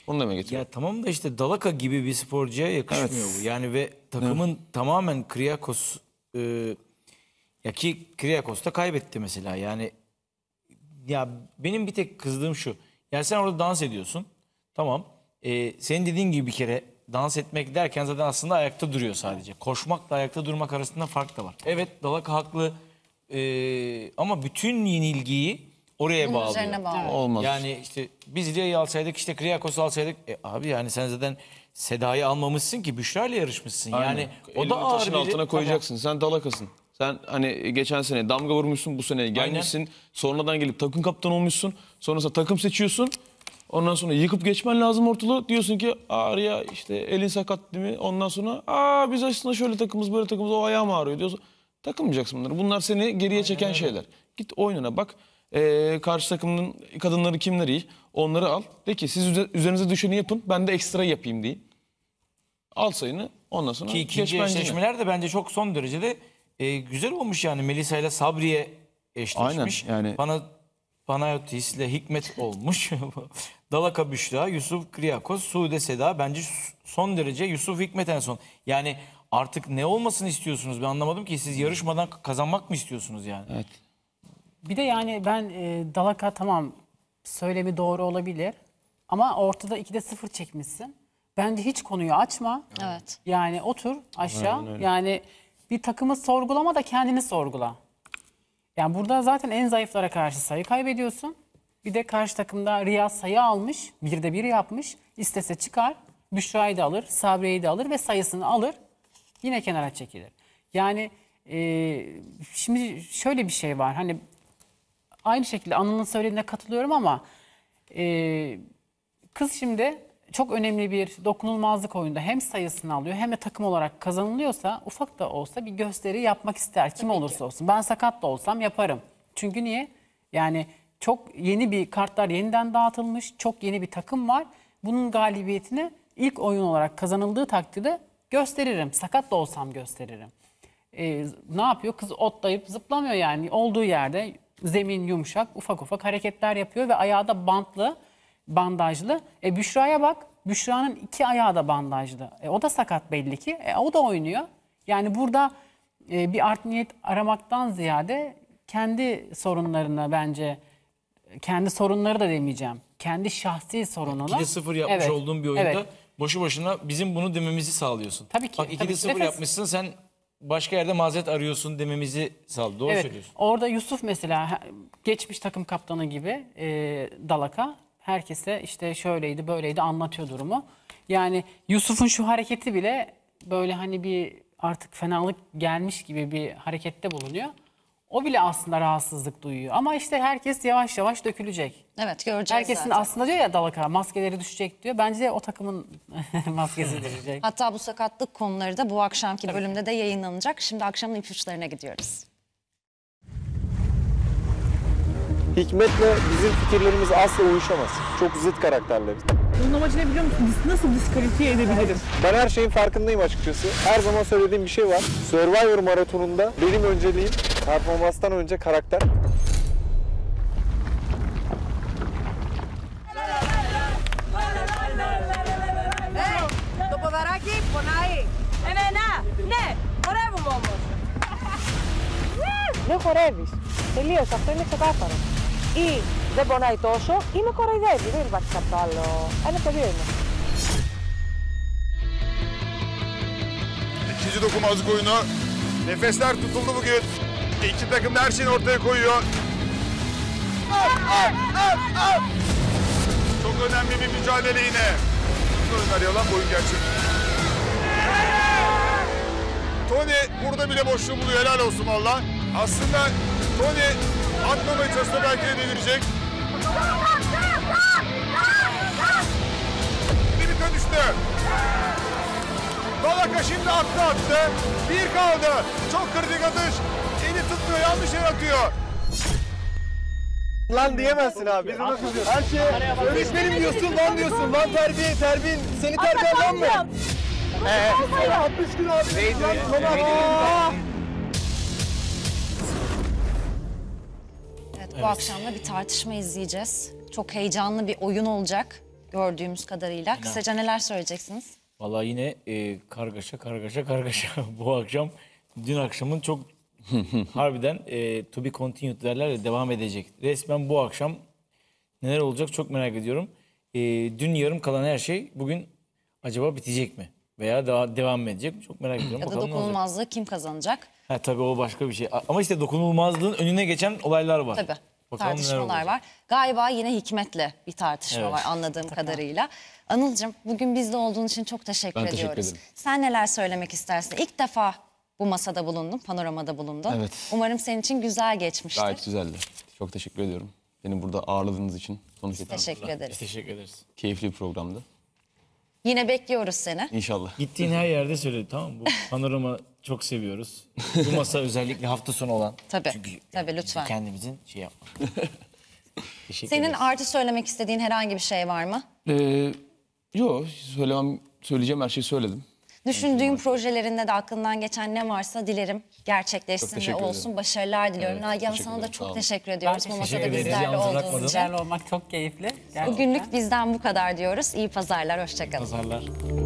Onu demeye getiriyor. Ya tamam da işte Dalaka gibi bir sporcuya yakışmıyor bu. Yani ve takımın tamamen Kriakos ya ki Kriakos da kaybetti mesela. Yani ya benim bir tek kızdığım şu. Yani sen orada dans ediyorsun. Tamam. Senin dediğin gibi bir kere dans etmek derken zaten aslında ayakta duruyor sadece. Koşmakla ayakta durmak arasında fark da var. Evet Dalaka haklı ama bütün yenilgiyi oraya bağlıyor. Üzerine bağlı. Olmaz. Yani işte biz Ria'yı alsaydık, işte Kriakos'u alsaydık. Abi yani sen zaten Seda'yı almamışsın ki, Büşra ile yarışmışsın. Aynen. Yani o da Elini ağır taşın biri. altına koyacaksın. Sen Dalakasın. Sen hani geçen sene damga vurmuşsun, bu sene gelmişsin. Aynen. Sonradan gelip takım kaptanı olmuşsun. Sonrasında takım seçiyorsun. Ondan sonra yıkıp geçmen lazım ortalığı. Diyorsun ki Ria işte elin sakat değil mi? Ondan sonra biz aslında şöyle takımız, böyle takımız, o ayağım ağrıyor diyorsun. Takılmayacaksın bunları. Bunlar seni geriye çeken şeyler. Git oyununa bak. Karşı takımın kadınları kimler iyi? Onları al. De ki siz üzerinize düşeni yapın. Ben de ekstra yapayım diye. Al sayını. Ondan sonra ki ikinci eşleşmeler de bence çok son derecede güzel olmuş yani. Melisa ile Sabriye eşleşmiş. Aynen yani. Panayotis ile Hikmet olmuş. Dalaka Büşra, Yusuf Kriakos, Sude Seda. Bence son derece Yusuf Hikmet en son. Yani artık ne olmasını istiyorsunuz? Ben anlamadım ki. Siz yarışmadan kazanmak mı istiyorsunuz yani? Evet. Bir de yani ben Dalaka tamam söylemi doğru olabilir. Ama ortada 2'de 0 çekmişsin. Bence hiç konuyu açma. Evet. Yani otur aşağı. Yani bir takımı sorgulama da kendini sorgula. Yani burada zaten en zayıflara karşı sayı kaybediyorsun. Bir de karşı takımda Ria sayı almış. 1'de 1 yapmış. İstese çıkar. Büşra'yı da alır. Sabriye'yi de alır ve sayısını alır. Yine kenara çekilir. Yani şimdi şöyle bir şey var. Hani aynı şekilde Anıl'ın söylediğine katılıyorum ama kız şimdi çok önemli bir dokunulmazlık oyunda hem sayısını alıyor hem de takım olarak kazanılıyorsa ufak da olsa bir gösteri yapmak ister. Kim olursa olsun. Ben sakat da olsam yaparım. Çünkü niye? Yani çok yeni bir kartlar yeniden dağıtılmış. Çok yeni bir takım var. Bunun galibiyetini ilk oyun olarak kazanıldığı takdirde gösteririm. Sakat da olsam gösteririm. Ne yapıyor? Kız otlayıp zıplamıyor yani. Olduğu yerde zemin yumuşak ufak ufak hareketler yapıyor ve ayağı da bandajlı. Büşra'ya bak. Büşra'nın 2 ayağı da bandajlı. O da sakat belli ki. O da oynuyor. Yani burada bir art niyet aramaktan ziyade kendi sorunlarına bence, kendi sorunları da demeyeceğim. Kendi şahsi sorununa. 2'de 0 yapmış olduğun bir oyunda boşu boşuna bizim bunu dememizi sağlıyorsun. Tabii ki. Bak 2'de 0 yapmışsın, sen başka yerde mazeret arıyorsun dememizi sağlıyor. Doğru söylüyorsun. Orada Yusuf mesela geçmiş takım kaptanı gibi Dalaka herkese işte şöyleydi böyleydi anlatıyor durumu. Yani Yusuf'un şu hareketi bile böyle hani bir artık fenalık gelmiş gibi bir harekette bulunuyor. O bile aslında rahatsızlık duyuyor. Ama işte herkes yavaş yavaş dökülecek. Evet, göreceğiz herkesin zaten. Aslında diyor ya Dalaka maskeleri düşecek diyor. Bence de o takımın maskesi düşecek. Hatta bu sakatlık konuları da bu akşamki bölümde de yayınlanacak. Şimdi akşamın ipuçlarına gidiyoruz. Hikmet'le bizim fikirlerimiz asla uyuşamaz. Çok zıt karakterleriz. Bunun amacı ne biliyor musun? Nasıl diskalifiye edebilirim? Ben her şeyin farkındayım açıkçası. Her zaman söylediğim bir şey var. Survivor maratonunda benim önceliğim performanstan önce karakter. Το ποδαράκι πονάει. Εμένα, ναι, χορεύουμε όμως. Δεν χορεύεις. Τελείως, αυτό είναι ξεκάθαρο. Ή δεν πονάει τόσο ή με κοροϊδεύει. Δεν υπάρχει κάποιο άλλο. Ένα από το δύο είναι. İkinci dokunmazlık oyunu. Nefesler tutuldu bugün. İki takım da her şeyini ortaya koyuyor. Çok önemli bir mücadele yine. Oyunlar yalan, bu oyun gerçek. Tony burada bile boşluğu buluyor, helal olsun valla. Aslında Tony atmamaya çalışsa belki de devirecek. Limite düştü. Dalaka şimdi attı. Bir kaldı. Çok kritik atış. Eli tutmuyor, yanlış yere atıyor. Lan diyemezsin abi. Biz ona kızıyoruz. Her şey öğretmenim diyorsun, lan diyorsun. Lan terbiyen seni terbiyen mı? 60 gün abi. Evet, bu akşam da bir tartışma izleyeceğiz. Çok heyecanlı bir oyun olacak. gördüğümüz kadarıyla. Kısaca neler söyleyeceksiniz? Vallahi yine kargaşa. Bu akşam, dün akşamın çok harbiden to be continued derler ya, devam edecek. Resmen bu akşam neler olacak çok merak ediyorum. Dün yarım kalan her şey bugün acaba bitecek mi? Veya daha devam mı edecek? Çok merak ediyorum. Ya da dokunulmazlığı kim kazanacak? Tabii o başka bir şey. Ama işte dokunulmazlığın önüne geçen olaylar var. Tabii. Bakalım Tartışmalar var. Galiba yine Hikmet'le bir tartışma var anladığım kadarıyla. Anılcığım, bugün bizde olduğun için çok teşekkür ediyoruz. teşekkür ederim. Sen neler söylemek istersin? İlk defa bu masada bulundun, panoramada bulundun. Evet. Umarım senin için güzel geçmiştir. Gayet güzeldi. Çok teşekkür ediyorum. Beni burada ağırladığınız için. Teşekkür ederiz. Teşekkür ederiz. Keyifli bir programdı. Yine bekliyoruz seni. İnşallah. Gittiğin her yerde söyle, tamam mı? Bu panorama çok seviyoruz. Bu masa özellikle hafta sonu olan. Tabii. Çünkü tabii lütfen. Kendimizin şey yapmak. Senin ederiz. artı söylemek istediğin herhangi bir şey var mı? Yok, söyleyeceğim her şeyi söyledim. Düşündüğün projelerinde de aklından geçen ne varsa dilerim gerçekleşsin ve olsun. Başarılar diliyorum. Evet, Nagihan, teşekkür sana da ederim. çok Sağ olun. teşekkür ediyoruz bu masada ederiz. bizlerle Yalnız olduğunuz bırakmadın. için. Güzel olmak çok keyifli. Gerçekten. Bugünlük bizden bu kadar diyoruz. İyi pazarlar, hoşça kalın. Pazarlar.